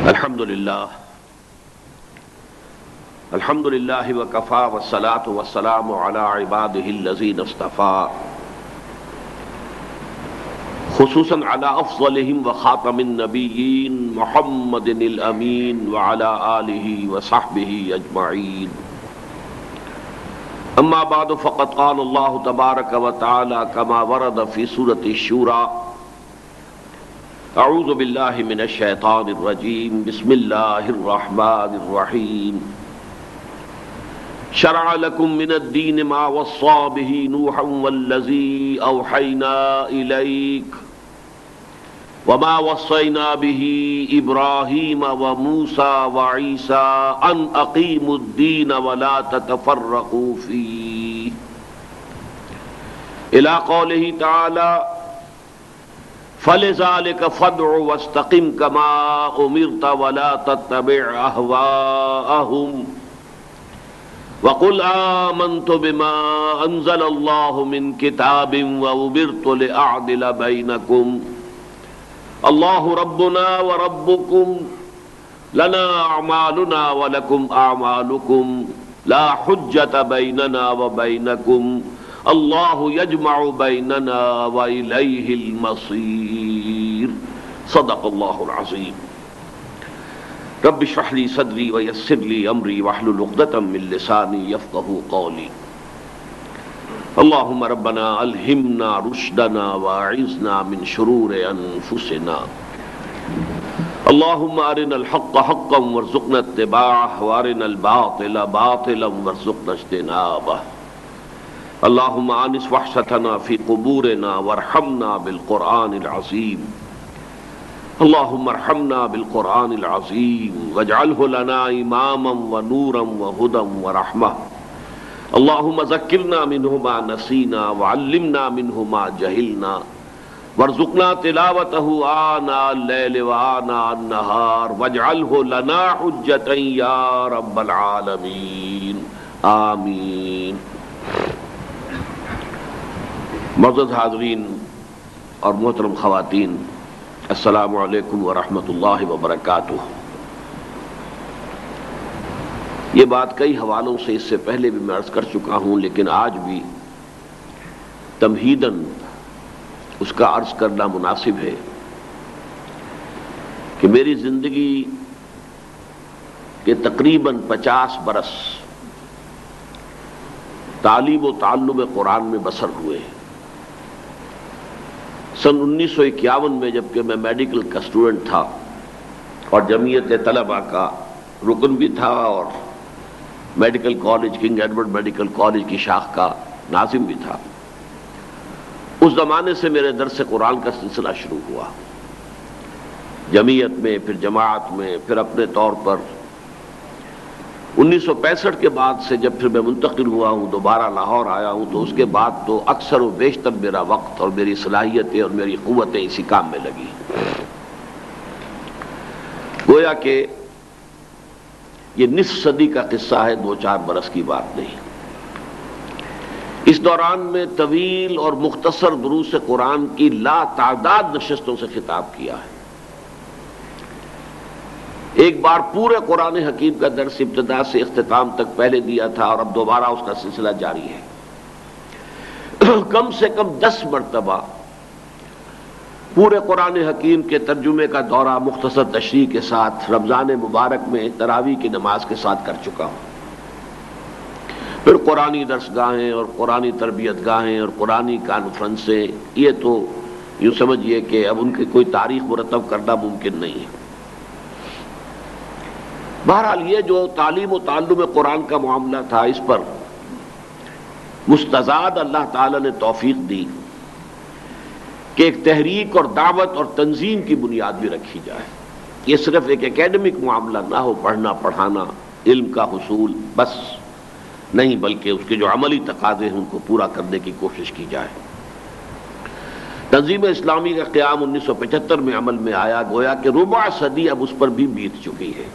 الحمدللہ وکفا والصلاة والسلام علی عبادہ الذین اصطفى خصوصاً علی افضلہم وخاتم النبیین محمد الامین وعلی آلہ وصحبہ اجمعین اما بعد فقد قال اللہ تبارک وتعالی کما ورد فی سورۃ الشورى اعوذ باللہ من الشیطان الرجیم بسم اللہ الرحمن الرحیم شرع لکم من الدین ما وصى به نوحا والذی اوحینا الیک وما وصینا به ابراہیم وموسیٰ وعیسیٰ ان اقیموا الدین ولا تتفرقوا فیہ الی قولہ تعالی فَلِذَلِكَ فَادْعُ وَاسْتَقِمْ كَمَا أُمِرْتَ وَلَا تَتَّبِعْ أَهْوَاءَهُمْ وَقُلْ آمَنْتُ بِمَا أَنزَلَ اللَّهُ مِنْ كِتَابٍ وَأُمِرْتُ لِأَعْدِلَ بَيْنَكُمْ اللَّهُ رَبُّنَا وَرَبُّكُمْ لَنَا أَعْمَالُنَا وَلَكُمْ أَعْمَالُكُمْ لَا حُجَّةَ بَيْنَنَا وَبَيْنَكُمْ اللہ یجمع بیننا وإلیہ المصیر صدق اللہ العظیم رب اشرح لی صدری ویسر لی امری واحلل عقدۃ من لسانی یفقہوا قولی اللہم ربنا الہمنا رشدنا واعذنا من شرور انفسنا اللہم ارنا الحق حقا وارزقنا اتباعہ وارنا الباطل باطلا وارزقنا اجتنابہ اللہم آنس وحشتنا فی قبورنا وارحمنا بالقرآن العظیم اللہم ارحمنا بالقرآن العظیم واجعلہ لنا اماما ونورا وہدا ورحمہ اللہم ذکرنا منہ ما نسینا وعلمنا منہ ما جہلنا وارزقنا تلاوتہ آناء اللیل وآناء النہار واجعلہ لنا حجتا یا رب العالمین آمین۔ معزز حاضرین اور محترم خواتین، السلام علیکم ورحمۃ اللہ وبرکاتہ۔ یہ بات کئی حوالوں سے اس سے پہلے بھی میں عرض کر چکا ہوں، لیکن آج بھی تمہیداً اس کا عرض کرنا مناسب ہے کہ میری زندگی کے تقریباً 50 برس تعلیم و تعلم قرآن میں بسر ہوئے۔ سن 1951 میں جبکہ میں میڈیکل کا اسٹوڈنٹ تھا اور جمعیت طلباء کا رکن بھی تھا اور medical college King Edward medical college کی شاخ کا ناظم بھی تھا، اس زمانے سے میرے درس قرآن کا سلسلہ شروع ہوا، جمعیت میں، پھر جماعت میں، پھر اپنے طور پر۔ 1965 کے بعد سے جب پھر میں منتقل ہوا ہوں، دوبارہ لاہور آیا ہوں، تو اس کے بعد تو اکثر و بیشتر میرا وقت اور میری صلاحیتیں اور میری قوتیں اسی کام میں لگی۔ گویا کہ یہ نصف صدی کا قصہ ہے، 2-4 برس کی بات نہیں۔ اس دوران میں طویل اور مختصر دروس قرآن کی لا تعداد نشستوں سے خطاب کیا ہے۔ ایک بار پورے قرآن حکیم کا درس ابتدا سے اختتام تک پہلے دیا تھا اور اب دوبارہ اس کا سلسلہ جاری ہے۔ کم سے کم 10 مرتبہ پورے قرآن حکیم کے ترجمے کا دورہ مختصر تشریح کے ساتھ رمضان مبارک میں تراویح کی نماز کے ساتھ کر چکا ہوں۔ پھر قرآنی درس گاہیں اور قرآنی تربیت گاہیں اور قرآنی کانفرنسیں، یہ تو یوں سمجھیے کہ اب ان کی کوئی تاریخ مرتب کرنا ممکن نہیں ہے۔ بہرحال یہ جو تعلیم و تعلم قرآن کا معاملہ تھا، اس پر مستزاد اللہ تعالی نے توفیق دی کہ ایک تحریک اور دعوت اور تنظیم کی بنیاد بھی رکھی جائے۔ یہ صرف ایک اکیڈمک معاملہ نہ ہو، پڑھنا پڑھانا، علم کا حصول بس نہیں، بلکہ اس کے جو عملی تقاضے ہیں ان کو پورا کرنے کی کوشش کی جائے۔ تنظیم اسلامی کا قیام 1975 میں عمل میں آیا، گویا کہ ربع صدی اب اس پر بھی بیت چکی ہے۔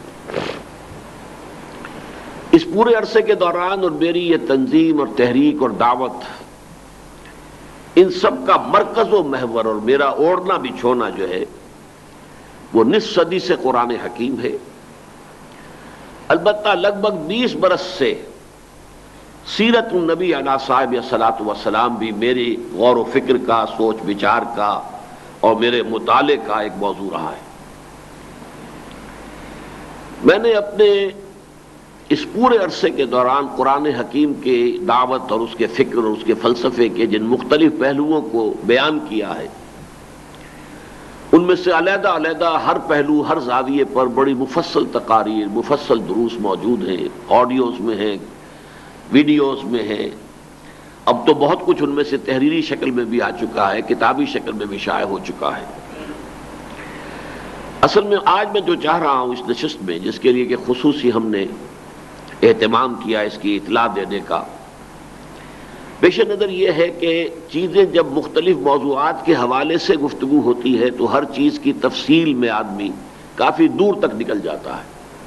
اس پورے عرصے کے دوران اور میری یہ تنظیم اور تحریک اور دعوت، ان سب کا مرکز و محور اور میرا اوڑھنا بچھونا جو ہے وہ نصف صدی سے قرآن حکیم ہے. البتہ لگ بھگ 20 برس سے سیرت النبی علیہ صاحب الصلاۃ والسلام بھی میری غور و فکر کا، سوچ بچار کا اور میرے مطالعے کا ایک موضوع رہا ہے. میں نے اپنے اس پورے عرصے کے دوران قرآن حکیم کے دعوت اور اس کے فکر اور اس کے فلسفے کے جن مختلف پہلوؤں کو بیان کیا ہے، ان میں سے علیحدہ علیحدہ ہر پہلو، ہر زاویے پر بڑی مفصل تقاریر، مفصل دروس موجود ہیں، آڈیوز میں ہیں، ویڈیوز میں ہیں. اب تو بہت کچھ ان میں سے تحریری شکل میں بھی آ چکا ہے، کتابی شکل میں بھی شائع ہو چکا ہے. اصل میں آج میں جو چاہ رہا ہوں اس نشست میں، جس کے لیے کہ خصوصی ہم نے اہتمام کیا اس کی اطلاع دینے کا، پیش نظر یہ ہے کہ چیزیں جب مختلف موضوعات کے حوالے سے گفتگو ہوتی ہے تو ہر چیز کی تفصیل میں آدمی کافی دور تک نکل جاتا ہے.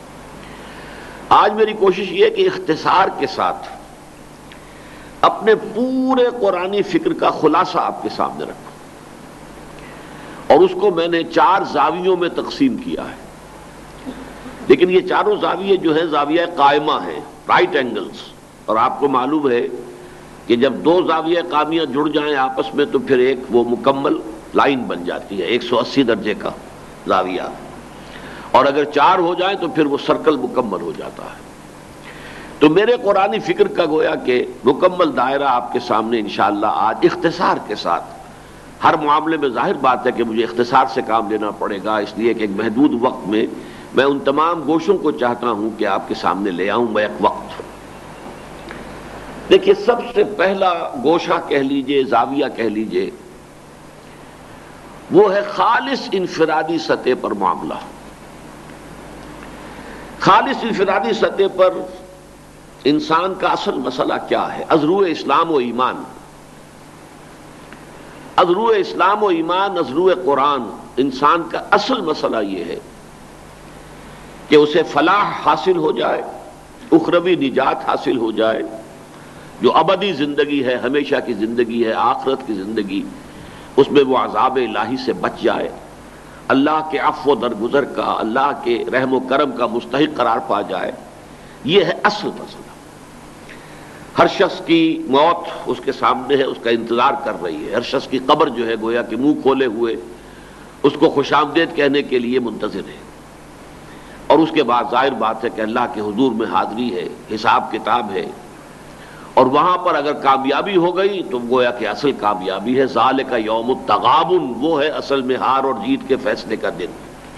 آج میری کوشش یہ ہے کہ اختصار کے ساتھ اپنے پورے قرآنی فکر کا خلاصہ آپ کے سامنے رکھوں، اور اس کو میں نے 4 زاویوں میں تقسیم کیا ہے. لیکن یہ چاروں زاویے جو ہیں زاویہ قائمہ ہیں، رائٹ اینگلز، اور آپ کو معلوم ہے کہ جب 2 زاویہ قائمیاں جڑ جائیں آپس میں تو پھر ایک وہ مکمل لائن بن جاتی ہے، 180 درجے کا زاویہ، اور اگر 4 ہو جائیں تو پھر وہ سرکل مکمل ہو جاتا ہے. تو میرے قرآنی فکر کا گویا کہ مکمل دائرہ آپ کے سامنے انشاءاللہ آج اختصار کے ساتھ، ہر معاملے میں ظاہر بات ہے کہ مجھے اختصار سے کام لینا پڑے گا، اس لیے کہ ایک محدود وقت میں میں ان تمام گوشوں کو چاہتا ہوں کہ آپ کے سامنے لے آؤں میں ایک وقت. دیکھیے، سب سے پہلا گوشہ کہہ لیجئے، زاویہ کہہ لیجئے، وہ ہے خالص انفرادی سطح پر معاملہ. خالص انفرادی سطح پر انسان کا اصل مسئلہ کیا ہے؟ از روئے اسلام و ایمان، از روئے اسلام و ایمان، از روئے قرآن، انسان کا اصل مسئلہ یہ ہے کہ اسے فلاح حاصل ہو جائے، اخروی نجات حاصل ہو جائے، جو ابدی زندگی ہے، ہمیشہ کی زندگی ہے، آخرت کی زندگی، اس میں وہ عذاب الہی سے بچ جائے، اللہ کے عفو و درگزر کا، اللہ کے رحم و کرم کا مستحق قرار پا جائے. یہ ہے اصل مسئلہ. ہر شخص کی موت اس کے سامنے ہے، اس کا انتظار کر رہی ہے. ہر شخص کی قبر جو ہے گویا کہ منہ کھولے ہوئے اس کو خوش آمدید کہنے کے لیے منتظر ہے. اور اس کے بعد ظاہر بات ہے کہ اللہ کے حضور میں حاضری ہے، حساب کتاب ہے، اور وہاں پر اگر کامیابی ہو گئی تو گویا کہ اصل کامیابی ہے. ذالک یوم التغابن، وہ ہے اصل میں ہار اور جیت کے فیصلے کا دن.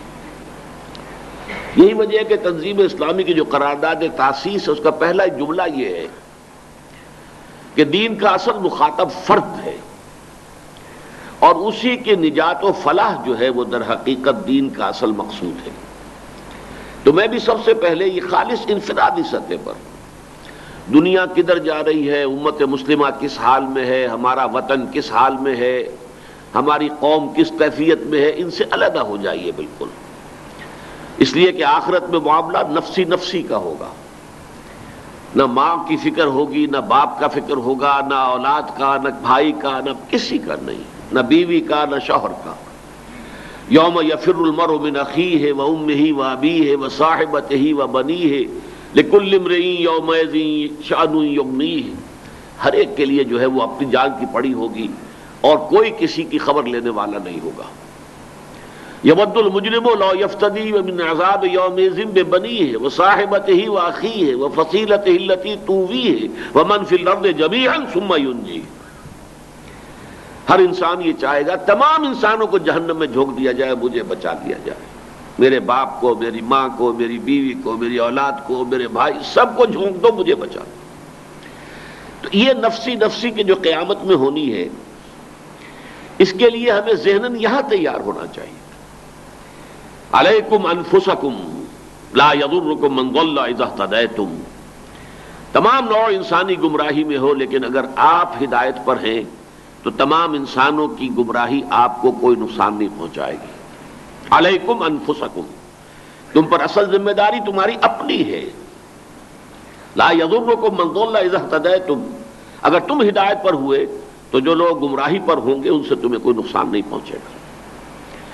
یہی وجہ ہے کہ تنظیم اسلامی کی جو قرارداد تاسیس ہے اس کا پہلا جملہ یہ ہے کہ دین کا اصل مخاطب فرد ہے، اور اسی کے نجات و فلاح جو ہے وہ در حقیقت دین کا اصل مقصود ہے. تو میں بھی سب سے پہلے یہ خالص انفرادی سطح پر دنیا کدھر جا رہی ہے، امت مسلمہ کس حال میں ہے، ہمارا وطن کس حال میں ہے، ہماری قوم کس کیفیت میں ہے، ان سے علیحدہ ہو جائیے بالکل. اس لیے کہ آخرت میں معاملہ نفسی نفسی کا ہوگا. نہ ماں کی فکر ہوگی، نہ باپ کا فکر ہوگا، نہ اولاد کا، نہ بھائی کا، نہ کسی کا نہیں، نہ بیوی کا، نہ شوہر کا. یوم یفر المرء من اخیہ وامہ وابیہ وصاحبتہ وبنیہ لکل امرئ یومئذ شأن یغنیہ. ہر ایک کے لیے جو ہے وہ اپنی جان کی پڑی ہوگی اور کوئی کسی کی خبر لینے والا نہیں ہوگا. یود المجرم لو یفتدی من عذاب یومئذ ببنیہ وصاحبتہ واخیہ وفصیلتہ التی تؤویہ ومن فی الارض جمیعا ثم ینجیہ. ہر انسان یہ چاہے گا تمام انسانوں کو جہنم میں جھونک دیا جائے، مجھے بچا لیا جائے، میرے باپ کو، میری ماں کو، میری بیوی کو، میری اولاد کو، میرے بھائی، سب کو جھونک دو، مجھے بچا دو. تو یہ نفسی نفسی کی جو قیامت میں ہونی ہے، اس کے لیے ہمیں ذہناً یہاں تیار ہونا چاہیے. علیکم انفسکم لا یضرکم من ضل اذا اہتدیتم. تمام نوع انسانی گمراہی میں ہو، لیکن اگر آپ ہدایت پر ہیں تو تمام انسانوں کی گمراہی آپ کو کوئی نقصان نہیں پہنچائے گی. علیکم انفسکم، تم پر اصل ذمہ داری تمہاری اپنی ہے. لا یضرکم من ضل اذا اہتدیتم، اگر تم ہدایت پر ہوئے تو جو لوگ گمراہی پر ہوں گے ان سے تمہیں کوئی نقصان نہیں پہنچے گا.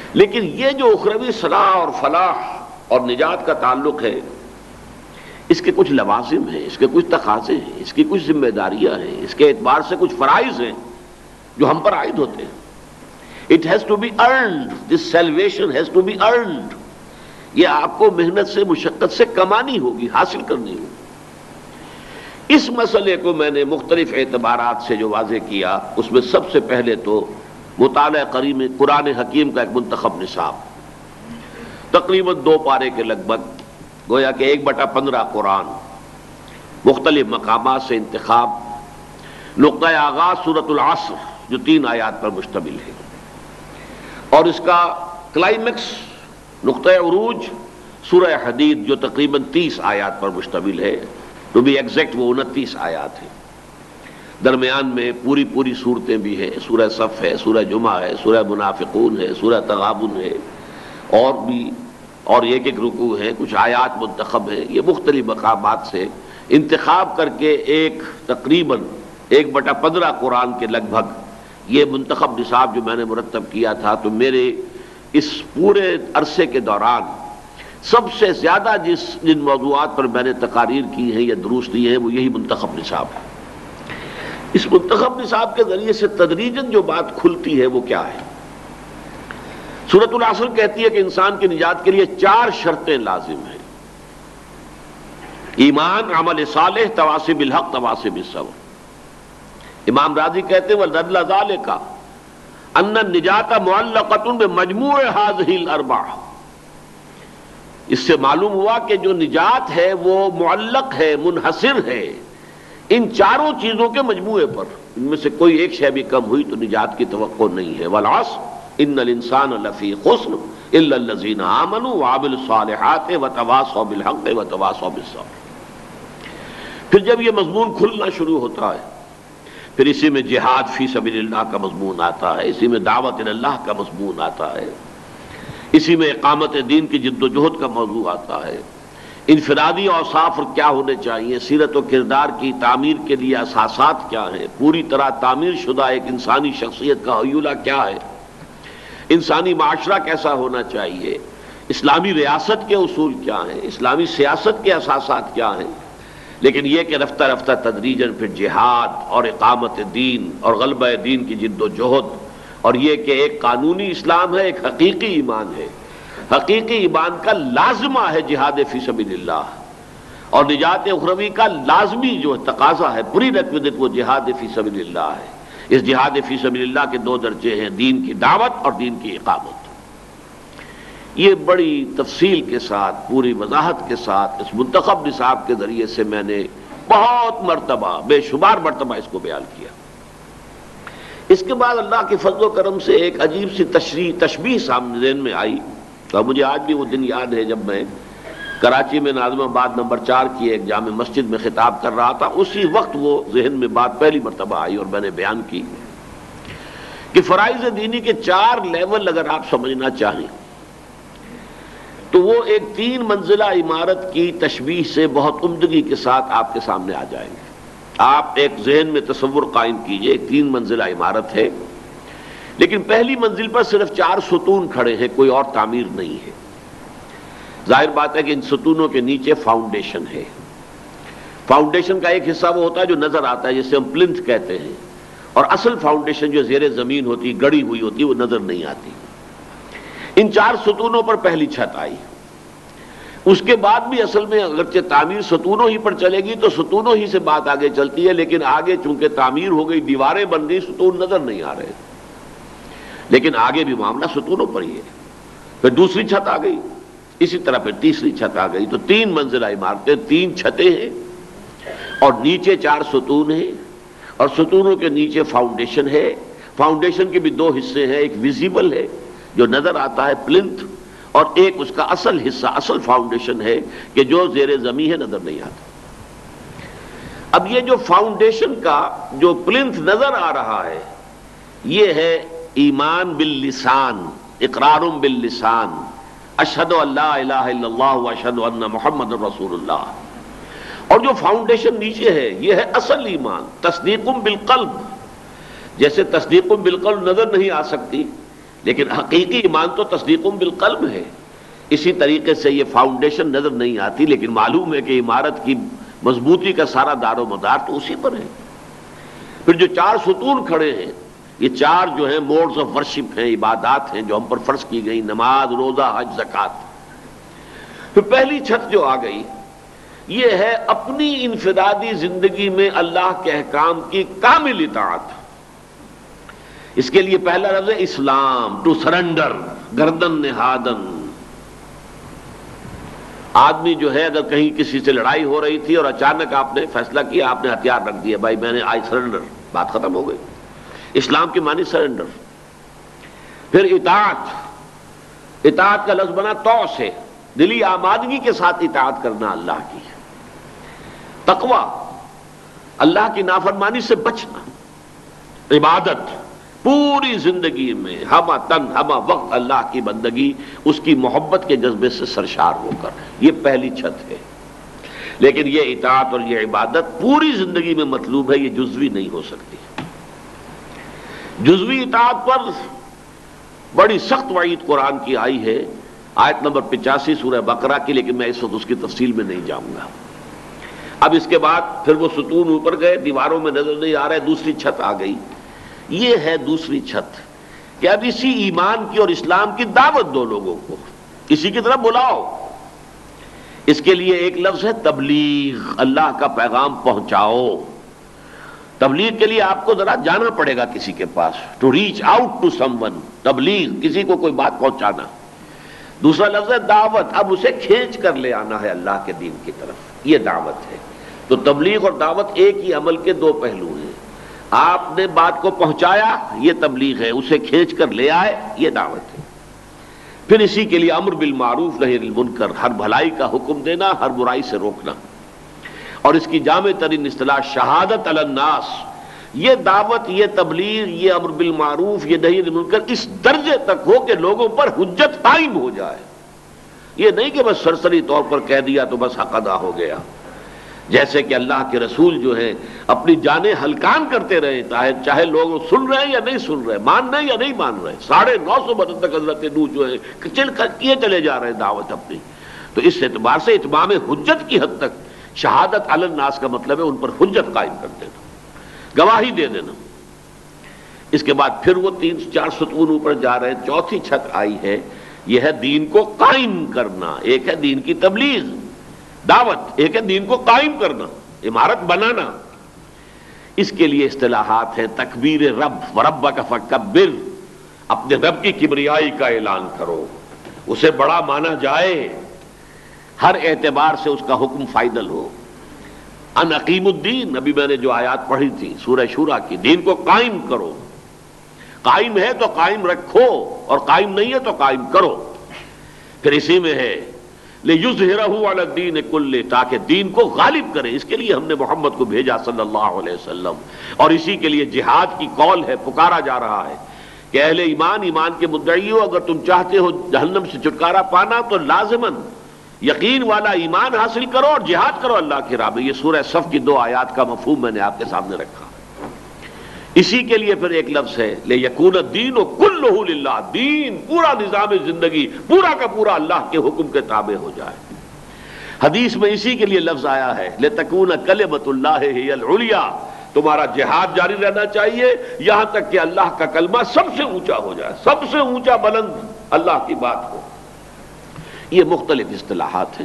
لیکن یہ جو اخروی صلاح اور فلاح اور نجات کا تعلق ہے، اس کے کچھ لوازم ہیں، اس کے کچھ تقاضے ہیں، اس کی کچھ ذمہ داریاں ہیں، اس کے اعتبار سے کچھ فرائض ہیں جو ہم پر عائد ہوتے ہیں۔ It has to be earned. This salvation has to be earned. یہ آپ کو محنت سے، مشقت سے کمانی ہوگی، حاصل کرنی ہوگی۔ اس مسئلے کو میں نے مختلف اعتبارات سے جو واضح کیا، اس میں سب سے پہلے تو مطالعہ کریم قرآن حکیم کا ایک منتخب نصاب، تقریباً 2 پارے کے لگ بھگ، گویا کہ 1/15 قرآن، مختلف مقامات سے انتخاب، نقطۂ آغاز سورۃ العصر جو 3 آیات پر مشتمل ہے، اور اس کا کلائمیکس، نقطۂ عروج سورہ حدید جو تقریباً 30 آیات پر مشتمل ہے، تو بھی ایگزیکٹ وہ 29 آیات ہیں۔ درمیان میں پوری صورتیں بھی ہیں، سورہ صف ہے، سورہ جمعہ ہے، سورہ منافقون ہے، سورہ تغابن ہے، اور ایک رکوع ہے، کچھ آیات منتخب ہیں۔ یہ مختلف مقامات سے انتخاب کر کے ایک تقریباً 1/15 قرآن کے لگ بھگ یہ منتخب نصاب جو میں نے مرتب کیا تھا، تو میرے اس پورے عرصے کے دوران سب سے زیادہ جن موضوعات پر میں نے تقاریر کی ہیں یا دروس دیے ہیں، وہ یہی منتخب نصاب ہے۔ اس منتخب نصاب کے ذریعے سے تدریجاً جو بات کھلتی ہے وہ کیا ہے؟ سورۃ العصر کہتی ہے کہ انسان کی نجات کے لیے 4 شرطیں لازم ہیں: ایمان، عمل صالح، تواصی بالحق، تواصی بالصبر۔ امام راضی کہتے ہیں وَدَلَّ ذَلِكَ أَنَّ النِّجَاةَ مُعَلَّقَةٌ بِمَجْمُوعِ هَذِهِ الْأَرْبَعَةِ۔ اس سے معلوم ہوا کہ جو نجات ہے وہ معلق ہے، منحصر ہے ان 4 چیزوں کے مجموعے پر، ان میں سے کوئی ایک شے بھی کم ہوئی تو نجات کی توقع نہیں ہے۔ وَالْعَصْرِ إِنَّ الْإِنسَانَ لَفِي خُسْرٍ إِلَّا الَّذِينَ آمَنُوا وَعَمِلُوا الصَّالِحَاتِ وَتَوَاصَوْا بِالْحَقِّ وَتَوَاصَوْا بِالصَّبْرِ۔ پھر جب یہ مضمون کھلنا شروع ہوتا ہے، پھر اسی میں جہاد فی سبیل اللہ کا مضمون آتا ہے، اسی میں دعوت اللہ کا مضمون آتا ہے، اسی میں اقامت دین کی جد و جہد کا موضوع آتا ہے، انفرادی اوصاف اور کیا ہونے چاہیے، سیرت و کردار کی تعمیر کے لیے اساسات کیا ہیں، پوری طرح تعمیر شدہ ایک انسانی شخصیت کا حیولہ کیا ہے، انسانی معاشرہ کیسا ہونا چاہیے، اسلامی ریاست کے اصول کیا ہیں، اسلامی سیاست کے اساسات کیا ہیں۔ لیکن یہ کہ رفتہ رفتہ تدریجاً پھر جہاد اور اقامت دین اور غلبہ دین کی جد و جہد، اور یہ کہ ایک قانونی اسلام ہے، ایک حقیقی ایمان ہے، حقیقی ایمان کا لازمہ ہے جہاد فی سبیل اللہ، اور نجات اخروی کا لازمی جو تقاضا ہے، پوری ریکوزٹ، وہ جہاد فی سبیل اللہ ہے۔ اس جہاد فی سبیل اللہ کے 2 درجے ہیں، دین کی دعوت اور دین کی اقامت۔ یہ بڑی تفصیل کے ساتھ، پوری وضاحت کے ساتھ اس منتخب نصاب کے ذریعے سے میں نے بہت مرتبہ، بے شمار مرتبہ اس کو بیان کیا۔ اس کے بعد اللہ کے فضل و کرم سے ایک عجیب سی تشبیہ سامنے ذہن میں آئی، اور مجھے آج بھی وہ دن یاد ہے جب میں کراچی میں ناظم آباد نمبر 4 کی ایک جامع مسجد میں خطاب کر رہا تھا، اسی وقت وہ ذہن میں بات پہلی مرتبہ آئی اور میں نے بیان کی کہ فرائض دینی کے 4 لیول اگر آپ سمجھنا چاہیں تو وہ ایک 3 منزلہ عمارت کی تشبیہ سے بہت عمدگی کے ساتھ آپ کے سامنے آ جائیں گے۔ آپ ایک ذہن میں تصور قائم کیجئے، ایک 3 منزلہ عمارت ہے، لیکن پہلی منزل پر صرف 4 ستون کھڑے ہیں، کوئی اور تعمیر نہیں ہے۔ ظاہر بات ہے کہ ان ستونوں کے نیچے فاؤنڈیشن ہے۔ فاؤنڈیشن کا ایک حصہ وہ ہوتا ہے جو نظر آتا ہے، جسے ہم پلنتھ کہتے ہیں، اور اصل فاؤنڈیشن جو زیر زمین ہوتی، گڑی ہوئی ہوتی، وہ نظر نہیں آتی۔ ان 4 ستونوں پر پہلی چھت آئی۔ اس کے بعد بھی اصل میں اگرچہ تعمیر ستونوں ہی پر چلے گی تو ستونوں ہی سے بات آگے چلتی ہے، لیکن آگے چونکہ تعمیر ہو گئی، دیواریں بن گئی، ستون نظر نہیں آ رہے، لیکن آگے بھی معاملہ ستونوں پر ہی ہے۔ پھر دوسری چھت آ گئی، اسی طرح پھر تیسری چھت آ گئی، تو 3 منزلہ عمارتیں، 3 چھتیں ہیں، اور نیچے 4 ستون ہیں، اور ستونوں کے نیچے فاؤنڈیشن ہے۔ فاؤنڈیشن کے بھی 2 حصے ہیں، ایک ویزیبل ہے جو نظر آتا ہے پلنتھ، اور ایک اس کا اصل حصہ، اصل فاؤنڈیشن ہے کہ جو زیر زمین ہے، نظر نہیں آتا۔ اب یہ جو فاؤنڈیشن کا جو پلنتھ نظر آ رہا ہے، یہ ہے ایمان باللسان، اقرار باللسان، اشہد ان لا الہ الا اللہ واشہد ان محمد رسول اللہ۔ اور جو فاؤنڈیشن نیچے ہے، یہ ہے اصل ایمان، تصدیق بالقلب۔ جیسے تصدیق بالقلب نظر نہیں آ سکتی، لیکن حقیقی ایمان تو تصدیق بالقلب ہے. اسی طریقے سے یہ فاؤنڈیشن نظر نہیں آتی لیکن معلوم ہے کہ عمارت کی مضبوطی کا سارا دار و مدار تو اسی پر ہے. پھر جو 4 ستون کھڑے ہیں، یہ 4 جو ہیں موڈز آف ورشپ ہیں، عبادات ہیں جو ہم پر فرض کی گئی، نماز، روزہ، حج، زکوٰۃ. پھر پہلی چھت جو آ گئی یہ ہے اپنی انفرادی زندگی میں اللہ کے احکام کی کامل اطاعت. اس کے لیے پہلا لفظ ہے اسلام، ٹو سرنڈر، گردن نہادن. آدمی جو ہے اگر کہیں کسی سے لڑائی ہو رہی تھی اور اچانک آپ نے فیصلہ کیا، آپ نے ہتھیار رکھ دیا، بھائی میں نے آئی سرنڈر، بات ختم ہو گئی. اسلام کی معنی سرنڈر. پھر اطاعت، اطاعت کا لفظ بنا تو سے، دلی آمادگی کے ساتھ اطاعت کرنا اللہ کی. تقویٰ، اللہ کی نافرمانی سے بچنا. عبادت، پوری زندگی میں ہمہ تن ہمہ وقت اللہ کی بندگی، اس کی محبت کے جذبے سے سرشار ہو کر. یہ پہلی چھت ہے. لیکن یہ اطاعت اور یہ عبادت پوری زندگی میں مطلوب ہے، یہ جزوی نہیں ہو سکتی. جزوی اطاعت پر بڑی سخت وعید قرآن کی آئی ہے، آیت نمبر 85 سورہ بقرہ کی، لیکن میں اس وقت اس کی تفصیل میں نہیں جاؤں گا. اب اس کے بعد پھر وہ ستون اوپر گئے، دیواروں میں نظر نہیں آ رہے، دوسری چھت آ گئی. یہ ہے دوسری چھت کہ اب اسی ایمان کی اور اسلام کی دعوت دو، لوگوں کو اسی کی طرف بلاؤ. اس کے لیے ایک لفظ ہے تبلیغ، اللہ کا پیغام پہنچاؤ. تبلیغ کے لیے آپ کو ذرا جانا پڑے گا کسی کے پاس، to reach out to someone. تبلیغ، کسی کو کوئی بات پہنچانا. دوسرا لفظ ہے دعوت، اب اسے کھینچ کر لے آنا ہے اللہ کے دین کی طرف، یہ دعوت ہے. تو تبلیغ اور دعوت ایک ہی عمل کے 2 پہلو ہیں. آپ نے بات کو پہنچایا، یہ تبلیغ ہے، اسے کھینچ کر لے آئے، یہ دعوت ہے. پھر اسی کے لیے امر بالمعروف نہی عن المنکر، ہر بھلائی کا حکم دینا، ہر برائی سے روکنا. اور اس کی جامع ترین اصطلاح شہادت علی الناس. یہ دعوت، یہ تبلیغ، یہ امر بالمعروف، یہ نہی عن المنکر اس درجے تک ہو کہ لوگوں پر حجت قائم ہو جائے. یہ نہیں کہ بس سرسری طور پر کہہ دیا تو بس حق ادا ہو گیا. جیسے کہ اللہ کے رسول جو ہیں اپنی جانیں ہلکان کرتے رہے، چاہے لوگ سن رہے ہیں یا نہیں سن رہے، مان رہے ہیں یا نہیں مان رہے. 950 برس تک حضرت نوح جو ہے کیے چلے جا رہے ہیں دعوت اپنی. تو اس اعتبار سے اتمام حجت کی حد تک شہادت علی الناس کا مطلب ہے ان پر حجت قائم کر دینا، گواہی دے دینا. اس کے بعد پھر وہ 3-4 ستون اوپر جا رہے ہیں. چوتھی چھت آئی ہے، یہ ہے دین کو قائم کرنا. ایک ہے دین کی تبلیغ، دعوت، ایک ہے دین کو قائم کرنا، عمارت بنانا. اس کے لیے اصطلاحات ہیں تکبیر رب، وربک فکبر، اپنے رب کی کبریائی کا اعلان کرو، اسے بڑا مانا جائے، ہر اعتبار سے اس کا حکم فائدل ہو. ان اقیم الدین، ابھی میں نے جو آیات پڑھی تھی سورہ شورا کی، دین کو قائم کرو. قائم ہے تو قائم رکھو، اور قائم نہیں ہے تو قائم کرو. پھر اسی میں ہے لِيُظْهِرَهُ عَلَى الدِّينِ كُلِّهِ، تاکہ دین کو غالب کرے. اس کے لیے ہم نے محمد کو بھیجا صلی اللہ علیہ وسلم. اور اسی کے لیے جہاد کی کال ہے، پکارا جا رہا ہے کہ اہل ایمان، ایمان کے مدعی ہو، اگر تم چاہتے ہو جہنم سے چھٹکارا پانا تو لازماً یقین والا ایمان حاصل کرو اور جہاد کرو اللہ کی راہ میں. یہ سورہ صف کی 2 آیات کا مفہوم میں نے آپ کے سامنے رکھا. اسی کے لیے پھر ایک لفظ ہے لِيَكُونَ الدِّينُ كُلُّهُ لِلَّهِ، دین، پورا نظام زندگی پورا کا پورا اللہ کے حکم کے تابع ہو جائے. حدیث میں اسی کے لیے لفظ آیا ہے لِتَكُونَ كَلِمَةُ اللَّهِ هِيَ الْعُلْيَا، تمہارا جہاد جاری رہنا چاہیے یہاں تک کہ اللہ کا کلمہ سب سے اونچا ہو جائے، سب سے اونچا بلند اللہ کی بات ہو. یہ مختلف اصطلاحات ہیں.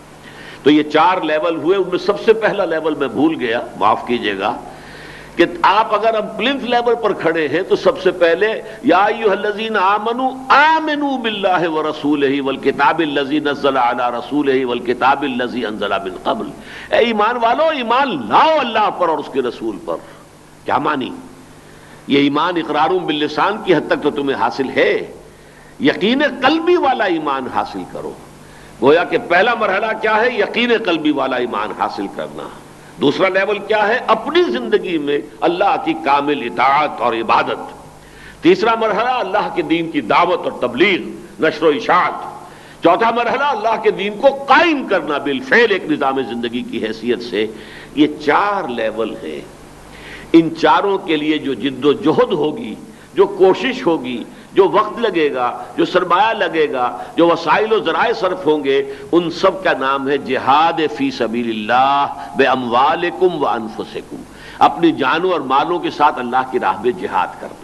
تو یہ 4 لیول ہوئے. ان میں سب سے پہلا لیول میں بھول گیا، معاف کیجئے گا، کہ آپ اگر اب پلنتھ لیول پر کھڑے ہیں تو سب سے پہلے یا ایھا الذین آمنوا آمنوا باللہ ورسولہ والکتاب الذی نزل علی رسولہ والکتاب الذی انزل من قبل. اے ایمان والو، ایمان لاؤ اللہ پر اور اس کے رسول پر. کیا مانی؟ یہ ایمان اقرار باللسان کی حد تک تو تمہیں حاصل ہے، یقین قلبی والا ایمان حاصل کرو. گویا کہ پہلا مرحلہ کیا ہے؟ یقین قلبی والا ایمان حاصل کرنا. دوسرا لیول کیا ہے؟ اپنی زندگی میں اللہ کی کامل اطاعت اور عبادت. تیسرا مرحلہ اللہ کے دین کی دعوت اور تبلیغ، نشر و اشاعت. چوتھا مرحلہ اللہ کے دین کو قائم کرنا بالفعل ایک نظام زندگی کی حیثیت سے. یہ 4 لیول ہیں. ان چاروں کے لیے جو جد و جہد ہوگی، جو کوشش ہوگی، جو وقت لگے گا، جو سرمایہ لگے گا، جو وسائل و ذرائع صرف ہوں گے، ان سب کا نام ہے جہاد فی سبیل اللہ باموالکم وانفسکم، اپنی جانوں اور مالوں کے ساتھ اللہ کی راہ میں جہاد کرنا۔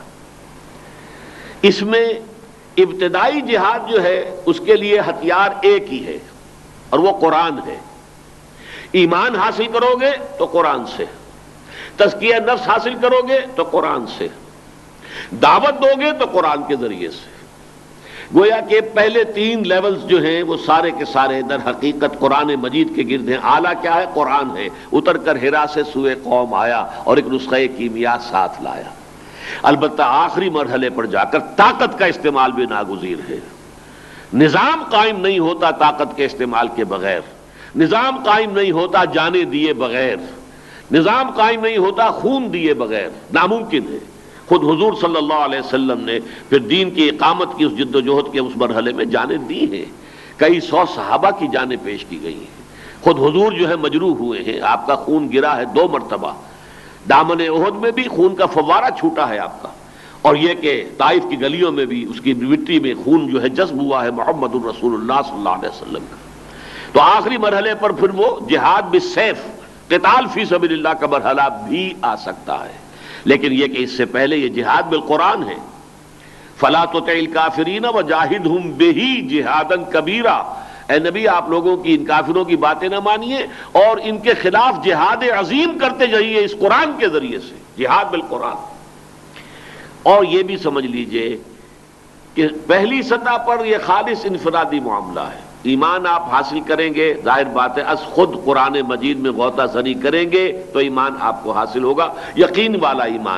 اس میں ابتدائی جہاد جو ہے اس کے لیے ہتھیار ایک ہی ہے اور وہ قرآن ہے۔ ایمان حاصل کرو گے تو قرآن سے، تزکیہ نفس حاصل کرو گے تو قرآن سے، دعوت دو گے تو قرآن کے ذریعے سے۔ گویا کہ پہلے 3 لیولز جو ہیں وہ سارے کے سارے در حقیقت قرآن مجید کے گرد ہیں۔ اعلیٰ کیا ہے؟ قرآن ہے۔ اتر کر حرا سے سوئے قوم آیا اور ایک نسخہ کیمیا ساتھ لایا۔ البتہ آخری مرحلے پر جا کر طاقت کا استعمال بھی ناگزیر ہے۔ نظام قائم نہیں ہوتا طاقت کے استعمال کے بغیر، نظام قائم نہیں ہوتا جانیں دیے بغیر، نظام قائم نہیں ہوتا خون دیے بغیر، ناممکن ہے۔ خود حضور صلی اللہ علیہ وسلم نے پھر دین کی اقامت کی اس جد و جہد کے اس مرحلے میں جانیں دی ہیں، کئی 100 صحابہ کی جانیں پیش کی گئی ہیں۔ خود حضور جو ہے مجروح ہوئے ہیں، آپ کا خون گرا ہے 2 مرتبہ، دامن احد میں بھی خون کا فوارہ چھوٹا ہے آپ کا، اور یہ کہ طائف کی گلیوں میں بھی اس کی مٹی میں خون جو ہے جذب ہوا ہے محمد الرسول اللہ صلی اللہ علیہ وسلم کا۔ تو آخری مرحلے پر پھر وہ جہاد بالسیف، قتال فی سبیل اللہ کا مرحلہ بھی آ سکتا ہے، لیکن یہ کہ اس سے پہلے یہ جہاد بالقرآن ہے۔ فلا تطع الکافرین وجاہدہم بہ جہادا کبیرا، اے نبی آپ لوگوں کی ان کافروں کی باتیں نہ مانیے اور ان کے خلاف جہاد عظیم کرتے جائیے اس قرآن کے ذریعے سے، جہاد بالقرآن۔ اور یہ بھی سمجھ لیجئے کہ پہلی سطح پر یہ خالص انفرادی معاملہ ہے۔ ایمان آپ حاصل کریں گے، ظاہر بات ہے از خود قرآن مجید میں غوطہ زنی کریں گے تو ایمان آپ کو حاصل ہوگا، یقین والا ایمان۔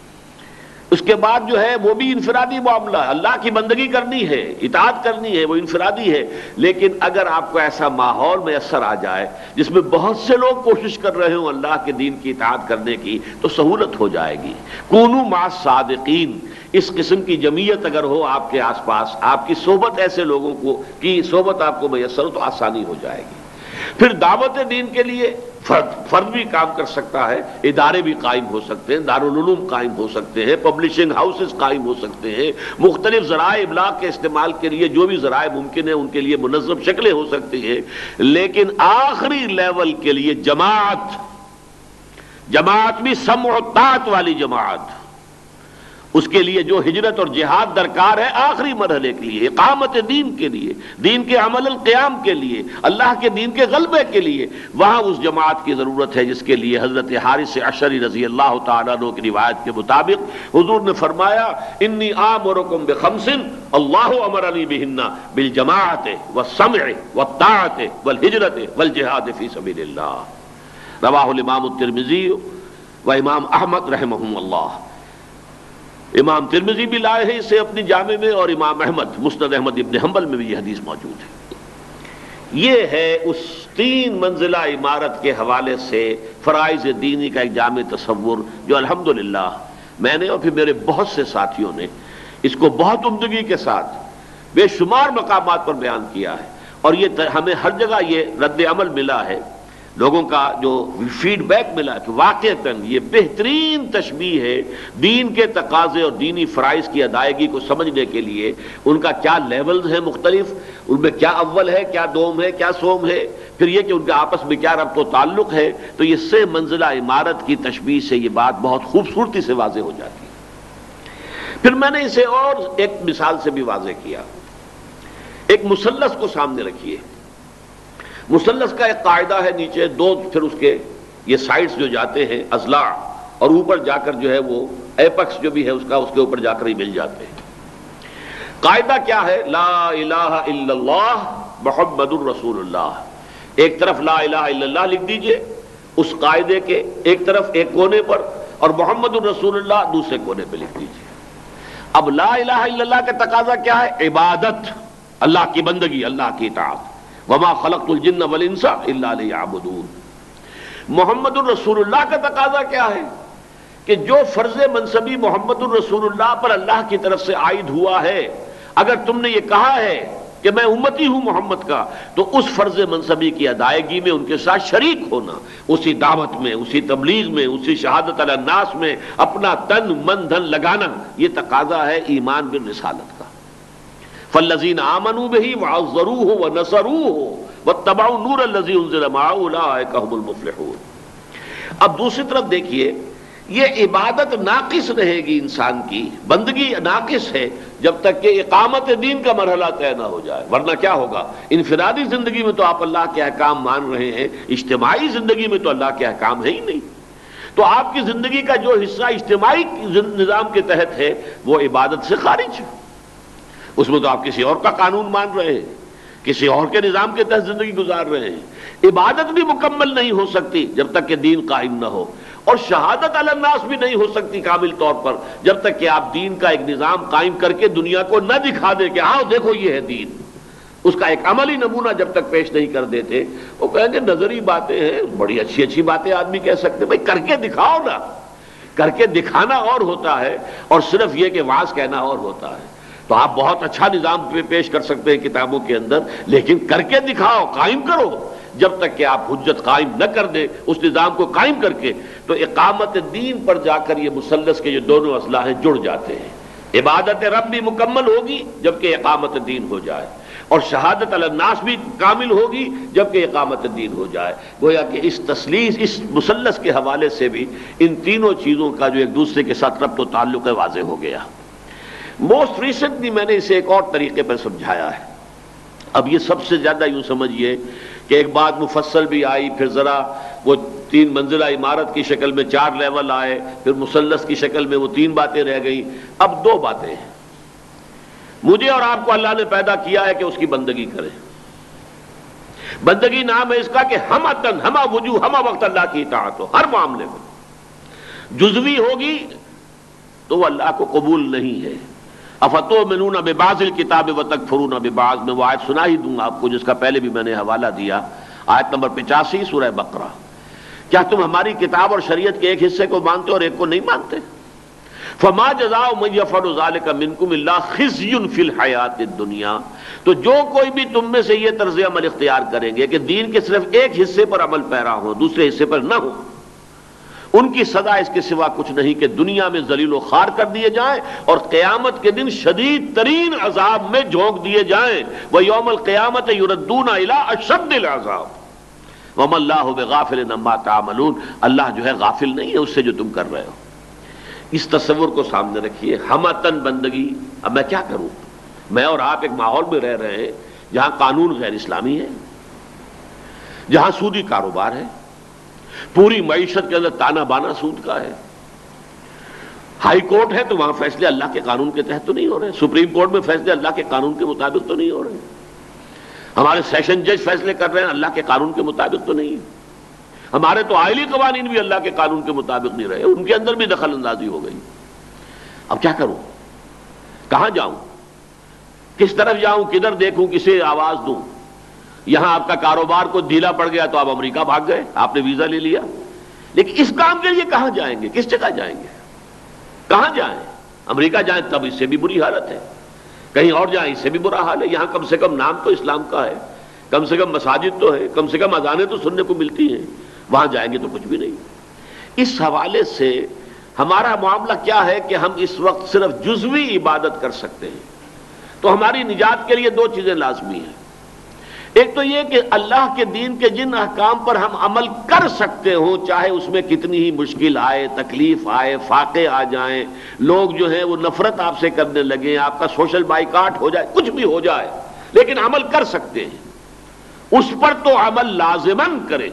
اس کے بعد جو ہے وہ بھی انفرادی معاملہ ہے، اللہ کی بندگی کرنی ہے، اطاعت کرنی ہے، وہ انفرادی ہے۔ لیکن اگر آپ کو ایسا ماحول میسر آ جائے جس میں بہت سے لوگ کوشش کر رہے ہوں اللہ کے دین کی اطاعت کرنے کی، تو سہولت ہو جائے گی۔ کونوا مع الصادقین، اس قسم کی جمعیت اگر ہو آپ کے آس پاس، آپ کی صحبت ایسے لوگوں کو کی صحبت آپ کو میسر ہو تو آسانی ہو جائے گی۔ پھر دعوت دین کے لیے فرد بھی کام کر سکتا ہے، ادارے بھی قائم ہو سکتے ہیں، دارالعلوم قائم ہو سکتے ہیں، پبلشنگ ہاؤسز قائم ہو سکتے ہیں، مختلف ذرائع ابلاغ کے استعمال کے لیے جو بھی ذرائع ممکن ہیں ان کے لیے منظم شکلیں ہو سکتی ہیں۔ لیکن آخری لیول کے لیے جماعت بھی سمع و طاعت والی جماعت، اس کے لیے جو ہجرت اور جہاد درکار ہے آخری مرحلے کے لیے، اقامت دین کے لیے، دین کے عمل القیام کے لیے، اللہ کے دین کے غلبے کے لیے، وہاں اس جماعت کی ضرورت ہے جس کے لیے حضرت حارث عشری رضی اللہ تعالیٰ عنہ کی روایت کے مطابق حضور نے فرمایا انی آمرکم بخمس اللہ امرنی بہن بالجماعت والسمع والطاعت والہجرت والجہاد فی سبیل اللہ، رواہ الامام الترمذی و امام احمد رحمہم اللہ۔ امام ترمذی بھی لائے ہیں اسے اپنی جامع میں، اور امام احمد مسند احمد ابن حنبل میں بھی یہ حدیث موجود ہے۔ یہ ہے اس 3 منزلہ عمارت کے حوالے سے فرائض دینی کا ایک جامع تصور جو الحمدللہ میں نے اور پھر میرے بہت سے ساتھیوں نے اس کو بہت عمدگی کے ساتھ بے شمار مقامات پر بیان کیا ہے، اور یہ ہمیں ہر جگہ یہ رد عمل ملا ہے، لوگوں کا جو فیڈ بیک ملا کہ واقعتاً یہ بہترین تشبیہ ہے دین کے تقاضے اور دینی فرائض کی ادائیگی کو سمجھنے کے لیے۔ ان کا کیا لیولز ہیں مختلف، ان میں کیا اول ہے، کیا دوم ہے، کیا سوم ہے، پھر یہ کہ ان کے آپس میں کیا ربط و تعلق ہے، تو یہ 3 منزلہ عمارت کی تشبیہ سے یہ بات بہت خوبصورتی سے واضح ہو جاتی ہے۔ پھر میں نے اسے اور ایک مثال سے بھی واضح کیا۔ ایک مثلث کو سامنے رکھیے، مثلث کا ایک قاعدہ ہے، نیچے 2 پھر اس کے یہ سائڈز جو جاتے ہیں اضلاع، اور اوپر جا کر جو ہے وہ ایپکس جو بھی ہے اس کے اوپر جا کر ہی مل جاتے ہیں۔ قاعدہ کیا ہے؟ لا الہ الا اللہ محمد الرسول اللہ۔ ایک طرف لا الہ الا اللہ لکھ دیجئے اس قاعدے کے ایک طرف ایک کونے پر، اور محمد الرسول اللہ دوسرے کونے پہ لکھ دیجئے۔ اب لا الہ الا اللہ کا تقاضا کیا ہے؟ عبادت، اللہ کی بندگی، اللہ کی اطاعت۔ وما خلقت الجن والانس الا لیعبدون۔ محمد الرسول اللہ کا تقاضا کیا ہے؟ کہ جو فرض منصبی محمد الرسول اللہ پر اللہ کی طرف سے عائد ہوا ہے، اگر تم نے یہ کہا ہے کہ کہ میں امتی ہوں محمد کا، تو اس فرض منصبی کی ادائیگی میں ان کے ساتھ شریک ہونا، اسی دعوت میں، اسی تبلیغ میں، اسی شہادت علی الناس میں اپنا تن من دھن لگانا، یہ تقاضا ہے ایمان بالرسالت کا۔ فالذین آمنوا بہ وعزروہ ونصروہ واتبعوا النور الذی انزل معہ اولئک ھم المفلحون۔ اب دوسری طرف دیکھیے، یہ عبادت ناقص رہے گی انسان کی، بندگی ناقص ہے جب تک کہ اقامت دین کا مرحلہ طے نہ ہو جائے، ورنہ کیا ہوگا؟ انفرادی زندگی میں تو آپ اللہ کے احکام مان رہے ہیں، اجتماعی زندگی میں تو اللہ کے احکام ہے ہی نہیں، تو آپ کی زندگی کا جو حصہ اجتماعی نظام کے تحت ہے وہ عبادت سے خارج ہے، اس میں تو آپ کسی اور کا قانون مان رہے ہیں، کسی اور کے نظام کے تحت زندگی گزار رہے ہیں۔ عبادت بھی مکمل نہیں ہو سکتی جب تک کہ دین قائم نہ ہو، اور شہادت علی الناس بھی نہیں ہو سکتی کامل طور پر جب تک کہ آپ دین کا ایک نظام قائم کر کے دنیا کو نہ دکھا دیں کہ ہاں دیکھو یہ ہے دین، اس کا ایک عملی نمونہ جب تک پیش نہیں کر دیتے۔ وہ کہیں گے نظری باتیں ہیں، بڑی اچھی اچھی باتیں آدمی کہہ سکتے، بھائی کر کے دکھاؤ نا، کر کے دکھانا اور ہوتا ہے اور صرف یہ کہ واعظ کہنا اور ہوتا ہے۔ تو آپ بہت اچھا نظام پیش کر سکتے ہیں کتابوں کے اندر، لیکن کر کے دکھاؤ، قائم کرو۔ جب تک کہ آپ حجت قائم نہ کر دیں اس نظام کو قائم کر کے، تو اقامت دین پر جا کر یہ مثلث کے جو دونوں اصلاح ہیں جڑ جاتے ہیں۔ عبادت رب بھی مکمل ہوگی جبکہ اقامت دین ہو جائے، اور شہادت علی الناس بھی کامل ہوگی جبکہ اقامت دین ہو جائے۔ گویا کہ اس تسلیث، اس مثلث کے حوالے سے بھی ان تینوں چیزوں کا جو ایک دوسرے کے ساتھ ربط و تعلق ہے واضح ہو گیا۔ موسٹ ریسنٹلی میں نے اسے ایک اور طریقے پر سمجھایا ہے۔ اب یہ سب سے زیادہ یوں سمجھیے کہ ایک بات مفصل بھی آئی، پھر ذرا وہ 3 منزلہ عمارت کی شکل میں 4 لیول آئے، پھر مثلث کی شکل میں وہ 3 باتیں رہ گئیں، اب 2 باتیں ہیں۔ مجھے اور آپ کو اللہ نے پیدا کیا ہے کہ اس کی بندگی کریں۔ بندگی نام ہے اس کا کہ ہم اتن ہما وجوہ ہما وقت اللہ کی اطاعت ہو، ہر معاملے میں۔ جزوی ہوگی تو وہ اللہ کو قبول نہیں ہے۔ افتؤمنون ببعض الکتاب وتکفرون ببعض، میں وہ آیت سنا ہی دوں آپ کو جس کا پہلے بھی میں نے حوالہ دیا، آیت نمبر 85 سورہ بقرہ۔ کیا تم ہماری کتاب اور شریعت کے ایک حصے کو مانتے اور ایک کو نہیں مانتے؟ فما جزاء من یفعل ذلک منکم الا خزی فی الحیاۃ الدنیا، تو جو کوئی بھی تم میں سے یہ طرز عمل اختیار کریں گے کہ دین کے صرف ایک حصے پر عمل پیرا ہو، دوسرے حصے پر نہ ہو، ان کی سزا اس کے سوا کچھ نہیں کہ دنیا میں ذلیل و خوار کر دیے جائیں اور قیامت کے دن شدید ترین عذاب میں جھونک دیے جائیں۔ وَيَوْمَ الْقِيَامَةِ يُرَدُّونَ إِلَىٰ أَشَدِّ الْعَذَابِ وَمَا اللَّهُ بِغَافِلٍ عَمَّا تَعْمَلُونَ، اللہ جو ہے غافل نہیں ہے اس سے جو تم کر رہے ہو۔ اس تصور کو سامنے رکھیے، ہمتن بندگی۔ اب میں کیا کروں؟ میں اور آپ ایک ماحول میں رہ رہے ہیں جہاں قانون غیر اسلامی ہے، جہاں سودی کاروبار ہے، پوری معیشت کے اندر تانا بانا سود کا ہے۔ ہائی کورٹ ہے تو وہاں فیصلے اللہ کے قانون کے تحت تو نہیں ہو رہے، سپریم کورٹ میں فیصلے اللہ کے قانون کے مطابق تو نہیں ہو رہے، ہمارے سیشن جج فیصلے کر رہے ہیں اللہ کے قانون کے مطابق تو نہیں، ہمارے تو آئلی قوانین بھی اللہ کے قانون کے مطابق نہیں رہے، ان کے اندر بھی دخل اندازی ہو گئی۔ اب کیا کروں؟ کہاں جاؤں؟ کس طرف جاؤں؟ کدھر دیکھوں؟ کسے آواز دوں؟ یہاں آپ کا کاروبار کو ڈھیلا پڑ گیا تو آپ امریکہ بھاگ گئے، آپ نے ویزا لے لیا، لیکن اس کام کے لیے کہاں جائیں گے؟ کس جگہ جائیں گے؟ کہاں جائیں؟ امریکہ جائیں تب اس سے بھی بری حالت ہے، کہیں اور جائیں اس سے بھی برا حال ہے۔ یہاں کم سے کم نام تو اسلام کا ہے، کم سے کم مساجد تو ہے، کم سے کم اذانیں تو سننے کو ملتی ہیں، وہاں جائیں گے تو کچھ بھی نہیں۔ اس حوالے سے ہمارا معاملہ کیا ہے کہ ہم اس وقت صرف جزوی عبادت کر سکتے ہیں، تو ہماری نجات کے لیے 2 چیزیں لازمی ہیں۔ ایک تو یہ کہ اللہ کے دین کے جن احکام پر ہم عمل کر سکتے ہوں، چاہے اس میں کتنی ہی مشکل آئے، تکلیف آئے، فاقے آ جائیں، لوگ جو ہیں وہ نفرت آپ سے کرنے لگیں، آپ کا سوشل بائیکاٹ ہو جائے، کچھ بھی ہو جائے، لیکن عمل کر سکتے ہیں، اس پر تو عمل لازماً کریں۔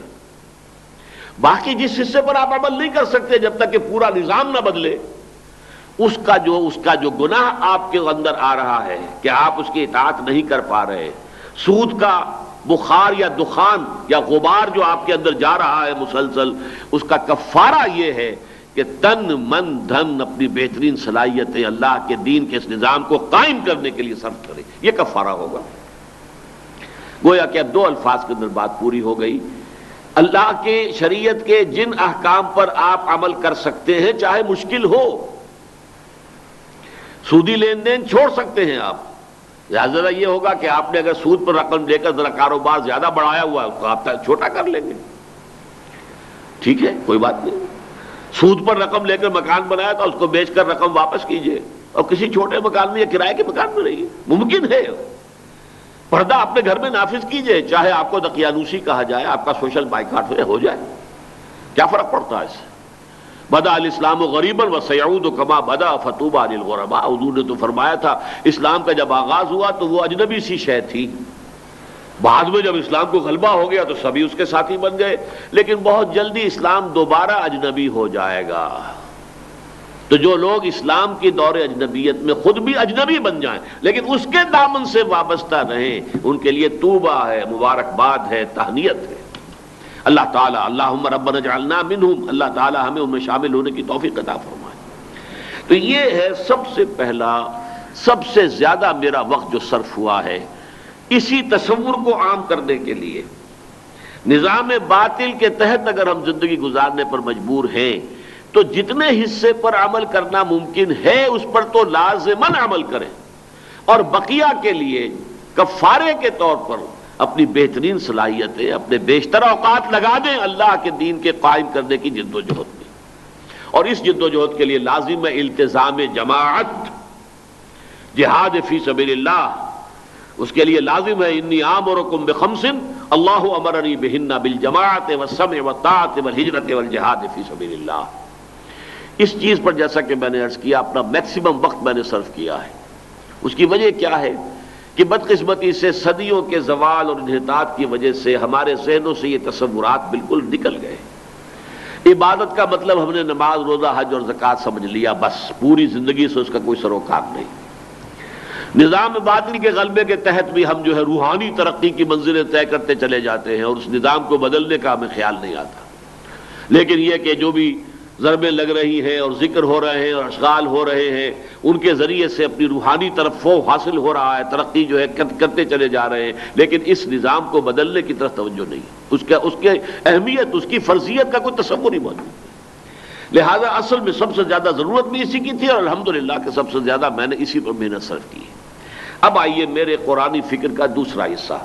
باقی جس حصے پر آپ عمل نہیں کر سکتے جب تک کہ پورا نظام نہ بدلے، اس کا جو گناہ آپ کے اندر آ رہا ہے کہ آپ اس کی اطاعت نہیں کر پا رہے، سود کا بخار یا دخان یا غبار جو آپ کے اندر جا رہا ہے مسلسل، اس کا کفارہ یہ ہے کہ تن من دھن اپنی بہترین صلاحیتیں اللہ کے دین کے اس نظام کو قائم کرنے کے لیے صرف کریں، یہ کفارہ ہوگا۔ گویا کہ اب 2 الفاظ کے اندر بات پوری ہو گئی۔ اللہ کے شریعت کے جن احکام پر آپ عمل کر سکتے ہیں چاہے مشکل ہو، سودی لین دین چھوڑ سکتے ہیں آپ، لہٰذا یہ ہوگا کہ آپ نے اگر سود پر رقم لے کر ذرا کاروبار زیادہ بڑھایا ہوا ہے تو آپ چھوٹا کر لیں گے، ٹھیک ہے کوئی بات نہیں. سود پر رقم لے کر مکان بنایا تو اس کو بیچ کر رقم واپس کیجئے اور کسی چھوٹے مکان میں یا کرائے کے مکان میں رہیے، ممکن ہے. پردہ اپنے گھر میں نافذ کیجئے، چاہے آپ کو دقیانوسی کہا جائے، آپ کا سوشل بائیکاٹ ہو جائے، کیا فرق پڑتا ہے اس سے؟ بدا الاسلام غریبا وسیعود کما بدا فتوبى للغرباء. حضور نے تو فرمایا تھا اسلام کا جب آغاز ہوا تو وہ اجنبی سی شے تھی، بعد میں جب اسلام کو غلبہ ہو گیا تو سبھی اس کے ساتھی بن گئے، لیکن بہت جلدی اسلام دوبارہ اجنبی ہو جائے گا. تو جو لوگ اسلام کی دور اجنبیت میں خود بھی اجنبی بن جائیں لیکن اس کے دامن سے وابستہ رہیں، ان کے لیے توبہ ہے، مبارکباد ہے، تہنیت ہے. اللہ تعالیٰ اللہم ربنا اجعلنا منہم، اللہ تعالیٰ ہمیں ان میں شامل ہونے کی توفیق عطا فرمائے. تو یہ ہے سب سے پہلا، سب سے زیادہ میرا وقت جو صرف ہوا ہے اسی تصور کو عام کرنے کے لیے. نظام باطل کے تحت اگر ہم زندگی گزارنے پر مجبور ہیں تو جتنے حصے پر عمل کرنا ممکن ہے اس پر تو لازماً عمل کریں، اور بقیہ کے لیے کفارے کے طور پر اپنی بہترین صلاحیتیں، اپنے بیشتر اوقات لگا دیں اللہ کے دین کے قائم کرنے کی جد و جہد میں. اور اس جد و جہد کے لیے لازم ہے التزام جماعت، جہاد فی سبیل اللہ. اس کے لیے لازم ہے انی آمرکم بخمس اللہ امرنی بہن بالجماعت والسمع والطاعت والہجرت والجہاد فی سبیل اللہ. اس چیز پر جیسا کہ میں نے عرض کیا اپنا میکسیمم وقت میں نے صرف کیا ہے. اس کی وجہ کیا ہے کہ بدقسمتی سے صدیوں کے زوال اور انحطاط کی وجہ سے ہمارے ذہنوں سے یہ تصورات بالکل نکل گئے. عبادت کا مطلب ہم نے نماز، روزہ، حج اور زکوٰۃ سمجھ لیا، بس پوری زندگی سے اس کا کوئی سروکار نہیں. نظام باطل کے غلبے کے تحت بھی ہم جو ہے روحانی ترقی کی منزلیں طے کرتے چلے جاتے ہیں اور اس نظام کو بدلنے کا ہمیں خیال نہیں آتا. لیکن یہ کہ جو بھی ضربیں لگ رہی ہیں اور ذکر ہو رہے ہیں اور اشغال ہو رہے ہیں ان کے ذریعے سے اپنی روحانی طرف فوق حاصل ہو رہا ہے، ترقی جو ہے کرتے چلے جا رہے ہیں، لیکن اس نظام کو بدلنے کی طرف توجہ نہیں، اس کی اہمیت، اس کی فرضیت کا کوئی تصور نہیں موجود. لہذا اصل میں سب سے زیادہ ضرورت بھی اسی کی تھی اور الحمدللہ کہ سب سے زیادہ میں نے اسی پر محنت صرف کی ہے. اب آئیے میرے قرآنی فکر کا دوسرا حصہ.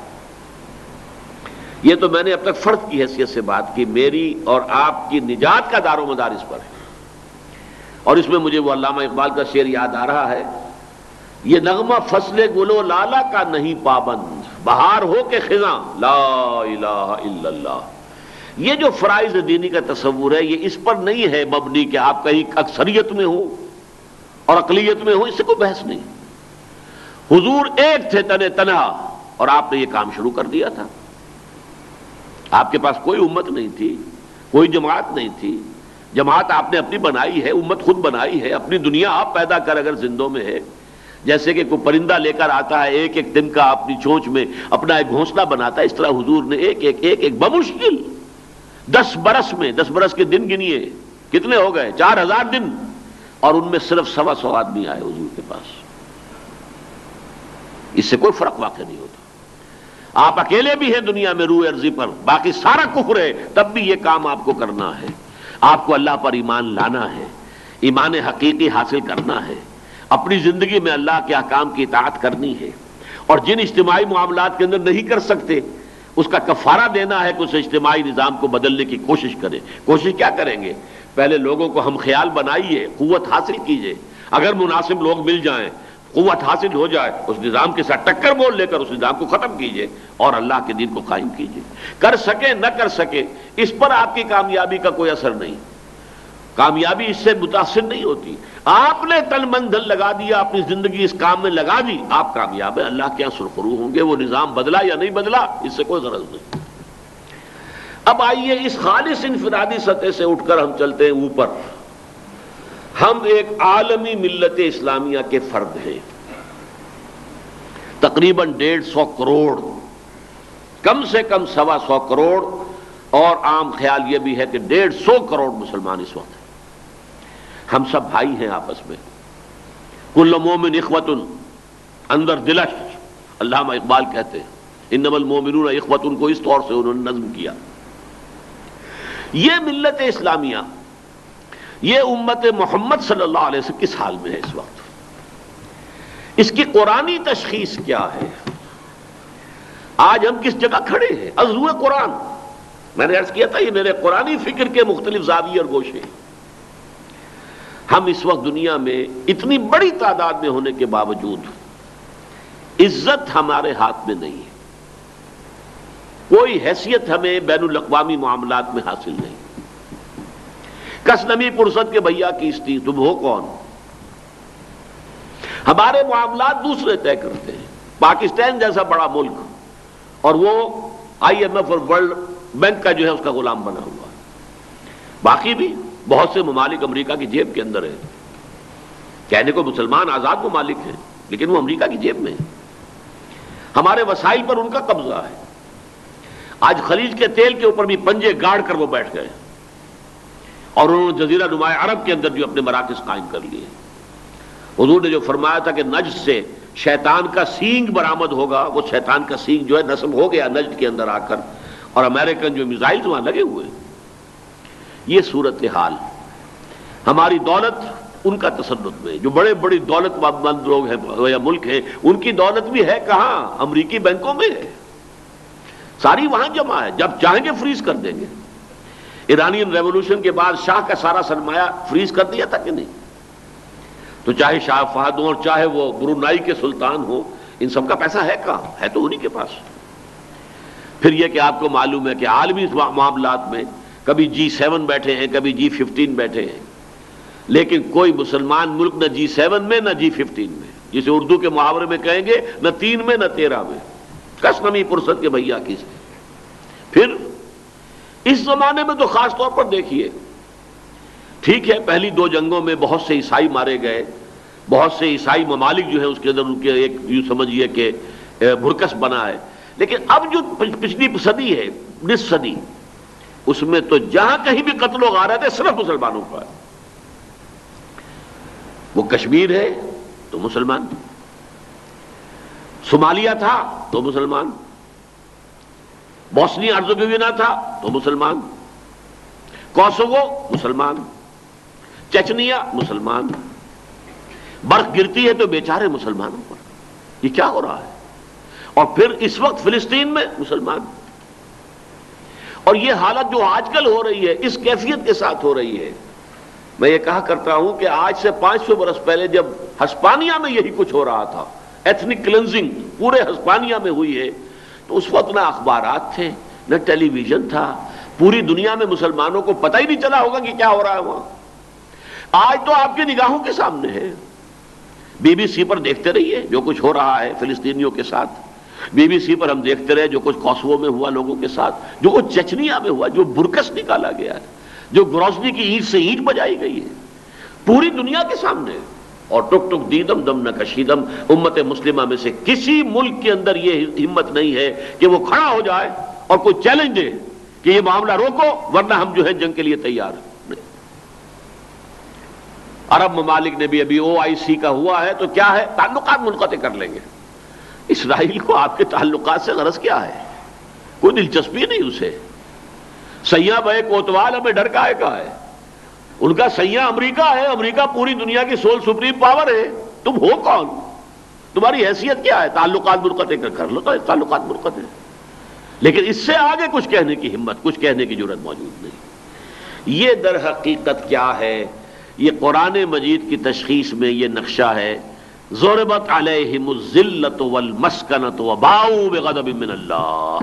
یہ تو میں نے اب تک فرد کی حیثیت سے بات کی، میری اور آپ کی نجات کا دار و مدار اس پر ہے. اور اس میں مجھے وہ علامہ اقبال کا شعر یاد آ رہا ہے، یہ نغمہ فصل گل و لالا کا نہیں پابند، بہار ہو کے خزاں لا الہ الا اللہ. یہ جو فرائض دینی کا تصور ہے یہ اس پر نہیں ہے مبنی کہ آپ کہیں اکثریت میں ہو اور اقلیت میں ہو، اس سے کوئی بحث نہیں. حضور ایک تھے تنہا اور آپ نے یہ کام شروع کر دیا تھا. آپ کے پاس کوئی امت نہیں تھی، کوئی جماعت نہیں تھی. جماعت آپ نے اپنی بنائی ہے، امت خود بنائی ہے. اپنی دنیا آپ پیدا کر اگر زندوں میں ہے، جیسے کہ کوئی پرندہ لے کر آتا ہے ایک ایک دن کا اپنی چونچ میں اپنا ایک گھونسلہ بناتا ہے، اس طرح حضور نے ایک بمشکل 10 برس میں، 10 برس کے دن گنیے کتنے ہو گئے، 4000 دن، اور ان میں صرف 125 آدمی آئے حضور کے پاس. اس سے کوئی فرق واقع نہیں ہوتا. آپ اکیلے بھی ہیں دنیا میں روح ارضی پر، باقی سارا کفر ہے، تب بھی یہ کام آپ کو کرنا ہے. آپ کو اللہ پر ایمان لانا ہے، ایمان حقیقی حاصل کرنا ہے، اپنی زندگی میں اللہ کے احکام کی اطاعت کرنی ہے. اور جن اجتماعی معاملات کے اندر نہیں کر سکتے اس کا کفارہ دینا ہے کہ اس اجتماعی نظام کو بدلنے کی کوشش کریں. کوشش کیا کریں گے؟ پہلے لوگوں کو ہم خیال بنائیے، قوت حاصل کیجئے. اگر مناسب لوگ مل جائیں، قوت حاصل ہو جائے، اس نظام کے ساتھ ٹکر مول لے کر اس نظام کو ختم کیجئے اور اللہ کے دین کو قائم کیجئے. کر سکے نہ کر سکے اس پر آپ کی کامیابی کا کوئی اثر نہیں، کامیابی اس سے متاثر نہیں ہوتی. آپ نے تن من دھن لگا دیا، اپنی زندگی اس کام میں لگا دی، آپ کامیاب ہیں. اللہ کے یہاں سرخرو ہوں گے. وہ نظام بدلا یا نہیں بدلا اس سے کوئی غرض نہیں. اب آئیے اس خالص انفرادی سطح سے اٹھ کر ہم چلتے ہیں اوپر. ہم ایک عالمی ملت اسلامیہ کے فرد ہیں، تقریباً 150 کروڑ، کم سے کم 125 کروڑ، اور عام خیال یہ بھی ہے کہ 150 کروڑ مسلمان اس وقت ہیں. ہم سب بھائی ہیں آپس میں. کل مومن اخوۃ اندر دلش، علامہ اقبال کہتے ہیں انما المومنون اخوۃ، کو اس طور سے انہوں نے نظم کیا. یہ ملت اسلامیہ، یہ امت محمد صلی اللہ علیہ وسلم کس حال میں ہے اس وقت؟ اس کی قرآنی تشخیص کیا ہے؟ آج ہم کس جگہ کھڑے ہیں؟ از روئے قرآن. میں نے عرض کیا تھا یہ میرے قرآنی فکر کے مختلف زاویے اور گوشے. ہم اس وقت دنیا میں اتنی بڑی تعداد میں ہونے کے باوجود عزت ہمارے ہاتھ میں نہیں ہے. کوئی حیثیت ہمیں بین الاقوامی معاملات میں حاصل نہیں. کس نمی پرسد کے بھیا کیستی، تم ہو کون؟ ہمارے معاملات دوسرے طے کرتے ہیں. پاکستان جیسا بڑا ملک اور وہ آئی ایم ایف اور ورلڈ بینک کا جو ہے اس کا غلام بنا ہوا ہے. باقی بھی بہت سے ممالک امریکہ کی جیب کے اندر ہیں. کہنے کو مسلمان آزاد ممالک ہیں لیکن وہ امریکہ کی جیب میں ہیں. ہمارے وسائل پر ان کا قبضہ ہے. آج خلیج کے تیل کے اوپر بھی پنجے گاڑ کر وہ بیٹھ گئے اور انہوں نے جزیرہ نما عرب کے اندر جو اپنے مراکز قائم کر لیے. حضور نے جو فرمایا تھا کہ نجد سے شیطان کا سینگ برآمد ہوگا، وہ شیطان کا سینگ جو ہے نصب ہو گیا نجد کے اندر آ کر، اور امریکن جو میزائلز وہاں لگے ہوئے. یہ صورتحال. ہماری دولت ان کا تسلط میں، جو بڑے بڑی دولت مند لوگ ہیں یا ملک ہیں، ان کی دولت بھی ہے کہاں؟ امریکی بینکوں میں ہے. ساری وہاں جمع ہے، جب چاہیں گے فریز کر دیں گے. ایرانین ریولوشن کے بعد شاہ کا سارا سرمایہ فریز کر دیا تھا کہ نہیں؟ تو چاہے شاہ فہد ہوں اور چاہے وہ برونائی کے سلطان ہوں، ان سب کا پیسہ ہے کہاں؟ ہے تو انہی کے پاس. پھر یہ کہ آپ کو معلوم ہے کہ عالمی معاملات میں کبھی G7 بیٹھے ہیں، کبھی G15 بیٹھے ہیں، لیکن کوئی مسلمان ملک نہ G7 میں نہ G15 میں، جسے اردو کے محاورے میں کہیں گے نہ 3 میں نہ 13 میں. کس نمی پرسد کے بھیا کی. پھر اس زمانے میں تو خاص طور پر دیکھیے، ٹھیک ہے پہلی 2 جنگوں میں بہت سے عیسائی مارے گئے، بہت سے عیسائی ممالک جو ہیں اس کے اندر ان کے ایک یوں سمجھیے کہ بھرکس بنا ہے. لیکن اب جو پچھلی صدی ہے، نصف صدی، اس میں تو جہاں کہیں بھی قتل و غارت ہے صرف مسلمانوں کا ہے. وہ کشمیر ہے تو مسلمان، صومالیہ تھا تو مسلمان، بوسنی ہرزیگوینہ تھا تو مسلمان، کوسوو مسلمان، چچنیا مسلمان. برف گرتی ہے تو بیچارے مسلمانوں پر. یہ کیا ہو رہا ہے؟ اور پھر اس وقت فلسطین میں مسلمان. اور یہ حالت جو آج کل ہو رہی ہے اس کیفیت کے ساتھ ہو رہی ہے. میں یہ کہا کرتا ہوں کہ آج سے 500 برس پہلے جب ہسپانیہ میں یہی کچھ ہو رہا تھا، ایتھنک کلینزنگ پورے ہسپانیہ میں ہوئی ہے، تو اس وقت نہ اخبارات تھے نہ ٹیلی ویژن تھا. پوری دنیا میں مسلمانوں کو پتہ ہی نہیں چلا ہوگا کہ کیا ہو رہا ہے وہاں. آج تو آپ کی نگاہوں کے سامنے ہے. BBC پر دیکھتے رہیے جو کچھ ہو رہا ہے فلسطینیوں کے ساتھ. BBC پر ہم دیکھتے رہے جو کچھ کوسوو میں ہوا لوگوں کے ساتھ، جو کچھ چچنیا میں ہوا، جو برکس نکالا گیا ہے، جو گروزنی کی اینٹ سے اینٹ بجائی گئی ہے، پوری دنیا کے سامنے. اور ٹک ٹک دیدم دم نہ کشیدم. امت مسلمہ میں سے کسی ملک کے اندر یہ ہمت نہیں ہے کہ وہ کھڑا ہو جائے اور کوئی چیلنج دے کہ یہ معاملہ روکو ورنہ ہم جو ہے جنگ کے لیے تیار ہیں. عرب ممالک نے بھی ابھی OIC کا ہوا ہے تو کیا ہے؟ تعلقات منقطع کر لیں گے. اسرائیل کو آپ کے تعلقات سے غرض کیا ہے؟ کوئی دلچسپی نہیں اسے. سیاں بے کوتوال ہمیں ڈر کا ہے. ان کا سیاں امریکہ ہے. امریکہ پوری دنیا کی سول سپریم پاور ہے. تم ہو کون؟ تمہاری حیثیت کیا ہے؟ تعلقات منقطع کر لو تو تعلقات منقطع. لیکن اس سے آگے کچھ کہنے کی ہمت، کچھ کہنے کی جرات موجود نہیں. یہ در حقیقت کیا ہے؟ یہ قرآن مجید کی تشخیص میں یہ نقشہ ہے. ضربت علیہم الذلۃ والمسکنۃ وباؤوا بغضب من اللہ.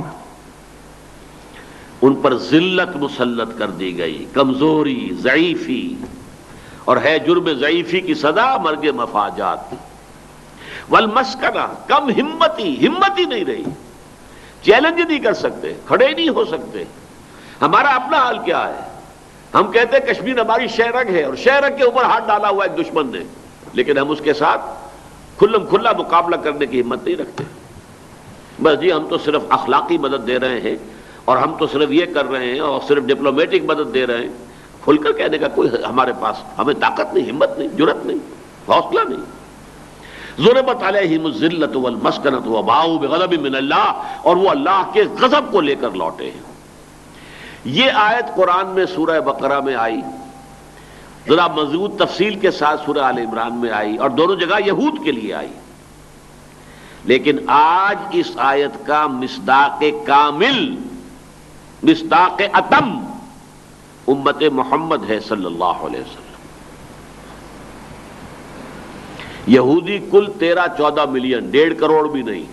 ان پر ذلت مسلط کر دی گئی، کمزوری، ضعیفی، اور ہے جرم ضعیفی کی سزا مرگ مفاجات. والمسکنہ، کم ہمت ہی نہیں رہی. چیلنج نہیں کر سکتے، کھڑے نہیں ہو سکتے. ہمارا اپنا حال کیا ہے؟ ہم کہتے ہیں کشمیر ہماری شہرگ ہے اور شہرگ کے اوپر ہاتھ ڈالا ہوا ایک دشمن نے، لیکن ہم اس کے ساتھ کھلا مقابلہ کرنے کی ہمت نہیں رکھتے. بس جی ہم تو صرف اخلاقی مدد دے رہے ہیں اور ہم تو صرف یہ کر رہے ہیں اور صرف ڈپلومیٹک مدد دے رہے ہیں. کھل کر کہنے کا کوئی ہمارے پاس ہمیں طاقت نہیں، ہمت نہیں، جرأت نہیں، حوصلہ نہیں. ضربت علیہم الذلۃ والمسکنۃ وباؤوا بغضب من اللہ، اور وہ اللہ کے غضب کو لے کر لوٹے ہیں. یہ آیت قرآن میں سورہ بقرہ میں آئی، ذرا مزید تفصیل کے ساتھ سورہ آل عمران میں آئی، اور دونوں جگہ یہود کے لیے آئی. لیکن آج اس آیت کا مصداق کامل، مصداق اتم امت محمد ہے صلی اللہ علیہ وسلم۔ یہودی کل 13-14 ملین، 1.5 کروڑ بھی نہیں۔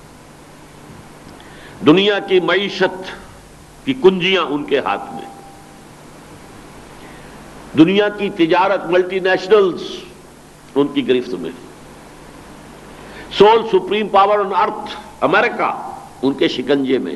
دنیا کی معیشت کی کنجیاں ان کے ہاتھ میں، دنیا کی تجارت، ملٹی نیشنلز ان کی گرفت میں، sole supreme power on earth امریکہ ان کے شکنجے میں،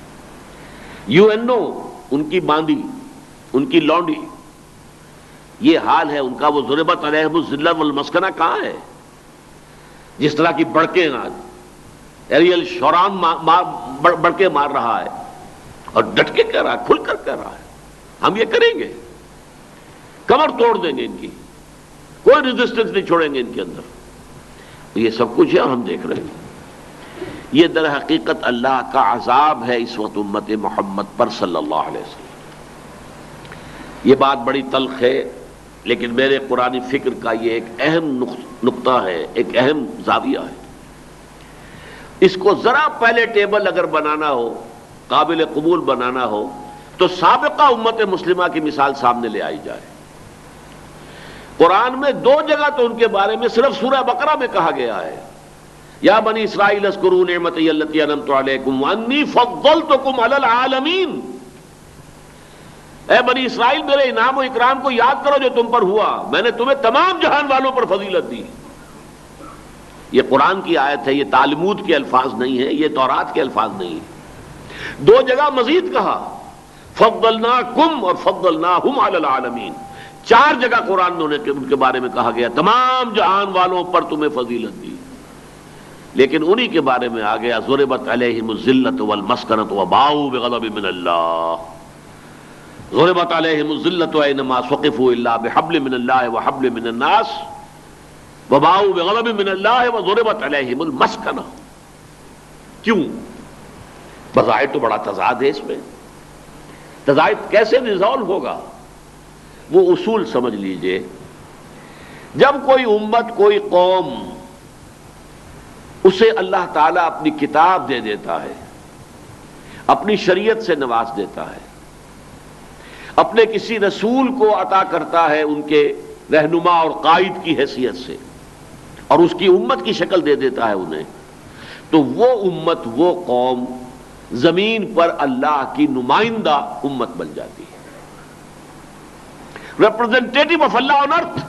UNO ان کی باندی، ان کی لونڈی۔ یہ حال ہے ان کا۔ وہ ضربت علیہم الذلہ والمسکنہ کہاں ہے؟ جس طرح کی بڑکیں آج ایریل شوران بڑکے مار رہا ہے اور ڈٹ کے کہہ رہا ہے، کھل کر کہہ رہا ہے ہم یہ کریں گے، کمر توڑ دیں گے ان کی، کوئی ریزسٹنس نہیں چھوڑیں گے ان کے اندر۔ یہ سب کچھ ہے اور ہم دیکھ رہے ہیں۔ یہ در حقیقت اللہ کا عذاب ہے اس وقت امت محمد پر صلی اللہ علیہ وسلم۔ یہ بات بڑی تلخ ہے، لیکن میرے قرآنی فکر کا یہ ایک اہم نقطہ ہے، ایک اہم زاویہ ہے۔ اس کو ذرا پہلے ٹیبل اگر بنانا ہو، قابل قبول بنانا ہو، تو سابقہ امت مسلمہ کی مثال سامنے لے آئی جائے۔ قرآن میں 2 جگہ تو ان کے بارے میں صرف سورہ بقرہ میں کہا گیا ہے، یا بنی اسرائیل اذکروا نعمتی التی انعمت علیکم وانی فضلتکم علی العالمین۔ اے بنی اسرائیل، میرے انعام و اکرام کو یاد کرو جو تم پر ہوا، میں نے تمہیں تمام جہان والوں پر فضیلت دی۔ یہ قرآن کی آیت ہے، یہ تالمود کے الفاظ نہیں ہے، یہ تورات کے الفاظ نہیں ہے۔ 2 جگہ مزید کہا، فضلناکم اور فضلناہم علی العالمین۔ 4 جگہ قرآن نے ان کے بارے میں کہا گیا تمام جہان والوں پر تمہیں فضیلت دی، لیکن انہی کے بارے میں آ گیا ضربت علیہم الذلۃ والمسکنۃ وباؤوا بغضب من اللہ۔ ضربت علیہم الذلۃ اینما ثقفوا الا بحبل من اللہ وحبل من الناس وباؤوا بغضب من اللہ وضربت علیہم المسکنہ۔ کیوں؟ بظاہر تو بڑا تضاد ہے اس میں، تضاد کیسے ریزالو ہوگا؟ وہ اصول سمجھ لیجئے، جب کوئی امت، کوئی قوم، اسے اللہ تعالیٰ اپنی کتاب دے دیتا ہے، اپنی شریعت سے نواز دیتا ہے، اپنے کسی رسول کو عطا کرتا ہے ان کے رہنما اور قائد کی حیثیت سے، اور اس کی امت کی شکل دے دیتا ہے انہیں، تو وہ امت، وہ قوم زمین پر اللہ کی نمائندہ امت بن جاتی ہے، ریپرزنٹیٹو آف اللہ آن ارتھ۔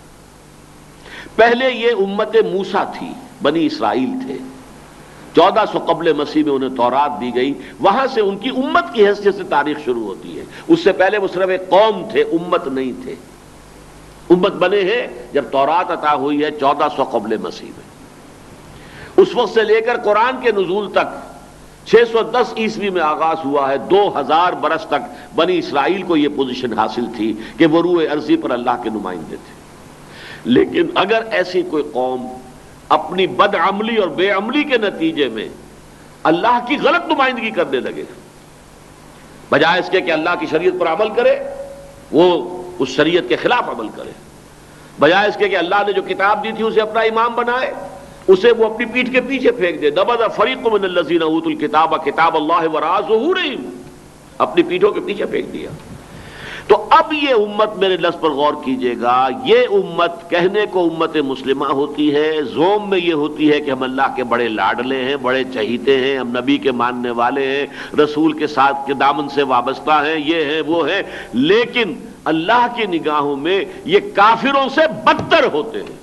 پہلے یہ امت موسیٰ تھی، بنی اسرائیل تھے، 1400 قبل مسیح میں انہیں تورات دی گئی، وہاں سے ان کی امت کی حیثیت سے تاریخ شروع ہوتی ہے۔ اس سے پہلے وہ صرف ایک قوم تھے، امت نہیں تھے۔ امت بنے ہیں جب تورات عطا ہوئی ہے 1400 قبل مسیح میں۔ اس وقت سے لے کر قرآن کے نزول تک 610 عیسوی میں آغاز ہوا ہے، 2000 برس تک بنی اسرائیل کو یہ پوزیشن حاصل تھی کہ وہ روئے ارضی پر اللہ کے نمائندے تھے۔ لیکن اگر ایسی کوئی قوم اپنی بد عملی اور بے عملی کے نتیجے میں اللہ کی غلط نمائندگی کرنے لگے، بجائے اس کے کہ اللہ کی شریعت پر عمل کرے، وہ اس شریعت کے خلاف عمل کرے، بجائے اس کے کہ اللہ نے جو کتاب دی تھی اسے اپنا امام بنائے، اسے وہ اپنی پیٹھ کے پیچھے پھینک دے۔ نبذ فریق من الذین اوتوا الکتاب کتاب اللہ وراء ظہورہم، اپنی پیٹھوں کے پیچھے پھینک دیا۔ تو اب یہ امت، میرے لفظ پر غور کیجئے گا، یہ امت کہنے کو امت مسلمہ ہوتی ہے، زوم میں یہ ہوتی ہے کہ ہم اللہ کے بڑے لاڈلے ہیں، بڑے چہیتے ہیں، ہم نبی کے ماننے والے ہیں، رسول کے ساتھ کے دامن سے وابستہ ہیں، یہ ہیں وہ ہیں، لیکن اللہ کی نگاہوں میں یہ کافروں سے بدتر ہوتے ہیں۔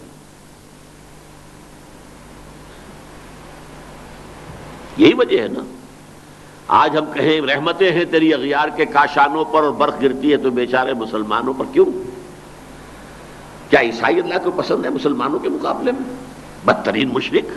یہی وجہ ہے نا، آج ہم کہیں رحمتیں ہیں تیری اغیار کے کاشانوں پر اور برف گرتی ہے تو بیچارے مسلمانوں پر، کیوں؟ کیا عیسائی اللہ کو پسند ہے مسلمانوں کے مقابلے میں؟ بدترین مشرک،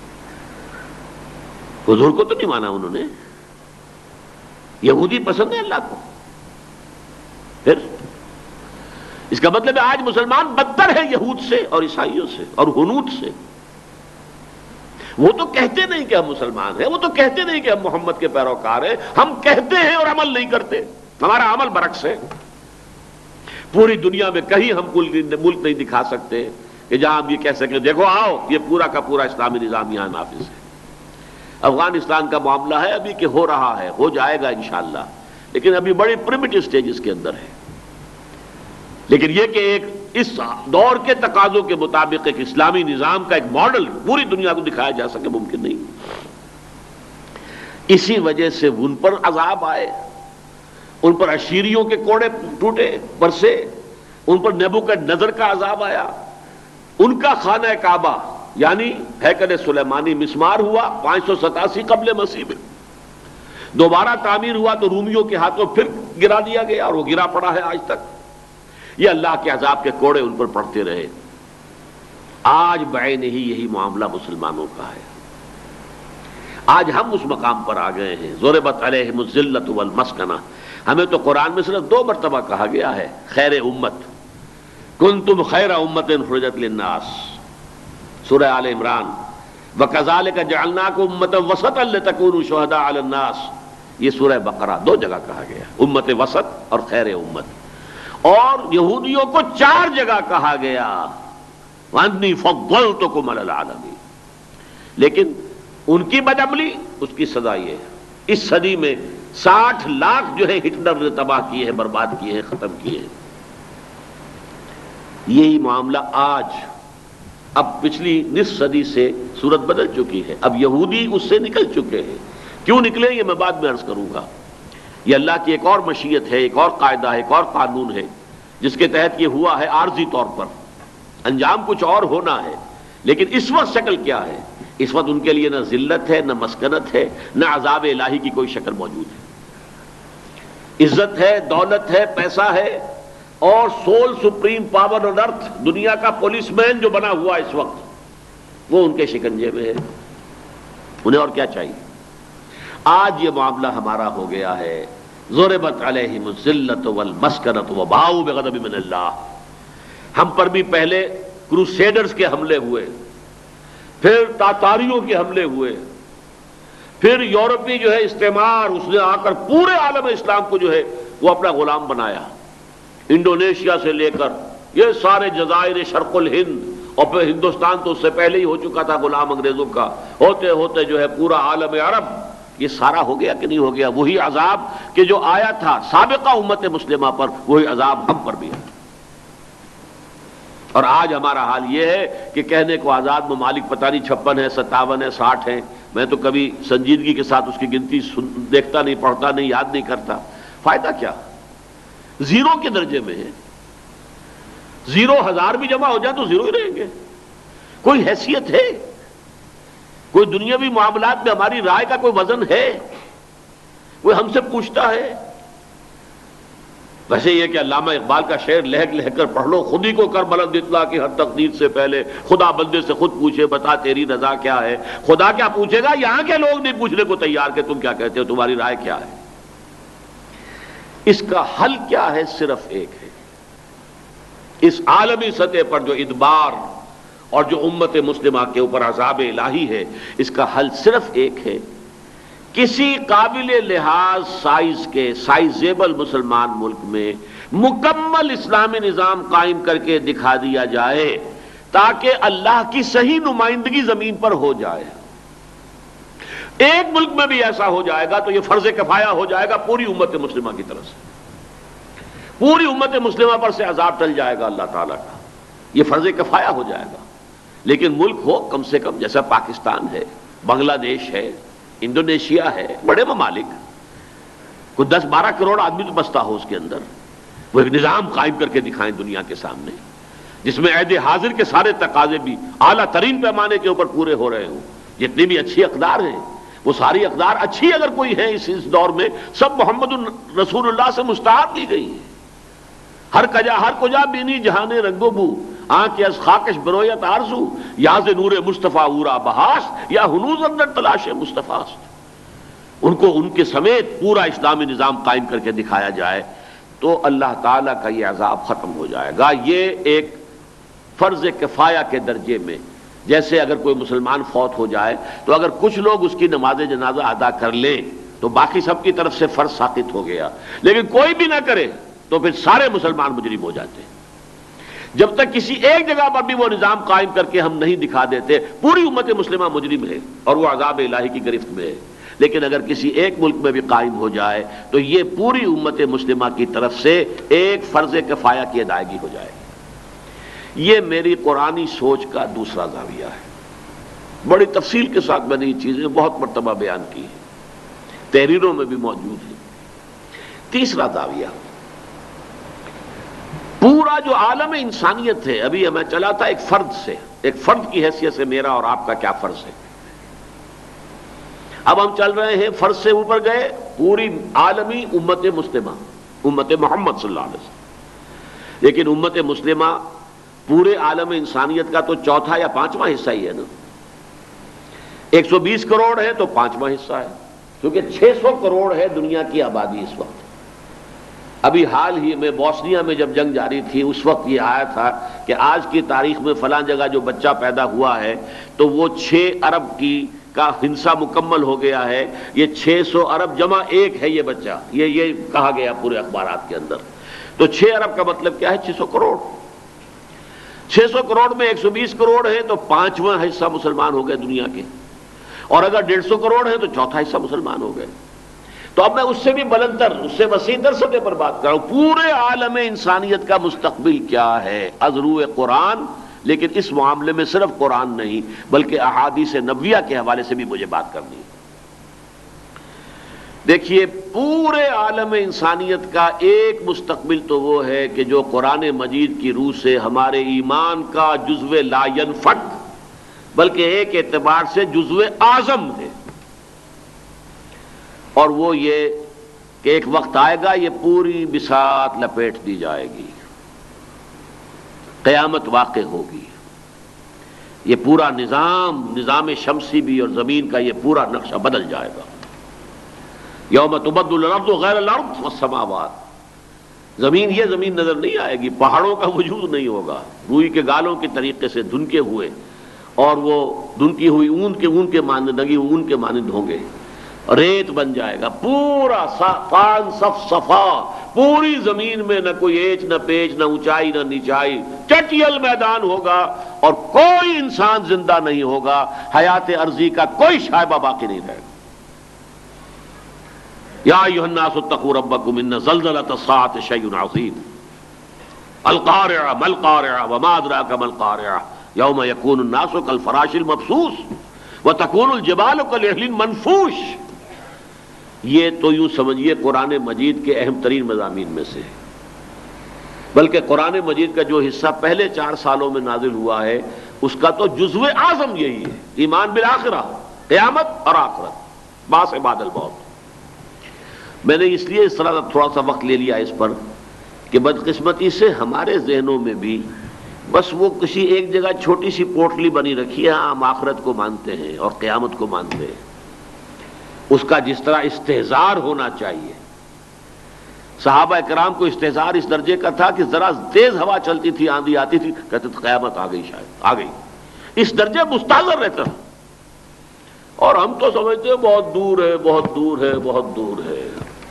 حضور کو تو نہیں مانا انہوں نے، یہودی پسند ہے اللہ کو، پھر اس کا مطلب ہے آج مسلمان بدتر ہے یہود سے اور عیسائیوں سے اور ہنود سے۔ وہ تو کہتے نہیں کہ ہم مسلمان ہیں، وہ تو کہتے نہیں کہ ہم محمد کے پیروکار ہیں، ہم کہتے ہیں اور عمل نہیں کرتے، ہمارا عمل برعکس ہے۔ پوری دنیا میں کہیں ہم ملک نہیں دکھا سکتے کہ جہاں ہم یہ کہہ سکیں دیکھو آؤ یہ پورا کا پورا اسلامی نظام یہاں نافذ ہے۔ افغانستان کا معاملہ ہے ابھی کہ ہو رہا ہے، ہو جائے گا انشاءاللہ، لیکن ابھی بڑی پریمیٹو سٹیجز کے اندر ہے۔ لیکن یہ کہ ایک اس دور کے تقاضوں کے مطابق ایک اسلامی نظام کا ایک ماڈل پوری دنیا کو دکھایا جا سکے، ممکن نہیں۔ اسی وجہ سے ان پر عذاب آئے، ان پر اشیریوں کے کوڑے ٹوٹے برسے، ان پر نیبوکڈنیزر کا عذاب آیا، ان کا خانہ کعبہ یعنی ہیکل سلیمانی مسمار ہوا 587 قبل مسیح میں، دوبارہ تعمیر ہوا تو رومیوں کے ہاتھوں پھر گرا دیا گیا اور وہ گرا پڑا ہے آج تک۔ یہ اللہ کے عذاب کے کوڑے ان پر پڑتے رہے۔ آج بعین ہی یہی معاملہ مسلمانوں کا ہے۔ آج ہم اس مقام پر آ گئے ہیں، ضربت علیہم الذلۃ والمسکنہ۔ ہمیں تو قرآن میں صرف 2 مرتبہ کہا گیا ہے خیر امت، کنتم خیر امت اخرجت للناس، سورہ آل عمران، وکذالک جعلناکم امۃ وسطا لتکونوا شہداء علی الناس، یہ سورہ بقرہ 2 جگہ کہا گیا، امت وسط اور خیر امت۔ اور یہودیوں کو 4 جگہ کہا گیا وَأَنِّي فَضَّلْتُكُمْ عَلَى الْعَالَمِينَ، لیکن ان کی بدعملی اس کی سزا یہ ہے۔ اس صدی میں 60 لاکھ جو ہے ہٹلر نے تباہ کیے ہیں، برباد کیے ہیں، ختم کیے ہیں۔ یہی معاملہ آج، اب پچھلی نصف صدی سے صورت بدل چکی ہے، اب یہودی اس سے نکل چکے ہیں۔ کیوں نکلے یہ میں بعد میں عرض کروں گا۔ یہ اللہ کی ایک اور مشیت ہے، ایک اور قاعدہ ہے، ایک اور قانون ہے جس کے تحت یہ ہوا ہے عارضی طور پر، انجام کچھ اور ہونا ہے، لیکن اس وقت شکل کیا ہے؟ اس وقت ان کے لیے نہ ذلت ہے، نہ مسکنت ہے، نہ عذاب الہی کی کوئی شکل موجود ہے۔ عزت ہے، دولت ہے، پیسہ ہے، اور sole supreme power on earth, دنیا کا پولیس مین جو بنا ہوا اس وقت، وہ ان کے شکنجے میں ہے۔ انہیں اور کیا چاہیے؟ آج یہ معاملہ ہمارا ہو گیا ہے، ضربت علیہم الذلۃ والمسکنۃ وباؤوا بغضب من اللہ۔ ہم پر بھی پہلے کروسیڈرز کے حملے ہوئے، پھر تاتاریوں کے حملے ہوئے، پھر یورپی جو ہے استعمار، اس نے آ کر پورے عالم اسلام کو جو ہے وہ اپنا غلام بنایا، انڈونیشیا سے لے کر یہ سارے جزائر شرق الہند، اور پھر ہندوستان تو اس سے پہلے ہی ہو چکا تھا غلام انگریزوں کا، ہوتے ہوتے جو ہے پورا عالم عرب، یہ سارا ہو گیا کہ نہیں ہو گیا؟ وہی عذاب کہ جو آیا تھا سابقہ امت مسلمہ پر، وہی عذاب ہم پر بھی ہے۔ اور آج ہمارا حال یہ ہے کہ کہنے کو آزاد ممالک پتہ نہیں 56 ہے، 57 ہے، 60 ہیں، میں تو کبھی سنجیدگی کے ساتھ اس کی گنتی دیکھتا نہیں، پڑھتا نہیں، یاد نہیں کرتا، فائدہ کیا؟ زیرو کے درجے میں ہے۔ 0,000 بھی جمع ہو جائے تو زیرو ہی رہیں گے۔ کوئی حیثیت ہے؟ کوئی دنیاوی معاملات میں ہماری رائے کا کوئی وزن ہے؟ کوئی ہم سے پوچھتا ہے؟ ویسے یہ کہ علامہ اقبال کا شعر لہک لہک کر پڑھ لو، خود ہی کو کر بلند اطلاع کی ہر تقدیر سے پہلے، خدا بندے سے خود پوچھے بتا تیری رضا کیا ہے۔ خدا کیا پوچھے گا؟ یہاں کے لوگ نہیں پوچھنے کو تیار کہ تم کیا کہتے ہو، تمہاری رائے کیا ہے۔ اس کا حل کیا ہے؟ صرف ایک ہے۔ اس عالمی سطح پر جو ادبار اور جو امت مسلمہ کے اوپر عذاب الہی ہے، اس کا حل صرف ایک ہے، کسی قابل لحاظ سائز کے سائزیبل مسلمان ملک میں مکمل اسلامی نظام قائم کر کے دکھا دیا جائے تاکہ اللہ کی صحیح نمائندگی زمین پر ہو جائے۔ ایک ملک میں بھی ایسا ہو جائے گا تو یہ فرض کفایہ ہو جائے گا پوری امت مسلمہ کی طرف سے، پوری امت مسلمہ پر سے عذاب ٹل جائے گا اللہ تعالیٰ کا، یہ فرض کفایہ ہو جائے گا۔ لیکن ملک ہو کم سے کم جیسا پاکستان ہے، بنگلہ دیش ہے، انڈونیشیا ہے، بڑے ممالک، کوئی 10-12 کروڑ آدمی تو بستا ہو اس کے اندر، وہ ایک نظام قائم کر کے دکھائیں دنیا کے سامنے جس میں عہد حاضر کے سارے تقاضے بھی اعلیٰ ترین پیمانے کے اوپر پورے ہو رہے ہوں۔ جتنی بھی اچھی اقدار ہیں، وہ ساری اقدار اچھی اگر کوئی ہے اس دور میں، سب محمد رسول اللہ سے مستعار کی گئی ہیں۔ ہر کجا بینی جہان رنگ و بو، آنکھ از خاکش برویت آرزو، یاز نور مصطفیٰ اورا بہاس، یا ہنوز اندر تلاش مصطفیٰ است۔ ان کو ان کے سمیت پورا اسلامی نظام قائم کر کے دکھایا جائے تو اللہ تعالیٰ کا یہ عذاب ختم ہو جائے گا۔ یہ ایک فرض کفایہ کے درجے میں، جیسے اگر کوئی مسلمان فوت ہو جائے تو اگر کچھ لوگ اس کی نماز جنازہ ادا کر لیں تو باقی سب کی طرف سے فرض ساقط ہو گیا، لیکن کوئی بھی نہ کرے تو پھر سارے مسلمان مجرم ہو جاتے ہیں۔ جب تک کسی ایک جگہ پر بھی وہ نظام قائم کر کے ہم نہیں دکھا دیتے، پوری امت مسلمہ مجرم ہے اور وہ عذاب الہی کی گرفت میں ہے، لیکن اگر کسی ایک ملک میں بھی قائم ہو جائے تو یہ پوری امت مسلمہ کی طرف سے ایک فرض کفایہ کی ادائیگی ہو جائے گی۔ یہ میری قرآنی سوچ کا دوسرا زاویہ ہے۔ بڑی تفصیل کے ساتھ میں نے یہ چیزیں بہت مرتبہ بیان کی ہیں، تحریروں میں بھی موجود ہیں۔ تیسرا زاویہ، پورا جو عالم انسانیت ہے، ابھی میں چلا تھا ایک فرد سے، ایک فرد کی حیثیت سے میرا اور آپ کا کیا فرض ہے۔ اب ہم چل رہے ہیں فرض سے اوپر گئے، پوری عالمی امت مسلمہ، امت محمد صلی اللہ علیہ وسلم۔ لیکن امت مسلمہ پورے عالم انسانیت کا تو چوتھا یا پانچواں حصہ ہی ہے نا۔ 120 کروڑ ہے تو پانچواں حصہ ہے، کیونکہ 600 کروڑ ہے دنیا کی آبادی اس وقت۔ ابھی حال ہی میں بوسنیا میں جب جنگ جاری تھی، اس وقت یہ آیا تھا کہ آج کی تاریخ میں فلاں جگہ جو بچہ پیدا ہوا ہے تو وہ 6 ارب کا ہنسا مکمل ہو گیا ہے، یہ 600 ارب جمع 1 ہے یہ بچہ، یہ کہا گیا پورے اخبارات کے اندر۔ تو 6 ارب کا مطلب کیا ہے؟ 600 کروڑ۔ 600 کروڑ میں 120 کروڑ ہے تو پانچواں حصہ مسلمان ہو گئے دنیا کے، اور اگر 150 کروڑ ہے تو چوتھا حصہ مسلمان ہو گئے۔ تو اب میں اس سے بھی بلندر، اس سے وسیع تر سطح پر بات کر رہا ہوں، پورے عالم انسانیت کا مستقبل کیا ہے از روئے قرآن، لیکن اس معاملے میں صرف قرآن نہیں بلکہ احادیث نبویہ کے حوالے سے بھی مجھے بات کرنی ہے۔ دیکھیے، پورے عالم انسانیت کا ایک مستقبل تو وہ ہے کہ جو قرآن مجید کی روح سے ہمارے ایمان کا جزو لا ینفک، بلکہ ایک اعتبار سے جزو اعظم ہے، اور وہ یہ کہ ایک وقت آئے گا یہ پوری بساط لپیٹ دی جائے گی، قیامت واقع ہوگی، یہ پورا نظام شمسی بھی اور زمین کا یہ پورا نقشہ بدل جائے گا۔ یوم تبدل الارض غیر الارض والسماوات، زمین یہ زمین نظر نہیں آئے گی، پہاڑوں کا وجود نہیں ہوگا، روئی کے گالوں کے طریقے سے دھنکے ہوئے، اور وہ دھنکی ہوئی اون کے مانند، نگی اون کے مانند ہوں گے، ریت بن جائے گا، پورا پان صفا، پوری زمین میں نہ کوئی ایچ نہ پیچ، نہ اونچائی نہ نیچائی، چٹیل میدان ہوگا، اور کوئی انسان زندہ نہیں ہوگا، حیات عرضی کا کوئی شائبہ باقی نہیں رہے گا۔ یا ایھا الناس اتقوا ربکم ان زلزلۃ الساعۃ شیء عظیم القارعۃ ما القارعۃ وما ادراک ما القارعۃ یوم یکون الناس کالفراش المبثوث وتکون الجبال کالعہن المنفوش۔ یہ تو یوں سمجھیے قرآن مجید کے اہم ترین مضامین میں سے، بلکہ قرآن مجید کا جو حصہ پہلے 4 سالوں میں نازل ہوا ہے اس کا تو جزو اعظم یہی ہے، ایمان بالآخرہ، قیامت اور آخرت، باس بعد الموت۔ میں نے اس لیے اس طرح تھوڑا سا وقت لے لیا اس پر کہ بدقسمتی سے ہمارے ذہنوں میں بھی بس وہ کسی ایک جگہ چھوٹی سی پوٹلی بنی رکھی ہے، ہم آخرت کو مانتے ہیں اور قیامت کو مانتے ہیں، اس کا جس طرح استحضار ہونا چاہیے۔ صحابہ کرام کو استحضار اس درجے کا تھا کہ ذرا تیز ہوا چلتی تھی، آندھی آتی تھی، کہتے تھے قیامت آ گئی، شاید آ گئی، اس درجے مستحضر رہتا تھا۔ اور ہم تو سمجھتے ہیں بہت دور ہے، بہت دور ہے، بہت دور ہے۔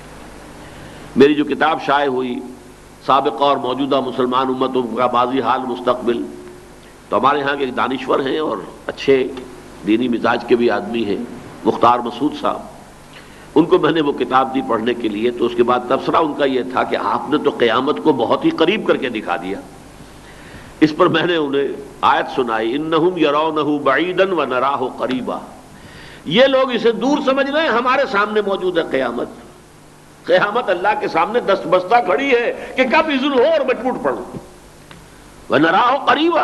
میری جو کتاب شائع ہوئی سابقہ اور موجودہ مسلمان امتوں کا ماضی حال مستقبل، تو ہمارے ہاں کے دانشور ہیں اور اچھے دینی مزاج کے بھی آدمی ہیں، مختار مسعود صاحب، ان کو میں نے وہ کتاب دی پڑھنے کے لیے، تو اس کے بعد تبصرہ ان کا یہ تھا کہ آپ نے تو قیامت کو بہت ہی قریب کر کے دکھا دیا۔ اس پر میں نے انہیں آیت سنائی، انہم یرونہ بعیدا ونراہ قریبا، یہ لوگ اسے دور سمجھ رہے ہیں، ہمارے سامنے موجود ہے قیامت۔ قیامت اللہ کے سامنے دست بستہ کھڑی ہے کہ کب اذن ہو اور میں ٹوٹ پڑوں، ونراہ قریبا۔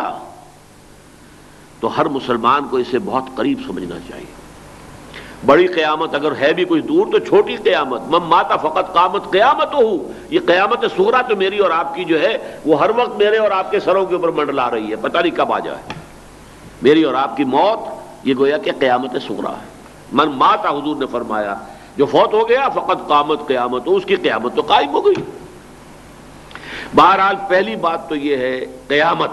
تو ہر مسلمان کو اسے بہت قریب سمجھنا چاہیے۔ بڑی قیامت اگر ہے بھی کوئی دور تو چھوٹی قیامت، من مات فقط قامت قیامتہ، یہ قیامت صغریٰ تو میری اور آپ کی جو ہے وہ ہر وقت میرے اور آپ کے سروں کے اوپر منڈلا رہی ہے، پتہ نہیں کب آ جائے۔ میری اور آپ کی موت یہ گویا کہ قیامت صغریٰ ہے۔ من مات، حضور نے فرمایا، جو فوت ہو گیا فقط قامت قیامت، اس کی قیامت تو قائم ہو گئی۔ بہرحال پہلی بات تو یہ ہے قیامت،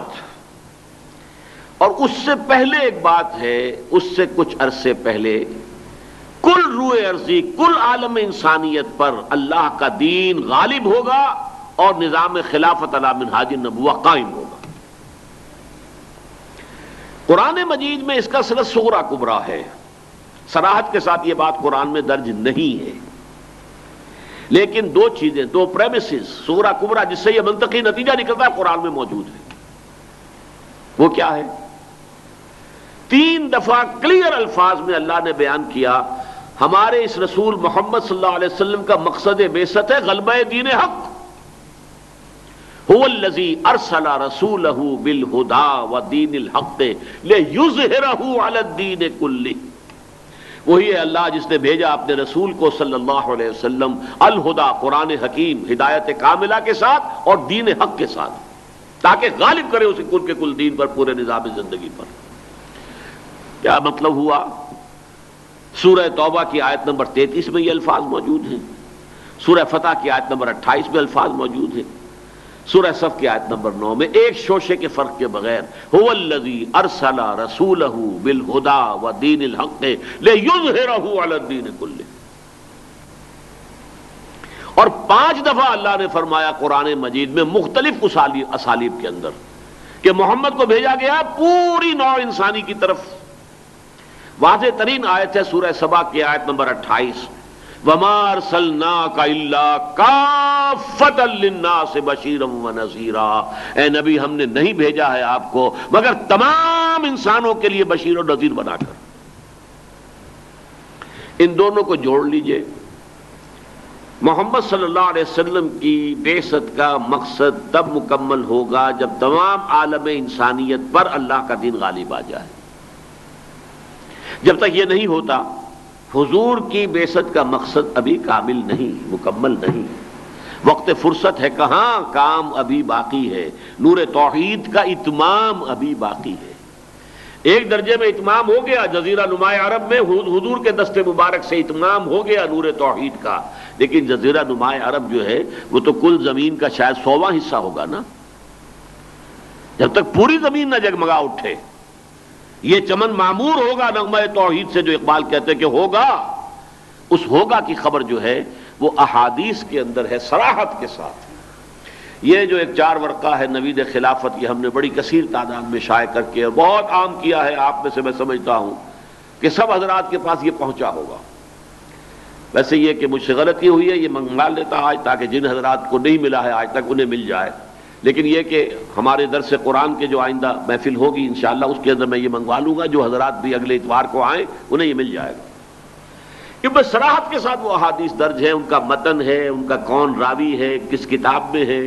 اور اس سے پہلے ایک بات ہے، اس سے کچھ عرصے پہلے کل روئے ارضی، کل عالم انسانیت پر اللہ کا دین غالب ہوگا اور نظام خلافت علی منہاج النبوہ قائم ہوگا۔ قرآن مجید میں اس کا صرف صغرا کبرا ہے، صراحت کے ساتھ یہ بات قرآن میں درج نہیں ہے، لیکن دو چیزیں، دو پریمیسز صغرا کبرا جس سے یہ منطقی نتیجہ نکلتا ہے قرآن میں موجود ہے۔ وہ کیا ہے؟ 3 دفعہ کلیئر الفاظ میں اللہ نے بیان کیا ہمارے اس رسول محمد صلی اللہ علیہ وسلم کا مقصد بعثت ہے غلبہ دین حق۔ هو الذی ارسل رسولہ بالہدی ودین الحق لیظہرہ علی الدین کلہ، وہی ہے اللہ جس نے بھیجا اپنے رسول کو صلی اللہ علیہ وسلم الہدا قرآن حکیم ہدایت کاملہ کے ساتھ اور دین حق کے ساتھ، تاکہ غالب کرے اسے کل کے کل دین پر، پورے نظام زندگی پر۔ کیا مطلب ہوا؟ سورہ توبہ کی آیت نمبر 33 میں یہ الفاظ موجود ہیں، سورہ فتح کی آیت نمبر 28 میں الفاظ موجود ہیں، سورہ صف کی آیت نمبر 9 میں ایک شوشے کے فرق کے بغیر هو الذی ارسل رسولہ بالہدی ودین الحق لیظہرہ علی الدین کلہ۔ اور 5 دفعہ اللہ نے فرمایا قرآن مجید میں مختلف اسالیب کے اندر کہ محمد کو بھیجا گیا پوری نوع انسانی کی طرف۔ واضح ترین آیت ہے سورہ سبا کی آیت نمبر 28، وَمَا أَرْسَلْنَاكَ إِلَّا كَافَّةً لِلنَّاسِ بَشِيرًا وَنَذِيرًا، اے نبی ہم نے نہیں بھیجا ہے آپ کو مگر تمام انسانوں کے لیے بشیر و نذیر بنا کر۔ ان دونوں کو جوڑ لیجئے، محمد صلی اللہ علیہ وسلم کی بعثت کا مقصد تب مکمل ہوگا جب تمام عالم انسانیت پر اللہ کا دین غالب آ جائے۔ جب تک یہ نہیں ہوتا حضور کی بعثت کا مقصد ابھی کامل نہیں، مکمل نہیں، وقت فرصت ہے کہاں، کام ابھی باقی ہے، نور توحید کا اتمام ابھی باقی ہے۔ ایک درجے میں اتمام ہو گیا، جزیرہ نماء عرب میں حضور کے دست مبارک سے اتمام ہو گیا نور توحید کا، لیکن جزیرہ نماء عرب جو ہے وہ تو کل زمین کا شاید 100واں حصہ ہوگا نا۔ جب تک پوری زمین نہ جگمگا اٹھے، یہ چمن معمور ہوگا نغمہ توحید سے جو اقبال کہتے ہیں کہ ہوگا، اس ہوگا کی خبر جو ہے وہ احادیث کے اندر ہے صراحت کے ساتھ۔ یہ جو ایک 4 ورقہ ہے نوید خلافت، یہ ہم نے بڑی کثیر تعداد میں شائع کر کے بہت عام کیا ہے، آپ میں سے میں سمجھتا ہوں کہ سب حضرات کے پاس یہ پہنچا ہوگا۔ ویسے یہ کہ مجھ سے غلطی ہوئی ہے، یہ منگوا لیتا آج تاکہ جن حضرات کو نہیں ملا ہے آج تک انہیں مل جائے، لیکن یہ کہ ہمارے درس قرآن کے جو آئندہ محفل ہوگی انشاءاللہ اس کے اندر میں یہ منگوا لوں گا، جو حضرات بھی اگلے اتوار کو آئیں انہیں یہ مل جائے گا۔ یہ بس صراحت کے ساتھ وہ احادیث درج ہے، ان کا متن ہے، ان کا کون راوی ہے، کس کتاب میں ہے۔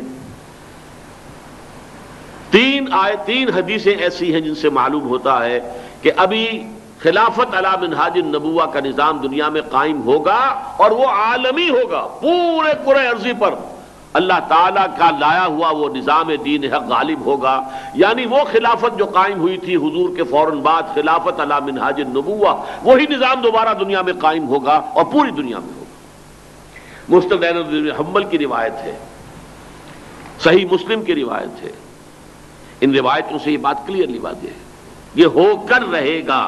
3 حدیثیں ایسی ہیں جن سے معلوم ہوتا ہے کہ ابھی خلافت علی منہاج النبوہ کا نظام دنیا میں قائم ہوگا، اور وہ عالمی ہوگا، پورے کرۂ ارضی پر اللہ تعالیٰ کا لایا ہوا وہ نظام دین حق غالب ہوگا۔ یعنی وہ خلافت جو قائم ہوئی تھی حضور کے فوراً بعد، خلافت علی منہاج النبوہ، وہی نظام دوبارہ دنیا میں قائم ہوگا اور پوری دنیا میں ہوگا۔ مسند احمد بن حنبل کی روایت ہے، صحیح مسلم کی روایت ہے، ان روایتوں سے یہ بات کلیئرلی واضح ہے، یہ ہو کر رہے گا۔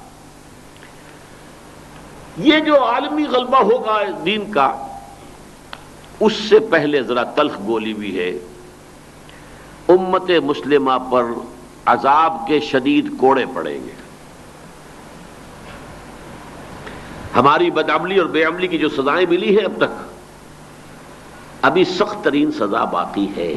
یہ جو عالمی غلبہ ہوگا دین کا، اس سے پہلے ذرا تلخ گولی بھی ہے، امت مسلمہ پر عذاب کے شدید کوڑے پڑیں گے۔ ہماری بدعملی اور بے عملی کی جو سزائیں ملی ہیں اب تک، ابھی سخت ترین سزا باقی ہے۔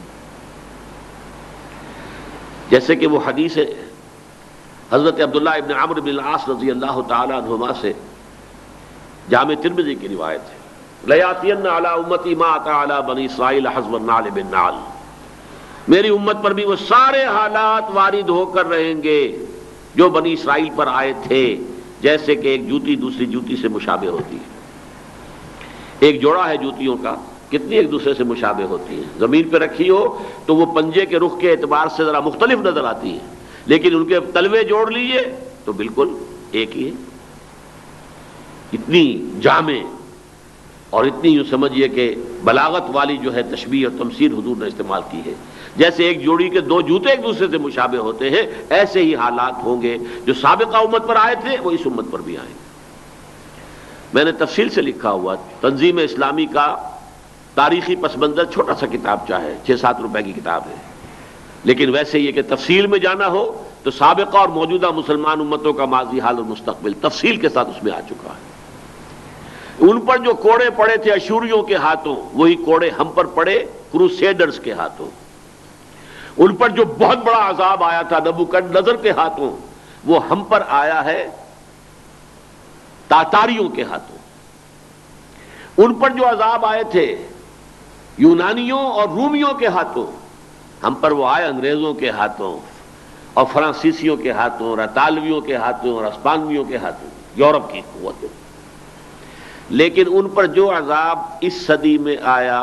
جیسے کہ وہ حدیث حضرت عبداللہ ابن عمرو بن العاص رضی اللہ تعالی عنہما سے جامع ترمذی کی روایت ہے، لَيَأْتِيَنَّ عَلَىٰ أُمَّتِي مَا أَتَىٰ عَلَىٰ بَنِي إِسْرَائِيلَ حَسْبَ النَّعْلِ بِالنَّعْلِ، میری امت پر بھی وہ سارے حالات وارد ہو کر رہیں گے جو بنی اسرائیل پر آئے تھے، جیسے کہ ایک جوتی دوسری جوتی سے مشابہ ہوتی ہے۔ ایک جوڑا ہے جوتیوں کا، کتنی ایک دوسرے سے مشابہ ہوتی ہیں، زمین پہ رکھی ہو تو وہ پنجے کے رخ کے اعتبار سے ذرا مختلف نظر آتی ہے، لیکن ان کے تلوے جوڑ لیجئے تو بالکل ایک ہی ہے۔ اتنی جامع اور اتنی یوں سمجھیے کہ بلاغت والی جو ہے تشبیہ اور تمثیل حضور نے استعمال کی ہے، جیسے ایک جوڑی کے 2 جوتے ایک دوسرے سے مشابہ ہوتے ہیں، ایسے ہی حالات ہوں گے جو سابقہ امت پر آئے تھے وہ اس امت پر بھی آئیں گے۔ میں نے تفصیل سے لکھا ہوا تنظیم اسلامی کا تاریخی پس منظر، چھوٹا سا کتاب چاہے 6-7 روپے کی کتاب ہے، لیکن ویسے یہ کہ تفصیل میں جانا ہو تو سابقہ اور موجودہ مسلمان امتوں کا ماضی، حال اور مستقبل تفصیل کے ساتھ اس میں آ چکا ہے۔ ان پر جو کوڑے پڑے تھے اشوریوں کے ہاتھوں، وہی کوڑے ہم پر پڑے کروسیڈرز کے ہاتھوں۔ ان پر جو بہت بڑا عذاب آیا تھا نبوکدنضر کے ہاتھوں، وہ ہم پر آیا ہے تاتاریوں کے ہاتھوں۔ ان پر جو عذاب آئے تھے یونانیوں اور رومیوں کے ہاتھوں، ہم پر وہ آئے انگریزوں کے ہاتھوں اور فرانسیسیوں کے ہاتھوں اور اطالویوں کے ہاتھوں اور اسپانویوں کے ہاتھوں، یورپ کی قوتوں۔ لیکن ان پر جو عذاب اس صدی میں آیا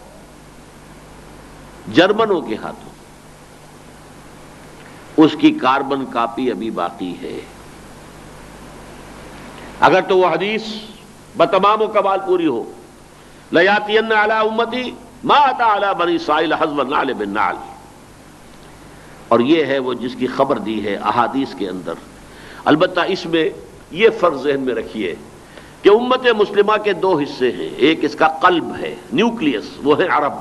جرمنوں کے ہاتھوں، اس کی کاربن کاپی ابھی باقی ہے۔ اگر تو وہ حدیث بتمام و کمال پوری ہو، لَيَأْتِيَنَّ عَلَىٰ أُمَّتِي مَا أَتَىٰ عَلَىٰ بَنِي إِسْرَائِيلَ حَذْوَ النَّعْلِ بِالنَّعْلِ، اور یہ ہے وہ جس کی خبر دی ہے احادیث کے اندر۔ البتہ اس میں یہ فرض ذہن میں رکھیے کہ امت مسلمہ کے دو حصے ہیں، ایک اس کا قلب ہے، نیوکلیس، وہ ہے عرب۔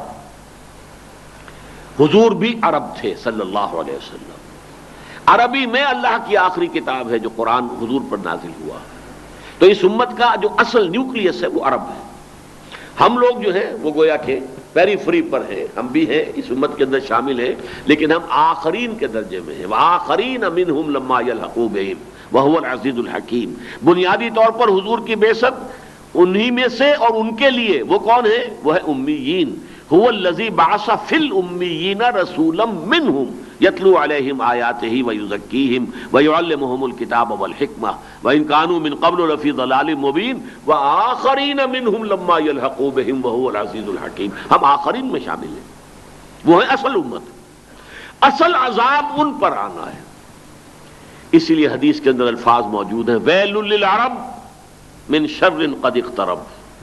حضور بھی عرب تھے صلی اللہ علیہ وسلم۔ عربی میں اللہ کی آخری کتاب ہے جو قرآن حضور پر نازل ہوا، تو اس امت کا جو اصل نیوکلیس ہے وہ عرب ہے۔ ہم لوگ جو ہیں وہ گویا کہ پیری فری پر ہیں، ہم بھی ہیں اس امت کے اندر شامل ہیں، لیکن ہم آخرین کے درجے میں ہیں۔ وآخرین منہم لما یلحقوا بہم وہو العزیز الحکیم۔ بنیادی طور پر حضور کی بعثت انہی میں سے اور ان کے لیے، وہ کون ہے؟ وہ ہے امیین۔ هو الذی بعث فی الامیین رسولا منہم یتلو علیہم آیاتہ ویزکیہم ویعلمہم الکتاب والحکمہ وإن كانوا من قبل لفی ضلال مبین وآخرین منہم لما یلحقوا بہم وہو العزیز الحکیم۔ ہم آخرین میں شامل ہیں، وہ ہے اصل امت۔ اصل عذاب ان پر آنا ہے، اسی لیے حدیث کے اندر الفاظ موجود ہیں ویل للعرب من شر قد اقترب۔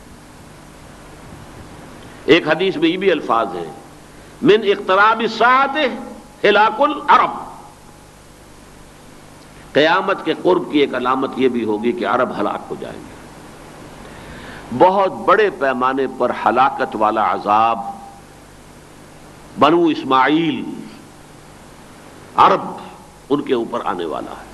ایک حدیث میں یہ بھی الفاظ ہیں من اقتراب الساعۃ ہلاک العرب۔ قیامت کے قرب کی ایک علامت یہ بھی ہوگی کہ عرب ہلاک ہو جائیں گے۔ بہت بڑے پیمانے پر ہلاکت والا عذاب بنو اسماعیل عرب ان کے اوپر آنے والا ہے۔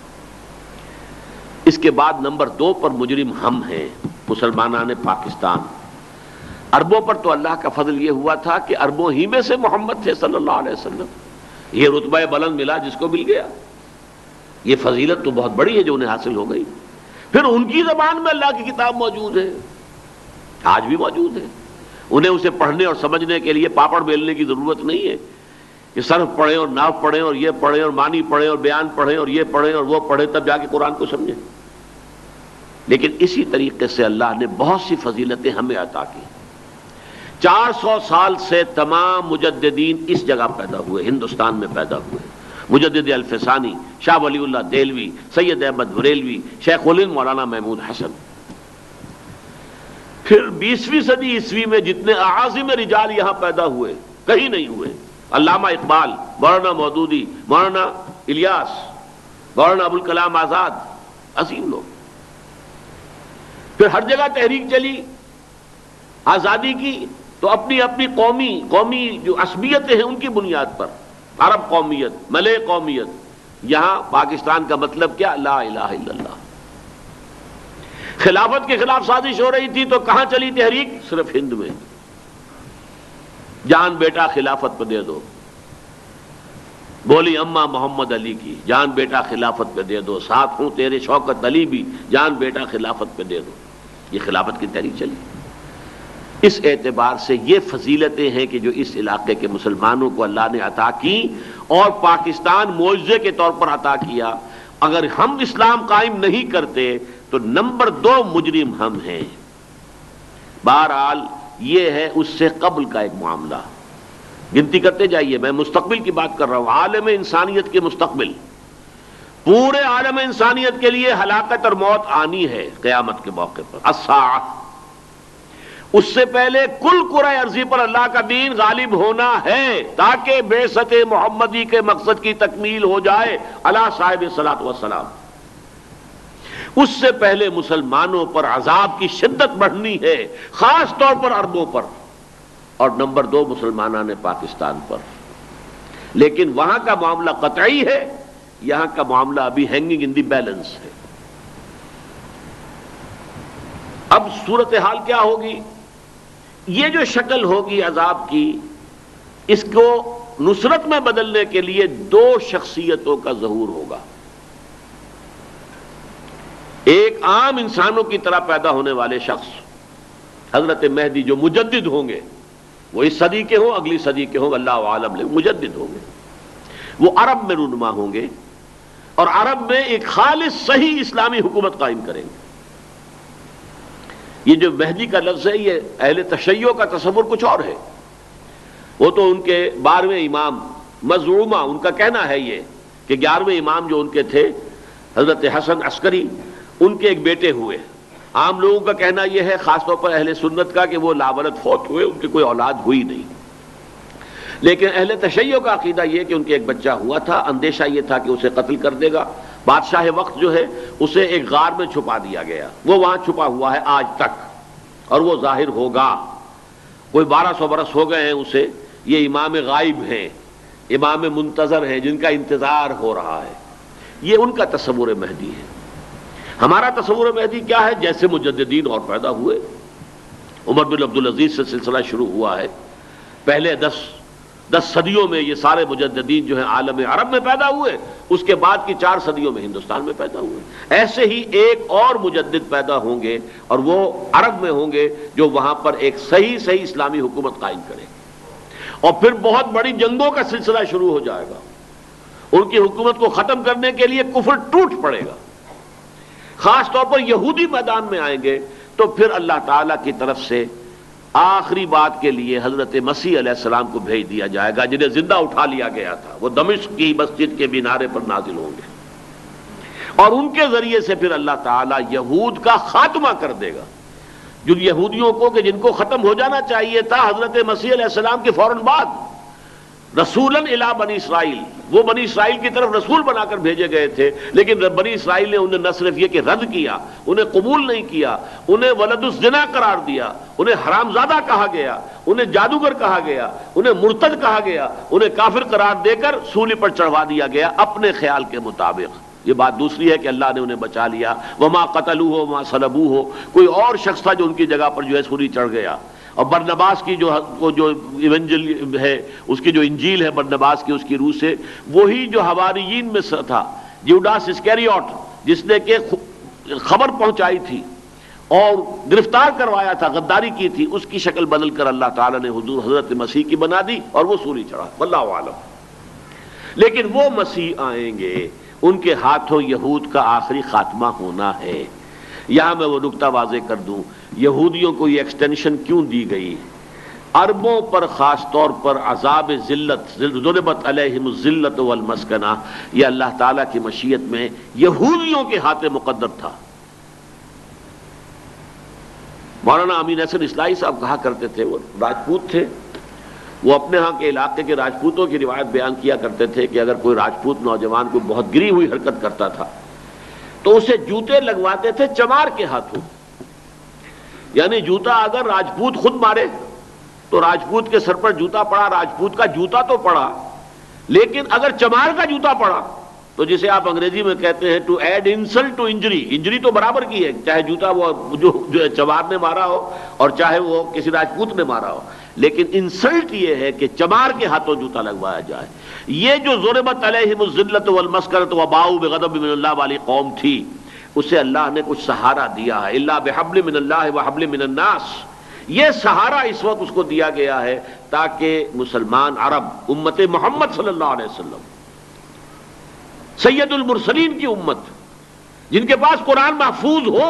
اس کے بعد نمبر 2 پر مجرم ہم ہیں، مسلمانان پاکستان۔ عربوں پر تو اللہ کا فضل یہ ہوا تھا کہ عربوں ہی میں سے محمد تھے صلی اللہ علیہ وسلم، یہ رتبہ بلند ملا جس کو مل گیا، یہ فضیلت تو بہت بڑی ہے جو انہیں حاصل ہو گئی۔ پھر ان کی زبان میں اللہ کی کتاب موجود ہے، آج بھی موجود ہے، انہیں اسے پڑھنے اور سمجھنے کے لیے پاپڑ بیلنے کی ضرورت نہیں ہے کہ صرف پڑھیں اور نحو پڑھیں اور یہ پڑھیں اور معنی پڑھیں اور بیان پڑھیں اور یہ پڑھیں اور وہ پڑھیں تب جا کے قرآن کو سمجھیں۔ لیکن اسی طریقے سے اللہ نے بہت سی فضیلتیں ہمیں عطا کی۔ 400 سال سے تمام مجددین اس جگہ پیدا ہوئے، ہندوستان میں پیدا ہوئے۔ مجدد الفسانی، شاہ ولی اللہ دہلوی، سید احمد بریلوی، شیخ الہند مولانا محمود حسن۔ پھر 20ویں صدی عیسوی میں جتنے اعاظم رجال یہاں پیدا ہوئے کہیں نہیں ہوئے، علامہ اقبال، مولانا مودودی، مولانا الیاس، مولانا ابوالکلام آزاد، عظیم لوگ۔ پھر ہر جگہ تحریک چلی آزادی کی، تو اپنی اپنی قومی جو عصبیتیں ہیں ان کی بنیاد پر، عرب قومیت، ملے قومیت، یہاں پاکستان کا مطلب کیا؟ لا الہ الا اللہ۔ خلافت کے خلاف سازش ہو رہی تھی تو کہاں چلی تحریک؟ صرف ہند میں۔ جان بیٹا خلافت پہ دے دو، بولی اماں محمد علی کی، جان بیٹا خلافت پہ دے دو، ساتھ ہوں تیرے شوکت علی بھی، جان بیٹا خلافت پہ دے دو۔ یہ خلافت کی تحریک چلی۔ اس اعتبار سے یہ فضیلتیں ہیں کہ جو اس علاقے کے مسلمانوں کو اللہ نے عطا کی اور پاکستان معجزے کے طور پر عطا کیا۔ اگر ہم اسلام قائم نہیں کرتے تو نمبر 2 مجرم ہم ہیں۔ بہرحال یہ ہے اس سے قبل کا ایک معاملہ، گنتی کرتے جائیے، میں مستقبل کی بات کر رہا ہوں، عالم انسانیت کے مستقبل۔ پورے عالم انسانیت کے لیے ہلاکت اور موت آنی ہے قیامت کے موقع پر، الساعہ۔ اس سے پہلے کل کرۂ ارضی پر اللہ کا دین غالب ہونا ہے تاکہ بعثت محمدی کے مقصد کی تکمیل ہو جائے علی صاحب الصلاۃ والسلام۔ اس سے پہلے مسلمانوں پر عذاب کی شدت بڑھنی ہے، خاص طور پر عربوں پر، اور نمبر 2 مسلمانان پاکستان پر۔ لیکن وہاں کا معاملہ قطعی ہے یہاں کا معاملہ ابھی ہینگنگ ان دی بیلنس ہے۔ اب صورتحال کیا ہوگی؟ یہ جو شکل ہوگی عذاب کی، اس کو نصرت میں بدلنے کے لیے دو شخصیتوں کا ظہور ہوگا۔ ایک عام انسانوں کی طرح پیدا ہونے والے شخص حضرت مہدی جو مجدد ہوں گے، وہ اس صدی کے ہوں اگلی صدی کے ہوں اللہ عالم لے، مجدد ہوں گے، وہ عرب میں رونما ہوں گے اور عرب میں ایک خالص صحیح اسلامی حکومت قائم کریں گے۔ یہ جو مہدی کا لفظ ہے، یہ اہل تشیع کا تصور کچھ اور ہے۔ وہ تو ان کے 12ویں امام مزعومہ ان کا کہنا ہے یہ کہ 11ویں امام جو ان کے تھے حضرت حسن عسکری، ان کے ایک بیٹے ہوئے۔ عام لوگوں کا کہنا یہ ہے، خاص طور پر اہل سنت کا، کہ وہ لاولد فوت ہوئے، ان کی کوئی اولاد ہوئی نہیں۔ لیکن اہل تشیع کا عقیدہ یہ کہ ان کے ایک بچہ ہوا تھا، اندیشہ یہ تھا کہ اسے قتل کر دے گا۔ بادشاہ وقت جو ہے اسے ایک غار میں چھپا دیا گیا، وہ وہاں چھپا ہوا ہے آج تک، اور وہ ظاہر ہوگا۔ کوئی 1200 برس ہو گئے ہیں اسے۔ یہ امام غائب ہیں، امام منتظر ہیں، جن کا انتظار ہو رہا ہے۔ یہ ان کا تصور مہدی ہے۔ ہمارا تصور مہدی کیا ہے؟ جیسے مجددین اور پیدا ہوئے، عمر بن عبدالعزیز سے سلسلہ شروع ہوا ہے، پہلے 10 صدیوں میں یہ سارے مجددین جو ہیں عالم عرب میں پیدا ہوئے، اس کے بعد کی 4 صدیوں میں ہندوستان میں پیدا ہوئے۔ ایسے ہی ایک اور مجدد پیدا ہوں گے، اور وہ عرب میں ہوں گے، جو وہاں پر ایک صحیح اسلامی حکومت قائم کرے، اور پھر بہت بڑی جنگوں کا سلسلہ شروع ہو جائے گا۔ ان کی حکومت کو ختم کرنے کے لیے کفر ٹوٹ پڑے گا۔ خاص طور پر یہودی میدان میں آئیں گے، تو پھر اللہ تعالیٰ کی طرف سے آخری بات کے لیے حضرت مسیح علیہ السلام کو بھیج دیا جائے گا، جنہیں زندہ اٹھا لیا گیا تھا۔ وہ دمشق کی مسجد کے مینارے پر نازل ہوں گے، اور ان کے ذریعے سے پھر اللہ تعالیٰ یہود کا خاتمہ کر دے گا۔ جن یہودیوں کو کہ جن کو ختم ہو جانا چاہیے تھا حضرت مسیح علیہ السلام کے فوراً بعد، رسولاً الی بنی اسرائیل، وہ بنی اسرائیل کی طرف رسول بنا کر بھیجے گئے تھے، لیکن بنی اسرائیل نے انہیں نہ صرف یہ کہ رد کیا، انہیں قبول نہیں کیا، انہیں ولد الزنا قرار دیا، انہیں حرامزادہ کہا گیا، انہیں جادوگر کہا گیا، انہیں مرتد کہا گیا، انہیں کافر قرار دے کر سولی پر چڑھوا دیا گیا اپنے خیال کے مطابق۔ یہ بات دوسری ہے کہ اللہ نے انہیں بچا لیا، وما قتلوہ وما صلبوہ، کوئی اور شخص تھا جو ان کی جگہ پر جو ہے سولی چڑھ گیا۔ اور برنباس کی جو ایونجل ہے، اس کی جو انجیل ہے برنباس کی، اس کی روح سے وہی جو حواریین میں سے تھا، جیوڈاس اسکیریوٹ، جس نے کہ خبر پہنچائی تھی اور گرفتار کروایا تھا، غداری کی تھی، اس کی شکل بدل کر اللہ تعالیٰ نے حضور حضرت مسیح کی بنا دی، اور وہ سولی چڑھا، واللہ عالم۔ لیکن وہ مسیح آئیں گے، ان کے ہاتھوں یہود کا آخری خاتمہ ہونا ہے۔ یہاں میں وہ نقطہ واضح کر دوں، یہودیوں کو یہ ایکسٹینشن کیوں دی گئی؟ عربوں پر خاص طور پر عذاب ذلت، ضربت علیہم الذلۃ والمسکنہ، یہ اللہ تعالیٰ کی مشیت میں یہودیوں کے ہاتھ مقدر تھا۔ مولانا امین حسن اصلاحی صاحب کہا کرتے تھے، وہ راجپوت تھے، وہ اپنے ہاں کے علاقے کے راجپوتوں کی روایت بیان کیا کرتے تھے کہ اگر کوئی راجپوت نوجوان کوئی بہت گری ہوئی حرکت کرتا تھا تو اسے جوتے لگواتے تھے چمار کے ہاتھوں، یعنی جوتا اگر راجپوت خود مارے تو راجپوت کے سر پر جوتا پڑا، راجپوت کا جوتا تو پڑا، لیکن اگر چمار کا جوتا پڑا تو جسے آپ انگریزی میں کہتے ہیں to add insult to injury, injury تو برابر کی ہے، چاہے جوتا وہ جو چمار نے مارا ہو اور چاہے وہ کسی راجپوت نے مارا ہو، لیکن انسلٹ یہ ہے کہ چمار کے ہاتھوں جوتا لگوایا جائے۔ یہ جو ضربت علیہم الذلۃ والمسکنۃ وباؤوا بغضب من اللہ والی قوم تھی، اسے اللہ نے کچھ سہارا دیا ہے، الا بحبل من اللہ وحبل من الناس، یہ سہارا اس وقت اس کو دیا گیا ہے تاکہ مسلمان عرب، امت محمد صلی اللہ علیہ وسلم، سید المرسلین کی امت، جن کے پاس قرآن محفوظ ہو۔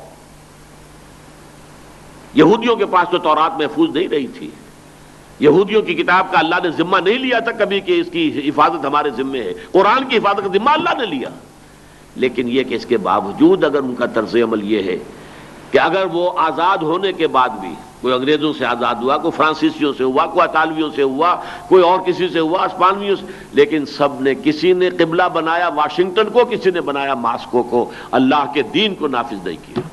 یہودیوں کے پاس تو تورات محفوظ نہیں رہی تھی، یہودیوں کی کتاب کا اللہ نے ذمہ نہیں لیا تھا کبھی کہ اس کی حفاظت ہمارے ذمے ہے، قرآن کی حفاظت کا ذمہ اللہ نے لیا، لیکن یہ کہ اس کے باوجود اگر ان کا طرز عمل یہ ہے کہ اگر وہ آزاد ہونے کے بعد بھی، کوئی انگریزوں سے آزاد ہوا، کوئی فرانسیسیوں سے ہوا، کوئی اطالویوں سے ہوا، کوئی اور کسی سے ہوا، اسپانویوں سے، لیکن سب نے، کسی نے قبلہ بنایا واشنگٹن کو، کسی نے بنایا ماسکو کو، اللہ کے دین کو نافذ نہیں کیا۔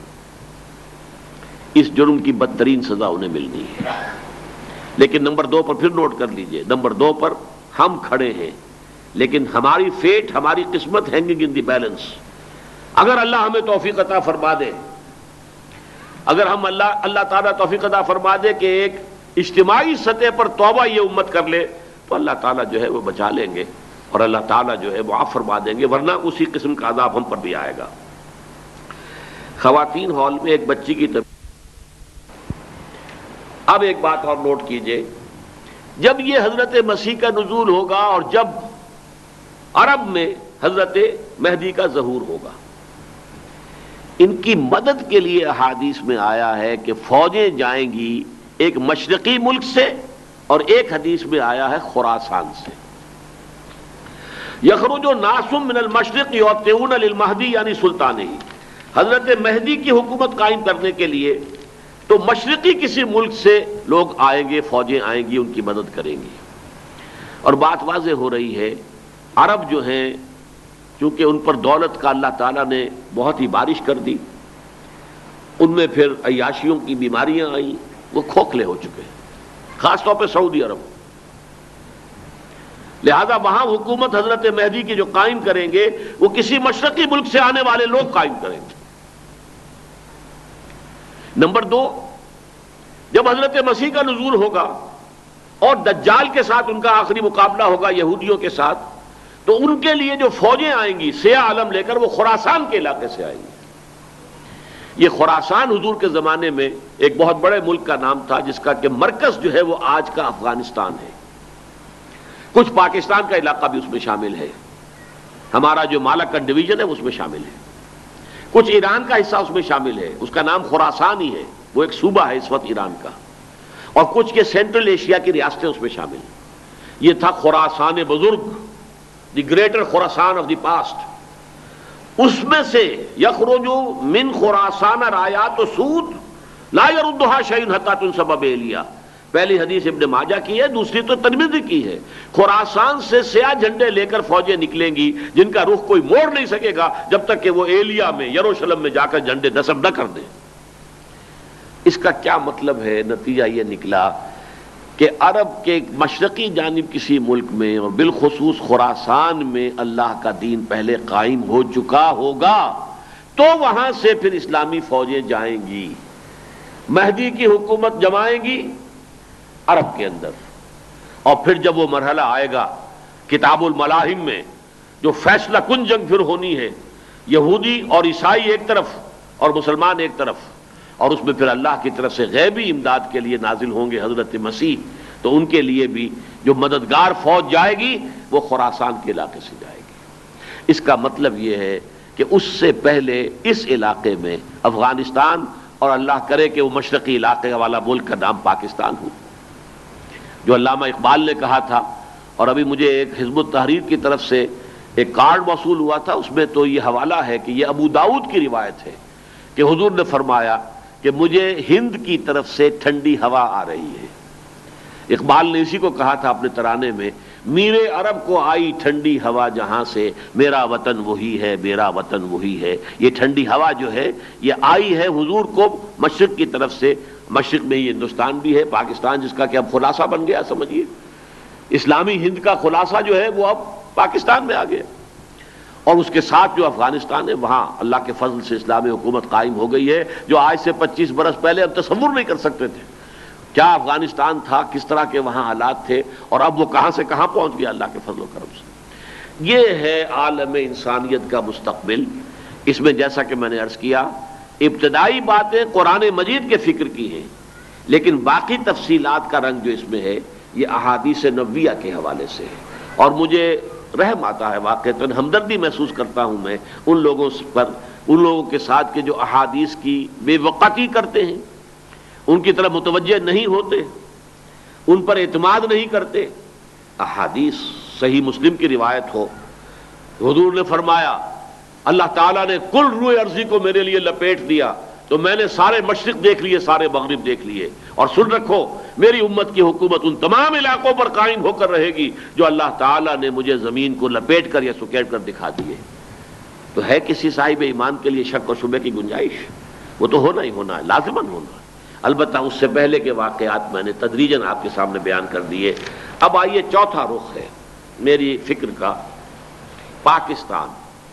اس جرم کی بدترین سزا انہیں ملنی ہے۔ لیکن نمبر 2 پر پھر نوٹ کر لیجئے، نمبر 2 پر ہم کھڑے ہیں، لیکن ہماری فیٹ، ہماری قسمت ہینگنگ ان دی بیلنس. اگر اللہ ہمیں توفیق عطا فرما دے، اگر ہم اللہ تعالیٰ توفیق عطا فرما دے کہ ایک اجتماعی سطح پر توبہ یہ امت کر لے، تو اللہ تعالیٰ جو ہے وہ بچا لیں گے اور اللہ تعالیٰ جو ہے معاف فرما دیں گے، ورنہ اسی قسم کا عذاب ہم پر بھی آئے گا. خواتین ہال میں ایک بچی کی طبیعت. اب ایک بات اور نوٹ کیجئے، جب یہ حضرت مسیح کا نزول ہوگا اور جب عرب میں حضرت مہدی کا ظہور ہوگا، ان کی مدد کے لیے احادیث میں آیا ہے کہ فوجیں جائیں گی ایک مشرقی ملک سے، اور ایک حدیث میں آیا ہے خراسان سے. یخرج ناس من المشرق یوطئون للمہدی یعنی سلطانہ، حضرت مہدی کی حکومت قائم کرنے کے لیے تو مشرقی کسی ملک سے لوگ آئیں گے، فوجیں آئیں گی، ان کی مدد کریں گی. اور بات واضح ہو رہی ہے، عرب جو ہیں چونکہ ان پر دولت کا اللہ تعالیٰ نے بہت ہی بارش کر دی، ان میں پھر عیاشیوں کی بیماریاں آئیں، وہ کھوکھلے ہو چکے ہیں، خاص طور پہ سعودی عرب. لہذا وہاں حکومت حضرت مہدی کی جو قائم کریں گے وہ کسی مشرقی ملک سے آنے والے لوگ قائم کریں گے. نمبر 2، جب حضرت مسیح کا نزول ہوگا اور دجال کے ساتھ ان کا آخری مقابلہ ہوگا یہودیوں کے ساتھ، تو ان کے لیے جو فوجیں آئیں گی سیاہ علم لے کر، وہ خراسان کے علاقے سے آئیں گی. یہ خراسان حضور کے زمانے میں ایک بہت بڑے ملک کا نام تھا، جس کا کہ مرکز جو ہے وہ آج کا افغانستان ہے. کچھ پاکستان کا علاقہ بھی اس میں شامل ہے، ہمارا جو مالاکنڈ ڈویژن ہے اس میں شامل ہے. کچھ ایران کا حصہ اس میں شامل ہے، اس کا نام خراسان ہی ہے، وہ ایک صوبہ ہے اس وقت ایران کا. اور کچھ کے سینٹرل ایشیا کی ریاستیں اس میں شامل ہیں. یہ تھا خراسان بزرگ، the greater Khorasan of the past. اس میں سے یخرج من خراسان رایات سود لا یردھا شیء حتی تنصب بإیلیا. پہلی حدیث ابن ماجہ کی ہے، دوسری تو ترمذی کی ہے. خراسان سے سیاہ جھنڈے لے کر فوجیں نکلیں گی جن کا رخ کوئی موڑ نہیں سکے گا جب تک کہ وہ ایلیا میں، یروشلم میں جا کر جھنڈے نصب نہ کر دیں. اس کا کیا مطلب ہے؟ نتیجہ یہ نکلا کہ عرب کے مشرقی جانب کسی ملک میں اور بالخصوص خراسان میں اللہ کا دین پہلے قائم ہو چکا ہوگا، تو وہاں سے پھر اسلامی فوجیں جائیں گی، مہدی کی حکومت جمائیں گی عرب کے اندر. اور پھر جب وہ مرحلہ آئے گا کتاب الملاحم میں، جو فیصلہ کن جنگ پھر ہونی ہے، یہودی اور عیسائی ایک طرف اور مسلمان ایک طرف، اور اس میں پھر اللہ کی طرف سے غیبی امداد کے لیے نازل ہوں گے حضرت مسیح، تو ان کے لیے بھی جو مددگار فوج جائے گی وہ خراسان کے علاقے سے جائے گی. اس کا مطلب یہ ہے کہ اس سے پہلے اس علاقے میں افغانستان، اور اللہ کرے کہ وہ مشرقی علاقے والا ملک کا نام پاکستان ہو. جو علامہ اقبال نے کہا تھا، اور ابھی مجھے ایک حزب التحریر کی طرف سے ایک کارڈ موصول ہوا تھا، اس میں تو یہ حوالہ ہے کہ یہ ابو داؤد کی روایت ہے کہ حضور نے فرمایا کہ مجھے ہند کی طرف سے ٹھنڈی ہوا آ رہی ہے. اقبال نے اسی کو کہا تھا اپنے ترانے میں، میرے عرب کو آئی ٹھنڈی ہوا جہاں سے، میرا وطن وہی ہے، میرا وطن وہی ہے. یہ ٹھنڈی ہوا جو ہے یہ آئی ہے حضور کو مشرق کی طرف سے. مشرق میں یہ ہندوستان بھی ہے، پاکستان جس کا کہ اب خلاصہ بن گیا، سمجھیے اسلامی ہند کا خلاصہ جو ہے وہ اب پاکستان میں آ گیا. اور اس کے ساتھ جو افغانستان ہے، وہاں اللہ کے فضل سے اسلامی حکومت قائم ہو گئی ہے، جو آج سے 25 برس پہلے ہم تصور نہیں کر سکتے تھے کیا افغانستان تھا، کس طرح کے وہاں حالات تھے، اور اب وہ کہاں سے کہاں پہنچ گیا اللہ کے فضل و کرم سے. یہ ہے عالم انسانیت کا مستقبل. اس میں جیسا کہ میں نے عرض کیا، ابتدائی باتیں قرآن مجید کے فکر کی ہیں، لیکن باقی تفصیلات کا رنگ جو اس میں ہے یہ احادیث نبویہ کے حوالے سے ہے. اور مجھے رحم آتا ہے، واقعتاً ہمدردی محسوس کرتا ہوں میں ان لوگوں پر، ان لوگوں کے ساتھ کہ جو احادیث کی بے وقتی کرتے ہیں، ان کی طرف متوجہ نہیں ہوتے، ان پر اعتماد نہیں کرتے. احادیث صحیح مسلم کی روایت ہو، حضور نے فرمایا اللہ تعالیٰ نے کل روئے ارضی کو میرے لیے لپیٹ دیا تو میں نے سارے مشرق دیکھ لیے، سارے مغرب دیکھ لیے، اور سن رکھو میری امت کی حکومت ان تمام علاقوں پر قائم ہو کر رہے گی جو اللہ تعالیٰ نے مجھے زمین کو لپیٹ کر یا سکیڑ کر دکھا دیے. تو ہے کسی صاحب ایمان کے لیے شک اور شبہ کی گنجائش؟ وہ تو ہونا ہی ہونا ہے، لازماً ہونا ہے. البتہ اس سے پہلے کے واقعات میں نے تدریجاً آپ کے سامنے بیان کر دیے. اب آئیے چوتھا رخ ہے میری فکر کا پاکستان،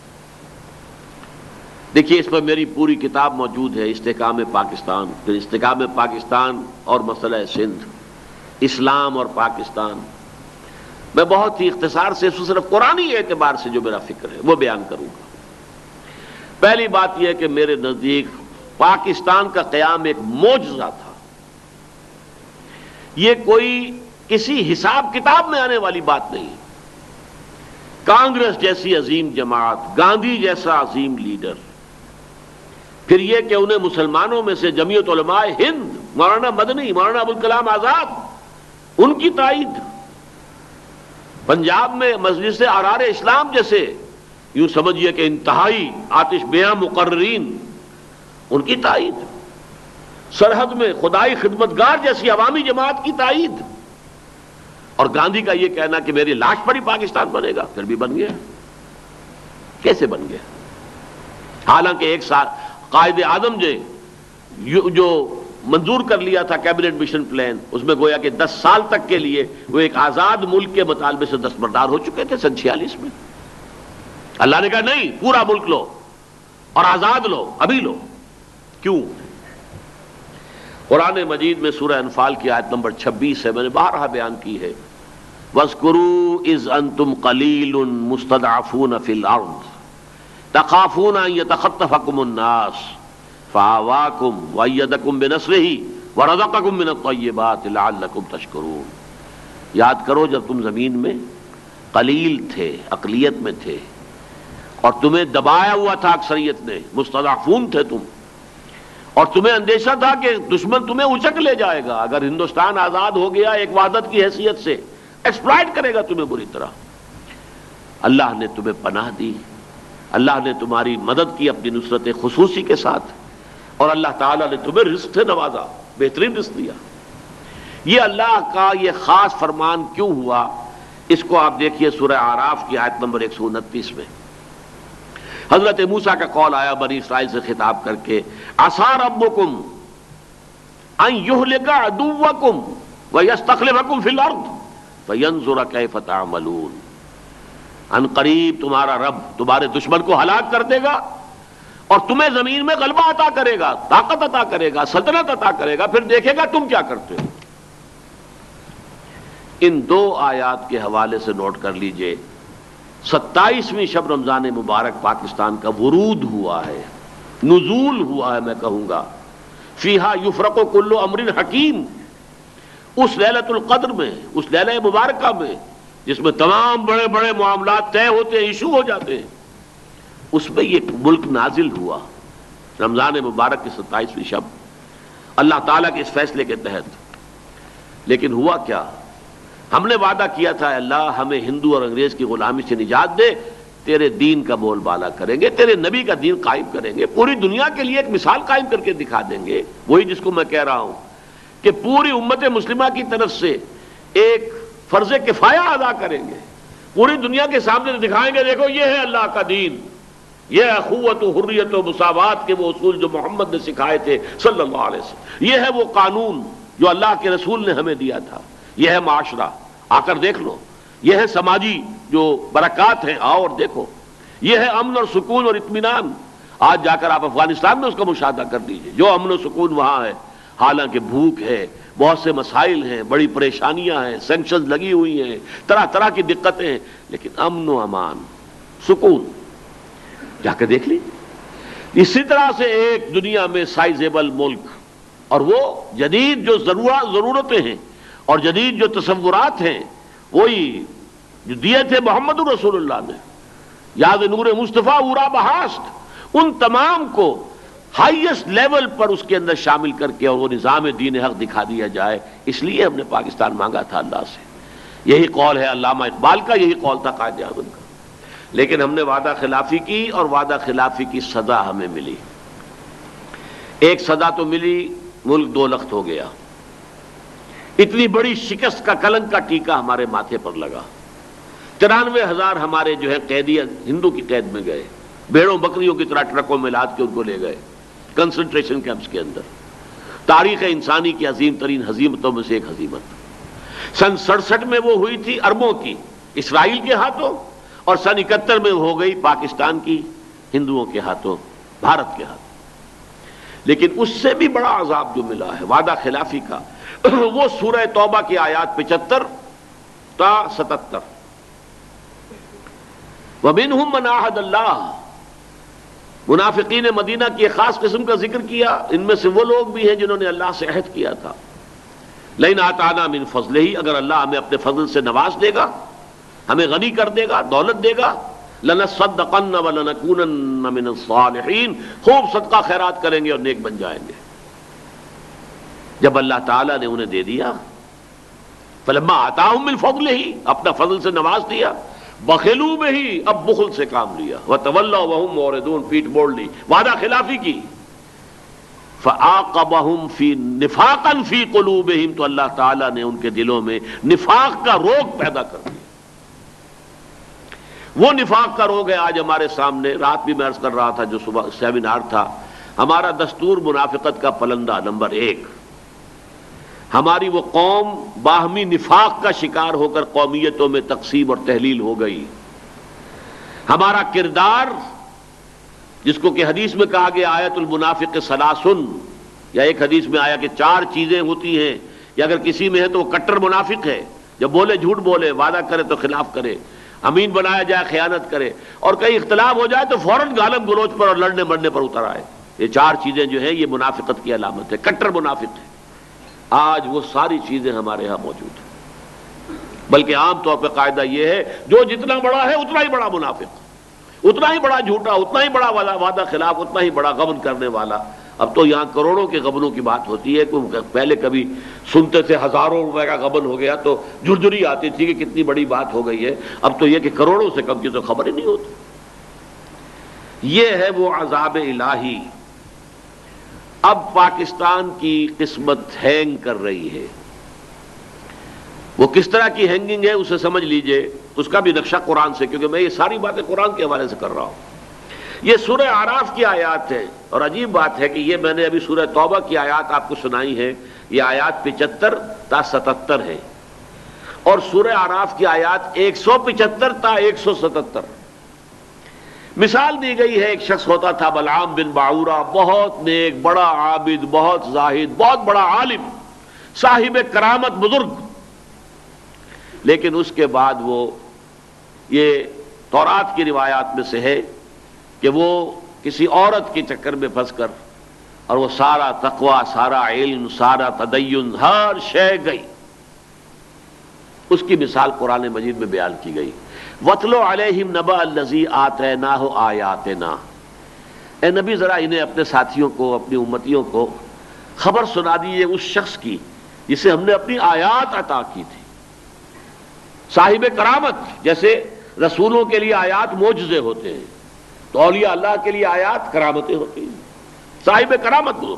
دیکھیے اس پر میری پوری کتاب موجود ہے، استحکام پاکستان، پھر استحکام پاکستان اور مسئلہ سندھ، اسلام اور پاکستان. میں بہت ہی اختصار سے صرف قرآنی اعتبار سے جو میرا فکر ہے وہ بیان کروں گا. پہلی بات یہ ہے کہ میرے نزدیک پاکستان کا قیام ایک معجزہ تھا. یہ کوئی کسی حساب کتاب میں آنے والی بات نہیں. کانگریس جیسی عظیم جماعت، گاندھی جیسا عظیم لیڈر، پھر یہ کہ انہیں مسلمانوں میں سے جمعیت علماء ہند، مولانا مدنی، مولانا ابوالکلام آزاد، ان کی تائید، پنجاب میں مجلس آرار اسلام جیسے یوں سمجھیے کہ انتہائی آتش بیاں مقررین، ان کی تائید، سرحد میں خدائی خدمتگار جیسی عوامی جماعت کی تائید، اور گاندھی کا یہ کہنا کہ میری لاش پر ہی پاکستان بنے گا. پھر بھی بن گیا. کیسے بن گیا؟ حالانکہ ایک سال قائد اعظم جو منظور کر لیا تھا کیبنٹ مشن پلان، اس میں گویا کہ 10 سال تک کے لیے وہ ایک آزاد ملک کے مطالبے سے دستبردار ہو چکے تھے سن 46 میں. اللہ نے کہا نہیں، پورا ملک لو اور آزاد لو، ابھی لو. کیوں؟ قرآن مجید میں سورہ انفال کی آیت نمبر 26 ہے، میں نے بارہا بیان کی ہے، وَاذْكُرُوا إِذْ أَنْتُمْ قَلِيلٌ مُسْتَضْعَفُونَ فِي الْأَرْضِ تَخَافُونَ أَنْ يَتَخَطَّفَكُمُ النَّاسُ فَآوَاكُمْ وَأَيَّدَكُمْ بِنَصْرِهِ وَرَزَقَكُمْ مِنَ الطَّيِّبَاتِ لَعَلَّكُمْ تَشْكُرُونَ. یاد کرو جب تم زمین میں قلیل تھے، اقلیت میں تھے، اور تمہیں دبایا ہوا تھا اکثریت نے، مستضعفون تھے تم، اور تمہیں اندیشہ تھا کہ دشمن تمہیں اچک لے جائے گا. اگر ہندوستان آزاد ہو گیا ایک وحدت کی حیثیت سے، ایکسپلائٹ کرے گا تمہیں بری طرح. اللہ نے تمہیں پناہ دی، اللہ نے تمہاری مدد کی اپنی نصرت خصوصی کے ساتھ، اور اللہ تعالیٰ نے تمہیں رزق سے نوازا، بہترین رزق دیا. یہ اللہ کا یہ خاص فرمان کیوں ہوا؟ اس کو آپ دیکھیے سورہ اعراف کی آیت نمبر 129 میں حضرت موسیٰ کا قول آیا بنی اسرائیل سے خطاب کر کے، عَسَىٰ رَبُّكُمْ أَن يُهْلِكَ عَدُوَّكُمْ وَيَسْتَخْلِفَكُمْ فِي الْأَرْضِ فَيَنْظُرَ كَيْفَ تَعْمَلُونَ. ان قریب تمہارا رب تمہارے دشمن کو ہلاک کر دے گا اور تمہیں زمین میں غلبہ عطا کرے گا، طاقت عطا کرے گا، سلطنت عطا کرے گا، پھر دیکھے گا تم کیا کرتے ہو. ان دو آیات کے حوالے سے نوٹ کر لیجئے، 27ویں شب رمضان مبارک پاکستان کا ورود ہوا ہے، نزول ہوا ہے، میں کہوں گا فیہا یفرق کل امر حکیم. اس لیلۃ القدر میں، اس لیلہ مبارکہ میں جس میں تمام بڑے بڑے معاملات طے ہوتے ہیں، ایشو ہو جاتے ہیں، اس میں یہ ملک نازل ہوا رمضان مبارک کی 27ویں شب اللہ تعالیٰ کے اس فیصلے کے تحت. لیکن ہوا کیا؟ ہم نے وعدہ کیا تھا اللہ ہمیں ہندو اور انگریز کی غلامی سے نجات دے، تیرے دین کا بول بالا کریں گے، تیرے نبی کا دین قائم کریں گے، پوری دنیا کے لیے ایک مثال قائم کر کے دکھا دیں گے. وہی جس کو میں کہہ رہا ہوں کہ پوری امت مسلمہ کی طرف سے ایک فرض کفایہ ادا کریں گے، پوری دنیا کے سامنے دکھائیں گے دیکھو یہ ہے اللہ کا دین، یہ اخوت و حریت و مساوات کے وہ اصول جو محمد نے سکھائے تھے صلی اللہ علیہ وسلم، یہ ہے وہ قانون جو اللہ کے رسول نے ہمیں دیا تھا، یہ ہے معاشرہ، آ کر دیکھ لو، یہ ہے سماجی جو برکات ہیں، آؤ اور دیکھو، یہ ہے امن اور سکون اور اطمینان. آج جا کر آپ افغانستان میں اس کا مشاہدہ کر دیجئے، جو امن و سکون وہاں ہے، حالانکہ بھوک ہے، بہت سے مسائل ہیں، بڑی پریشانیاں ہیں، سینکشنز لگی ہوئی ہیں، طرح طرح کی دقتیں ہیں، لیکن امن و امان، سکون. جا کے دیکھ لی. اسی طرح سے ایک دنیا میں سائزیبل ملک، اور وہ جدید جو ضرورتیں ہیں اور جدید جو تصورات ہیں وہی جو دیے تھے محمد رسول اللہ نے، یاد نور مصطفیٰ اورا بہاشت، ان تمام کو ہائیسٹ لیول پر اس کے اندر شامل کر کے اور وہ نظام دین حق دکھا دیا جائے. اس لیے ہم نے پاکستان مانگا تھا اللہ سے. یہی قول ہے علامہ اقبال کا، یہی قول تھا قائد اعظم کا. لیکن ہم نے وعدہ خلافی کی اور وعدہ خلافی کی سزا ہمیں ملی. ایک سزا تو ملی، ملک دو لخت ہو گیا، اتنی بڑی شکست کا کلنک کا ٹیکا ہمارے ماتھے پر لگا. 93,000 ہمارے جو ہے قیدی ہندو کی قید میں گئے، بھیڑوں بکریوں کی طرح ٹرکوں میں لاد کے ان کو لے گئے کنسنٹریشن کیمپس کے اندر. تاریخ انسانی کی عظیم ترین ہزیمتوں میں سے ایک ہزیمت. سن 67 میں وہ ہوئی تھی اربوں کی، اسرائیل کے ہاتھوں، اور سن 71 میں ہو گئی پاکستان کی ہندوؤں کے ہاتھوں، بھارت کے ہاتھوں۔ لیکن اس سے بھی بڑا عذاب جو ملا ہے وعدہ خلافی کا، وہ سورہ توبہ کی آیات 75 تا 77۔ وَمِنْهُمْ مَنْ عَاهَدَ اللَّهَ، منافقین مدینہ کی ایک خاص قسم کا ذکر کیا، ان میں سے وہ لوگ بھی ہیں جنہوں نے اللہ سے عہد کیا تھا، لَئِنْ آتَانَا مِنْ فَضْلِهِ، اگر اللہ ہمیں اپنے فضل سے نواز دے گا، ہمیں غنی کر دے گا، دولت دے گا، لَنَصَّدَّقَنَّ وَلَنَكُونَنَّ مِنَ الصَّالِحِينَ، خوب صدقہ خیرات کریں گے اور نیک بن جائیں گے۔ جب اللہ تعالیٰ نے انہیں دے دیا، فَلَمَّا آتَاهُم مِّن فَضْلِهِ، اپنا فضل سے نواز دیا، بخلوا بِهِ، اب بخل سے کام لیا، وَتَوَلَّوْا وَهُم مُعْرِضُونَ، پیٹ موڑ لی، وعدہ خلافی کی۔ فَعَاقَبَهُمْ فِي نِفَاقًا فِي قُلُوبِهِمْ، تو اللہ تعالیٰ نے ان کے دلوں میں نفاق کا روگ پیدا کر دیا۔ وہ نفاق کا روگ ہے آج ہمارے سامنے، رات بھی میں عرض کر رہا تھا جو صبح سیمینار تھا، ہمارا دستور منافقت کا پلندہ نمبر 1، ہماری وہ قوم باہمی نفاق کا شکار ہو کر قومیتوں میں تقسیم اور تحلیل ہو گئی، ہمارا کردار جس کو کہ حدیث میں کہا گیا آیت المنافق ثلاثن، یا ایک حدیث میں آیا کہ 4 چیزیں ہوتی ہیں، یا اگر کسی میں ہے تو وہ کٹر منافق ہے، جب بولے جھوٹ بولے، وعدہ کرے تو خلاف کرے، امین بنایا جائے خیانت کرے، اور کہیں اختلاف ہو جائے تو فوراً گالم گلوچ پر اور لڑنے مرنے پر اتر آئے۔ یہ 4 چیزیں جو ہیں یہ منافقت کی علامت ہے، کٹر منافق ہے۔ آج وہ ساری چیزیں ہمارے ہاں موجود ہیں، بلکہ عام طور پہ قاعدہ یہ ہے جو جتنا بڑا ہے اتنا ہی بڑا منافق، اتنا ہی بڑا جھوٹا، اتنا ہی بڑا وعدہ خلاف، اتنا ہی بڑا غبن کرنے والا۔ اب تو یہاں کروڑوں کے غبنوں کی بات ہوتی ہے، پہلے کبھی سنتے تھے ہزاروں روپے کا غبن ہو گیا تو جھرجھری آتی تھی کہ کتنی بڑی بات ہو گئی ہے، اب تو یہ کہ کروڑوں سے کم کی تو خبر ہی نہیں ہوتی۔ یہ ہے وہ عذاب الہی۔ اب پاکستان کی قسمت ہینگ کر رہی ہے، وہ کس طرح کی ہینگنگ ہے اسے سمجھ لیجئے، اس کا بھی نقشہ قرآن سے، کیونکہ میں یہ ساری باتیں قرآن کے حوالے سے کر رہا ہوں۔ یہ سورہ اعراف کی آیات ہے، اور عجیب بات ہے کہ یہ میں نے ابھی سورہ توبہ کی آیات آپ کو سنائی ہے، یہ آیات 75 تا 77 ہے، اور سورہ اعراف کی آیات 175 تا 177۔ مثال دی گئی ہے، ایک شخص ہوتا تھا بلعام بن باعورہ، بہت نیک، بڑا عابد، بہت زاہد، بہت بڑا عالم، صاحب کرامت، بزرگ، لیکن اس کے بعد وہ، یہ تورات کی روایات میں سے ہے کہ وہ کسی عورت کے چکر میں پھنس کر، اور وہ سارا تقوی، سارا علم، سارا تدین، ہر شے گئی۔ اس کی مثال قرآن مجید میں بیان کی گئی، وَاتْلُ عَلَيْهِمْ نَبَأَ الَّذِي آتَيْنَاهُ آيَاتِنَا، اے نبی ذرا انہیں اپنے ساتھیوں کو، اپنی امتیوں کو خبر سنا دیجیے اس شخص کی جسے ہم نے اپنی آیات عطا کی تھی، صاحب کرامت۔ جیسے رسولوں کے لیے آیات معجزے ہوتے ہیں، تو اولیاء اللہ کے لیے آیات کرامتیں ہوتی ہیں، صاحب کرامت وہ۔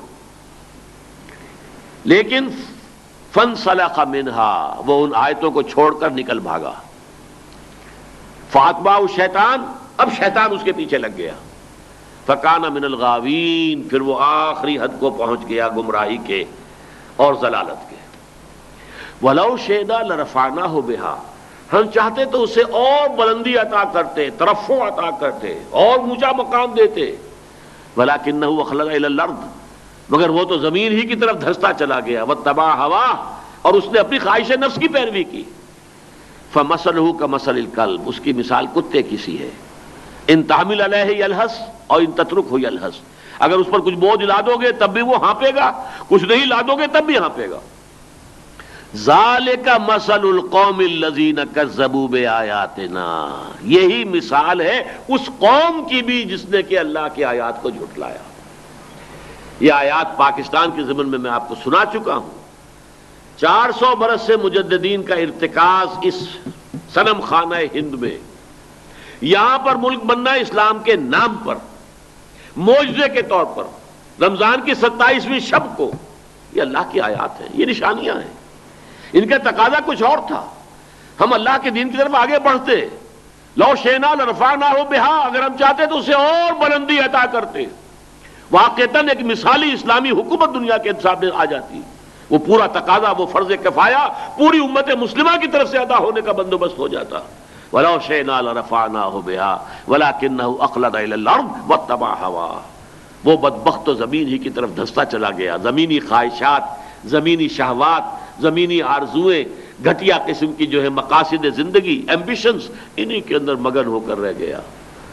لیکن فَانْسَلَخَ مِنْهَا، وہ ان آیتوں کو چھوڑ کر نکل بھاگا، فَأَتْبَعَهُ الشَّيْطَانُ، اب شیطان اس کے پیچھے لگ گیا، فَكَانَ مِنَ الْغَاوِينَ، پھر وہ آخری حد کو پہنچ گیا گمراہی کے اور ضلالت کے۔ وَلَوْ شِئْنَا لَرَفَعْنَاهُ بِهَا، ہم چاہتے تو اسے اور بلندی عطا کرتے، ترفع عطا کرتے، اور اونچا مقام دیتے، وَلَكِنَّهُ أَخْلَدَ إِلَى الْأَرْضِ، مگر وہ تو زمین ہی کی طرف دھستا چلا گیا، وَاتَّبَعَ هَوَاهُ، اور اس نے اپنی خواہش نفس کی پیروی کی۔ فَمَثَلُهُ كَمَثَلِ الْكَلْبِ، اس کی مثال کتے کی سی ہے، ان تحمل علیہ یلہس اور ان تترکہ یلہس، اگر اس پر کچھ بوجھ لا دو گے تب بھی وہ ہانپے گا، کچھ نہیں لا دو گے تب بھی ہانپے گا۔ ذالک مثل القوم الذین کذبوا بآیاتنا، یہی مثال ہے اس قوم کی بھی جس نے کہ اللہ کی آیات کو جھٹلایا۔ یہ آیات پاکستان کے ضمن میں آپ کو سنا چکا ہوں۔ 400 برس سے مجددین کا ارتکاز اس صنم خانہ ہند میں، یہاں پر ملک بننا اسلام کے نام پر، معجزے کے طور پر، رمضان کی 27ویں شب کو، یہ اللہ کی آیات ہیں، یہ نشانیاں ہیں، ان کا تقاضا کچھ اور تھا، ہم اللہ کے دین کی طرف آگے بڑھتے، لو شئنا لرفعناہ بہا، اگر ہم چاہتے تو اسے اور بلندی عطا کرتے، واقعتاً ایک مثالی اسلامی حکومت دنیا کے سامنے آ جاتی، وہ پورا تقاضا، وہ فرض کفایہ پوری امت مسلمہ کی طرف سے ادا ہونے کا بندوبست ہو جاتا، وَلَوْ شِئْنَا لَرَفَعْنَاهُ بِهَا وَلَكِنَّهُ أَخْلَدَ إِلَى الْأَرْضِ وَاتَّبَعَ هَوَاهُ، وہ بدبخت تو زمین ہی کی طرف دھستا چلا گیا، زمینی خواہشات، زمینی شہوات، زمینی آرزوئیں، گھٹیا قسم کی جو ہے مقاصد زندگی، ایمبیشنز، انہی کے اندر مگن ہو کر رہ گیا۔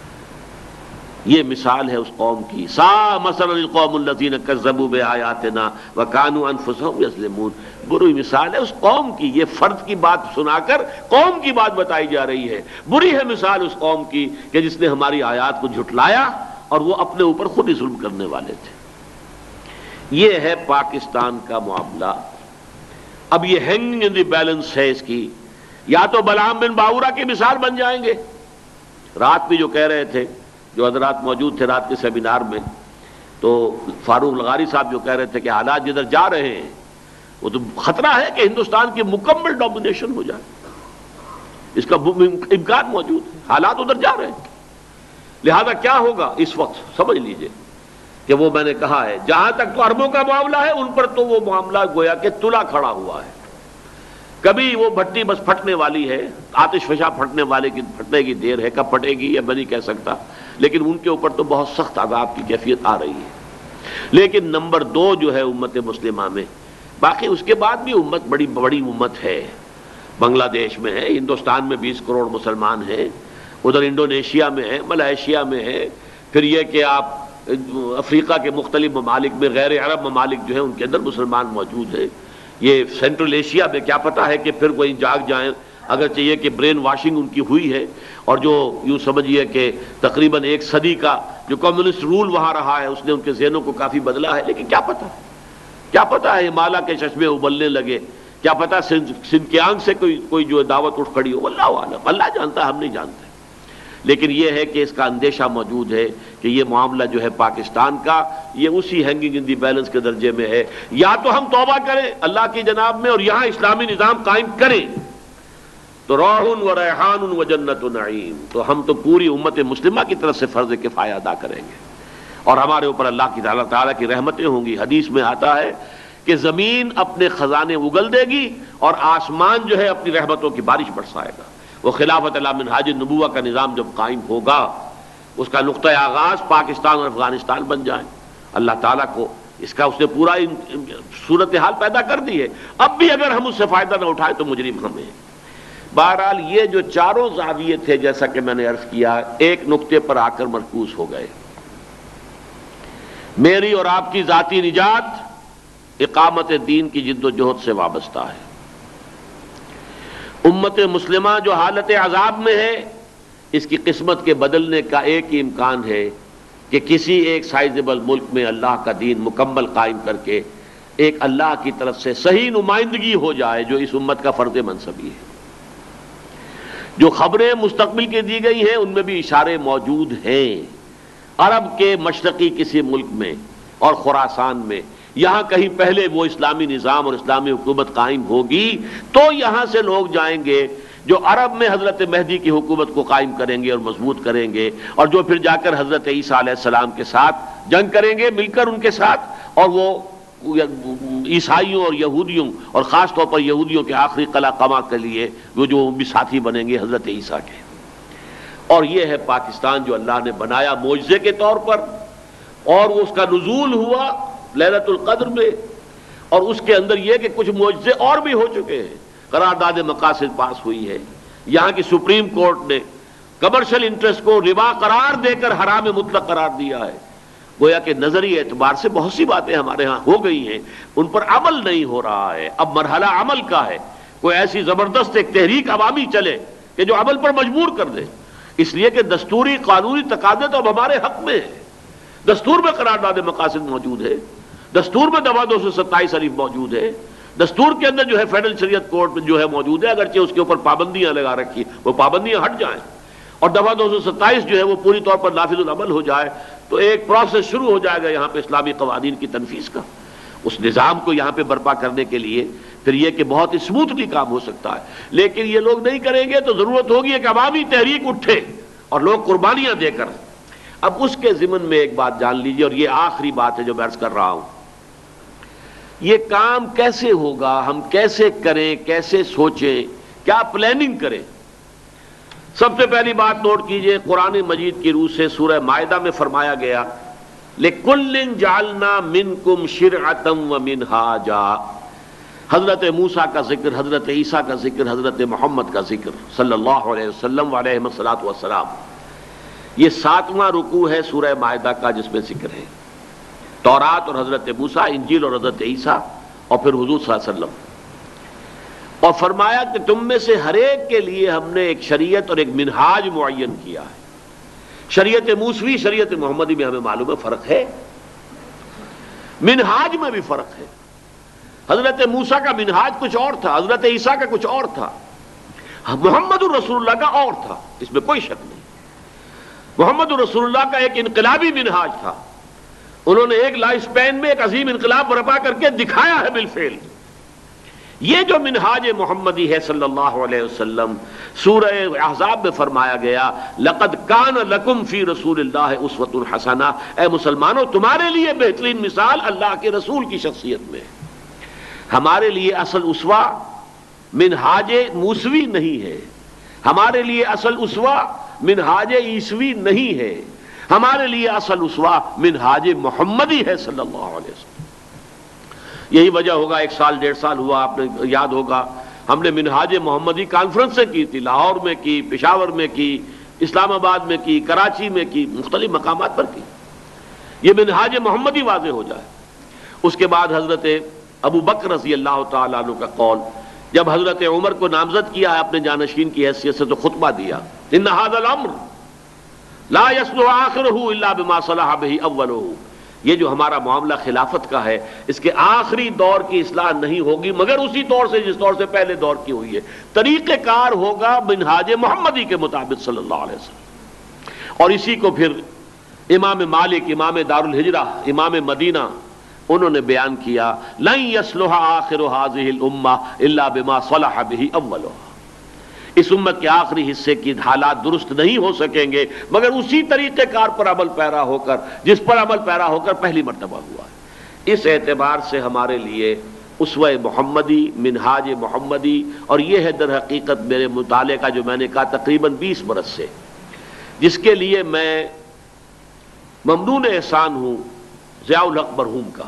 یہ مثال ہے اس قوم کی، سا مثلا القوم الذین کذبوا بآیاتنا وکانوا انفسهم یظلمون، بری مثال ہے اس قوم کی۔ یہ فرد کی بات سنا کر قوم کی بات بتائی جا رہی ہے، بری ہے مثال اس قوم کی کہ جس نے ہماری آیات کو جھٹلایا اور وہ اپنے اوپر خود ہی ظلم کرنے والے تھے۔ یہ ہے پاکستان کا معاملہ۔ اب یہ ہینگنگ ان دی بیلنس ہے اس کی، یا تو بلعام بن باورا کی مثال بن جائیں گے۔ رات بھی جو کہہ رہے تھے، جو حضرات موجود تھے رات کے سیمینار میں، تو فاروق لغاری صاحب جو کہہ رہے تھے کہ حالات جدھر جا رہے ہیں وہ تو خطرہ ہے کہ ہندوستان کی مکمل ڈومینیشن ہو جائے، اس کا امکان موجود ہے، حالات ادھر جا رہے ہیں۔ لہذا کیا ہوگا اس وقت سمجھ لیجئے کہ وہ میں نے کہا ہے، جہاں تک تو عربوں کا معاملہ ہے ان پر تو وہ معاملہ گویا کہ تلا کھڑا ہوا ہے۔ کبھی وہ بھٹی بس پھٹنے والی ہے، آتش فشاں پھٹنے کی دیر ہے، کب پھٹے گی یہ میں نہیں کہہ سکتا، لیکن ان کے اوپر تو بہت سخت عذاب کی کیفیت آ رہی ہے۔ لیکن نمبر 2 جو ہے امت مسلمہ میں، باقی اس کے بعد بھی امت بڑی بڑی امت ہے، بنگلہ دیش میں ہے، ہندوستان میں 20 کروڑ مسلمان ہیں، ادھر انڈونیشیا میں ہے، ملائیشیا میں ہے، پھر یہ کہ آپ افریقہ کے مختلف ممالک میں، غیر عرب ممالک جو ہیں ان کے اندر مسلمان موجود ہیں، یہ سینٹرل ایشیا میں کیا پتہ ہے کہ پھر کوئی جاگ جائیں، اگرچہ یہ کہ برین واشنگ ان کی ہوئی ہے، اور جو یوں سمجھیے کہ تقریباً 1 صدی کا جو کمیونسٹ رول وہاں رہا ہے اس نے ان کے ذہنوں کو کافی بدلا ہے، لیکن کیا پتہ ہے ہمالیہ کے چشمے ابلنے لگے، کیا پتہ سنکیانگ سے کوئی جو دعوت اٹھ کھڑی ہو، اللہ عالم، اللہ جانتا ہے، ہم نہیں جانتے۔ لیکن یہ ہے کہ اس کا اندیشہ موجود ہے کہ یہ معاملہ جو ہے پاکستان کا، یہ اسی ہینگنگ ان دی بیلنس کے درجے میں ہے، یا تو ہم توبہ کریں اللہ کی جناب میں اور یہاں اسلامی نظام قائم کریں تو روح و ریحان و جنت و نعیم، تو ہم تو پوری امت مسلمہ کی طرف سے فرض کفایہ ادا کریں گے اور ہمارے اوپر اللہ کی تعالیٰ کی رحمتیں ہوں گی۔ حدیث میں آتا ہے کہ زمین اپنے خزانے اگل دے گی اور آسمان جو ہے اپنی رحمتوں کی بارش برسائے گا۔ وہ خلافت علی منہاج النبوہ کا نظام جب قائم ہوگا، اس کا نقطہ آغاز پاکستان اور افغانستان بن جائیں، اللہ تعالیٰ کو اس کا اس نے پورا صورتحال پیدا کر دی ہے۔ اب بھی اگر ہم اس سے فائدہ نہ اٹھائیں تو مجرم ہم ہیں۔ بہرحال یہ جو چاروں زاویے تھے جیسا کہ میں نے عرض کیا، ایک نقطے پر آ کر مرکوز ہو گئے۔ میری اور آپ کی ذاتی نجات اقامت دین کی جد و جہد سے وابستہ ہے۔ امت مسلمہ جو حالت عذاب میں ہے، اس کی قسمت کے بدلنے کا ایک ہی امکان ہے کہ کسی ایک سائزبل ملک میں اللہ کا دین مکمل قائم کر کے ایک اللہ کی طرف سے صحیح نمائندگی ہو جائے جو اس امت کا فرض منصبی ہے۔ جو خبریں مستقبل کی دی گئی ہیں ان میں بھی اشارے موجود ہیں۔ عرب کے مشرقی کسی ملک میں اور خراسان میں یہاں کہیں پہلے وہ اسلامی نظام اور اسلامی حکومت قائم ہوگی تو یہاں سے لوگ جائیں گے جو عرب میں حضرت مہدی کی حکومت کو قائم کریں گے اور مضبوط کریں گے، اور جو پھر جا کر حضرت عیسیٰ علیہ السلام کے ساتھ جنگ کریں گے مل کر ان کے ساتھ، اور وہ عیسائیوں اور یہودیوں اور خاص طور پر یہودیوں کے آخری قلع قمع کے لیے وہ جو بھی ساتھی بنیں گے حضرت عیسیٰ کے۔ اور یہ ہے پاکستان جو اللہ نے بنایا معجزے کے طور پر، اور اس کا نزول ہوا لیلۃ القدر میں، اور اس کے اندر یہ کہ کچھ معجزے اور بھی ہو چکے ہیں۔ قرارداد مقاصد پاس ہوئی ہے، یہاں کی سپریم کورٹ نے کمرشل انٹرسٹ کو ربا قرار دے کر حرام مطلق قرار دیا ہے۔ گویا کہ نظری اعتبار سے بہت سی باتیں ہمارے ہاں ہو گئی ہیں، ان پر عمل نہیں ہو رہا ہے۔ اب مرحلہ عمل کا ہے، کوئی ایسی زبردست ایک تحریک عوامی چلے کہ جو عمل پر مجبور کر دے، اس لیے کہ دستوری قانونی تقاضے تو اب ہمارے حق میں ہے۔ دستور میں قرارداد مقاصد موجود ہے، دستور میں دفعہ 227 الف موجود ہے، دستور کے اندر جو ہے فیڈرل شریعت کورٹ جو ہے موجود ہے، اگرچہ اس کے اوپر پابندیاں لگا رکھی، وہ پابندیاں ہٹ جائیں اور دفعہ 227 جو ہے وہ پوری طور پر نافذ العمل ہو جائے تو ایک پروسیس شروع ہو جائے گا یہاں پہ اسلامی قوانین کی تنفیذ کا۔ اس نظام کو یہاں پہ برپا کرنے کے لیے پھر یہ کہ بہت اسموتھلی کام ہو سکتا ہے، لیکن یہ لوگ نہیں کریں گے تو ضرورت ہوگی کہ عوامی تحریک اٹھے اور لوگ قربانیاں دے کر۔ اب اس کے ضمن میں ایک بات جان لیجیے، اور یہ آخری بات ہے جو میں عرض کر رہا ہوں، یہ کام کیسے ہوگا، ہم کیسے کریں، کیسے سوچیں، کیا پلاننگ کریں۔ سب سے پہلی بات نوٹ کیجئے، قرآن مجید کی روح سے سورہ مائدہ میں فرمایا گیا لِكُلٍّ جَعَلْنَا مِنْكُمْ شِرْعَةً وَمِنْهَاجًا۔ حضرت موسیٰ کا ذکر، حضرت عیسیٰ کا ذکر، حضرت محمد کا ذکر صلی اللہ علیہ وسلم علیہ السلام، یہ 7واں رکوع ہے سورہ مائدہ کا جس میں ذکر ہے تورات اور حضرت موسیٰ، انجیل اور حضرت عیسیٰ، اور پھر حضور صلی اللہ علیہ وسلم، اور فرمایا کہ تم میں سے ہر ایک کے لیے ہم نے ایک شریعت اور ایک منہاج معین کیا ہے۔ شریعت موسوی، شریعت محمدی میں ہمیں معلوم ہے فرق ہے، منہاج میں بھی فرق ہے۔ حضرت موسیٰ کا منہاج کچھ اور تھا، حضرت عیسیٰ کا کچھ اور تھا، محمد الرسول اللہ کا اور تھا، اس میں کوئی شک نہیں۔ محمد الرسول اللہ کا ایک انقلابی منہاج تھا، انہوں نے ایک لائف سپین میں ایک عظیم انقلاب برپا کر کے دکھایا ہے بالفعل۔ یہ جو منہاج محمدی ہے صلی اللہ علیہ وسلم، سورہ احزاب میں فرمایا گیا لَقَدْ كَانَ لَكُمْ فِي رَسُولِ اللَّهِ أُسْوَةٌ حَسَنَةٌ، اے مسلمانوں تمہارے لیے بہترین مثال اللہ کے رسول کی شخصیت میں۔ ہمارے لیے اصل اسوہ منہاج موسوی نہیں ہے، ہمارے لیے اصل اسوہ منہاج عیسوی نہیں ہے، ہمارے لیے اصل اسوہ منہاج محمدی ہے صلی اللہ علیہ وسلم۔ یہی وجہ ہوگا 1 سال 1.5 سال ہوا، آپ نے یاد ہوگا ہم نے منہاج محمدی کانفرنسیں کی تھی، لاہور میں کی، پشاور میں کی، اسلام آباد میں کی، کراچی میں کی، مختلف مقامات پر کی، یہ منہاج محمدی واضح ہو جائے۔ اس کے بعد حضرت ابو بکر رضی اللہ تعالیٰ عنہ کا قول، جب حضرت عمر کو نامزد کیا ہے اپنے جانشین کی حیثیت سے تو خطبہ دیا ان ھذا الامر لا يصلح آخرہ الا بما صلح به اولہ، یہ جو ہمارا معاملہ خلافت کا ہے اس کے آخری دور کی اصلاح نہیں ہوگی مگر اسی طور سے جس طور سے پہلے دور کی ہوئی ہے، طریقہ کار ہوگا منہاج محمدی کے مطابق صلی اللہ علیہ وسلم۔ اور اسی کو پھر امام مالک، امام دارالہجرہ، امام مدینہ، انہوں نے بیان کیا لن يصلح آخر هذه الامہ الا بما صلح به اولها، اس امت کے آخری حصے کی حالات درست نہیں ہو سکیں گے مگر اسی طریقہ کار پر عمل پیرا ہو کر جس پر عمل پیرا ہو کر پہلی مرتبہ ہوا ہے۔ اس اعتبار سے ہمارے لیے اسوہ محمدی، منہاج محمدی، اور یہ ہے در حقیقت میرے مطالعے کا جو میں نے کہا تقریباً 20 برس سے، جس کے لیے میں ممنون احسان ہوں ضیاء الحق مرحوم کا۔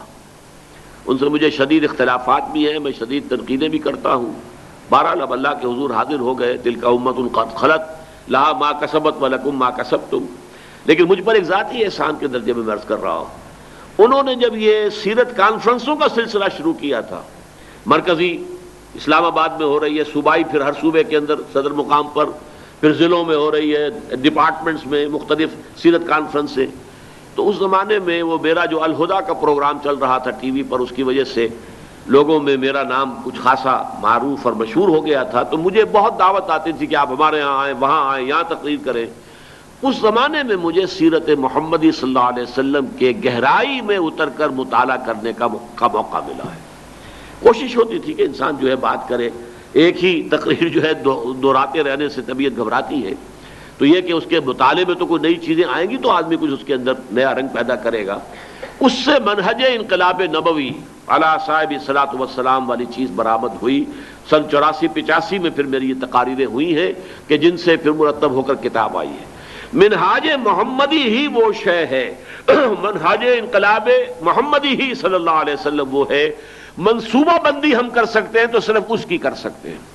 ان سے مجھے شدید اختلافات بھی ہیں، میں شدید تنقیدیں بھی کرتا ہوں، بہرحال اب اللہ کے حضور حاضر ہو گئے، تلک امۃ قد خلت لہا ما کسبت ولکم ما کسبتم، لیکن مجھ پر ایک ذاتی احسان کے درجے میں عرض کر رہا ہوں۔ انہوں نے جب یہ سیرت کانفرنسوں کا سلسلہ شروع کیا تھا، مرکزی اسلام آباد میں ہو رہی ہے، صوبائی پھر ہر صوبے کے اندر صدر مقام پر، پھر ضلعوں میں ہو رہی ہے، ڈپارٹمنٹس میں مختلف سیرت کانفرنسیں، تو اس زمانے میں وہ میرا جو الہدیٰ کا پروگرام چل رہا تھا ٹی وی پر، اس کی وجہ سے لوگوں میں میرا نام کچھ خاصا معروف اور مشہور ہو گیا تھا، تو مجھے بہت دعوت آتی تھی کہ آپ ہمارے ہاں آئیں، وہاں آئیں، یہاں تقریر کریں۔ اس زمانے میں مجھے سیرت محمدی صلی اللہ علیہ وسلم کے گہرائی میں اتر کر مطالعہ کرنے کا موقع ملا ہے۔ کوشش ہوتی تھی کہ انسان جو ہے بات کرے، ایک ہی تقریر جو ہے دہراتے رہنے سے طبیعت گھبراتی ہے، تو یہ کہ اس کے مطالعے میں تو کوئی نئی چیزیں آئیں گی تو آدمی کچھ اس کے اندر نیا رنگ پیدا کرے گا۔ اس سے منہج انقلاب نبوی علی صاحب صلاۃ والسلام والی چیز برآمد ہوئی۔ سن 84-85 میں پھر میری یہ تقاریریں ہوئی ہیں کہ جن سے پھر مرتب ہو کر کتاب آئی ہے۔ منہاج محمدی ہی وہ شے ہے، منہاج انقلاب محمدی ہی صلی اللہ علیہ وسلم وہ ہے۔ منصوبہ بندی ہم کر سکتے ہیں تو صرف اس کی کر سکتے ہیں،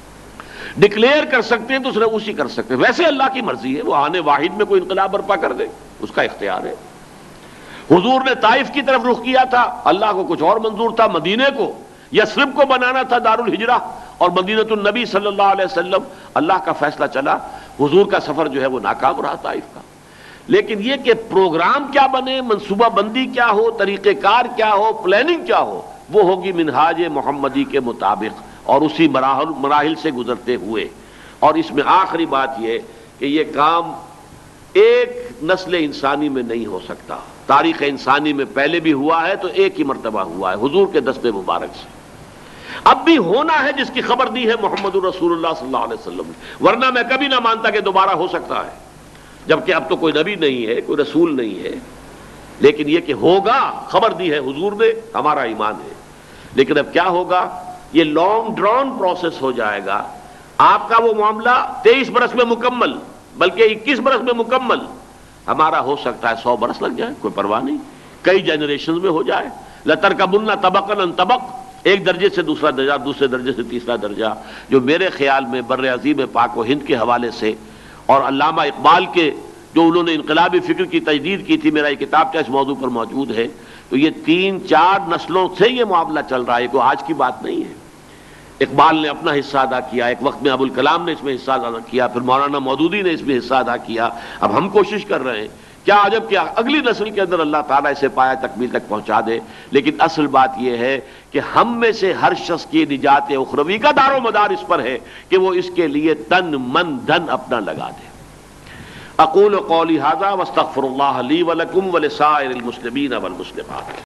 ڈکلیئر کر سکتے ہیں تو صرف اسی کر سکتے ہیں۔ ویسے اللہ کی مرضی ہے، وہ آنے واحد میں کوئی انقلاب برپا کر دے، اس کا اختیار ہے۔ حضور نے طائف کی طرف رخ کیا تھا، اللہ کو کچھ اور منظور تھا، مدینے کو یثرب کو بنانا تھا دارالہجرہ اور مدینۃ النبی صلی اللہ علیہ وسلم، اللہ کا فیصلہ چلا، حضور کا سفر جو ہے وہ ناکام رہا طائف کا۔ لیکن یہ کہ پروگرام کیا بنے، منصوبہ بندی کیا ہو، طریقہ کار کیا ہو، پلاننگ کیا ہو، وہ ہوگی منہاج محمدی کے مطابق اور اسی مراحل سے گزرتے ہوئے۔ اور اس میں آخری بات یہ کہ یہ کام ایک نسل انسانی میں نہیں ہو سکتا، تاریخ انسانی میں پہلے بھی ہوا ہے تو ایک ہی مرتبہ ہوا ہے حضور کے دست مبارک سے، اب بھی ہونا ہے جس کی خبر دی ہے محمد الرسول اللہ صلی اللہ علیہ وسلم نے، ورنہ میں کبھی نہ مانتا کہ دوبارہ ہو سکتا ہے، جبکہ اب تو کوئی نبی نہیں ہے، کوئی رسول نہیں ہے، لیکن یہ کہ ہوگا خبر دی ہے حضور نے، ہمارا ایمان ہے۔ لیکن اب کیا ہوگا، یہ لانگ ڈرون پروسیس ہو جائے گا، آپ کا وہ معاملہ 23 برس میں مکمل، بلکہ 21 برس میں مکمل، ہمارا ہو سکتا ہے 100 برس لگ جائے، کوئی پرواہ نہیں، کئی جنریشنز میں ہو جائے۔ لَتَرْكَبُنَّ طَبَقًا عَنْ طَبَقٍ، ایک درجے سے دوسرا درجہ، دوسرے درجے سے تیسرا درجہ، جو میرے خیال میں بر عظیم پاک و ہند کے حوالے سے اور علامہ اقبال کے جو انہوں نے انقلابی فکر کی تجدید کی تھی، میرا یہ کتاب اس موضوع پر موجود ہے، تو یہ 3-4 نسلوں سے یہ معاملہ چل رہا ہے، کوئی آج کی بات نہیں ہے۔ اقبال نے اپنا حصہ ادا کیا، ایک وقت میں ابوالکلام نے اس میں حصہ ادا کیا، پھر مولانا مودودی نے اس میں حصہ ادا کیا، اب ہم کوشش کر رہے ہیں، کیا عجب کہ اگلی نسل کے اندر اللہ تعالیٰ اسے پایا تکمیل تک پہنچا دے۔ لیکن اصل بات یہ ہے کہ ہم میں سے ہر شخص کی نجات اخروی کا دار و مدار اس پر ہے کہ وہ اس کے لیے تن من دھن اپنا لگا دے۔ اقول قولی ھذا واستغفر اللہ لی ولکم ولسائر المسلمین والمسلمات۔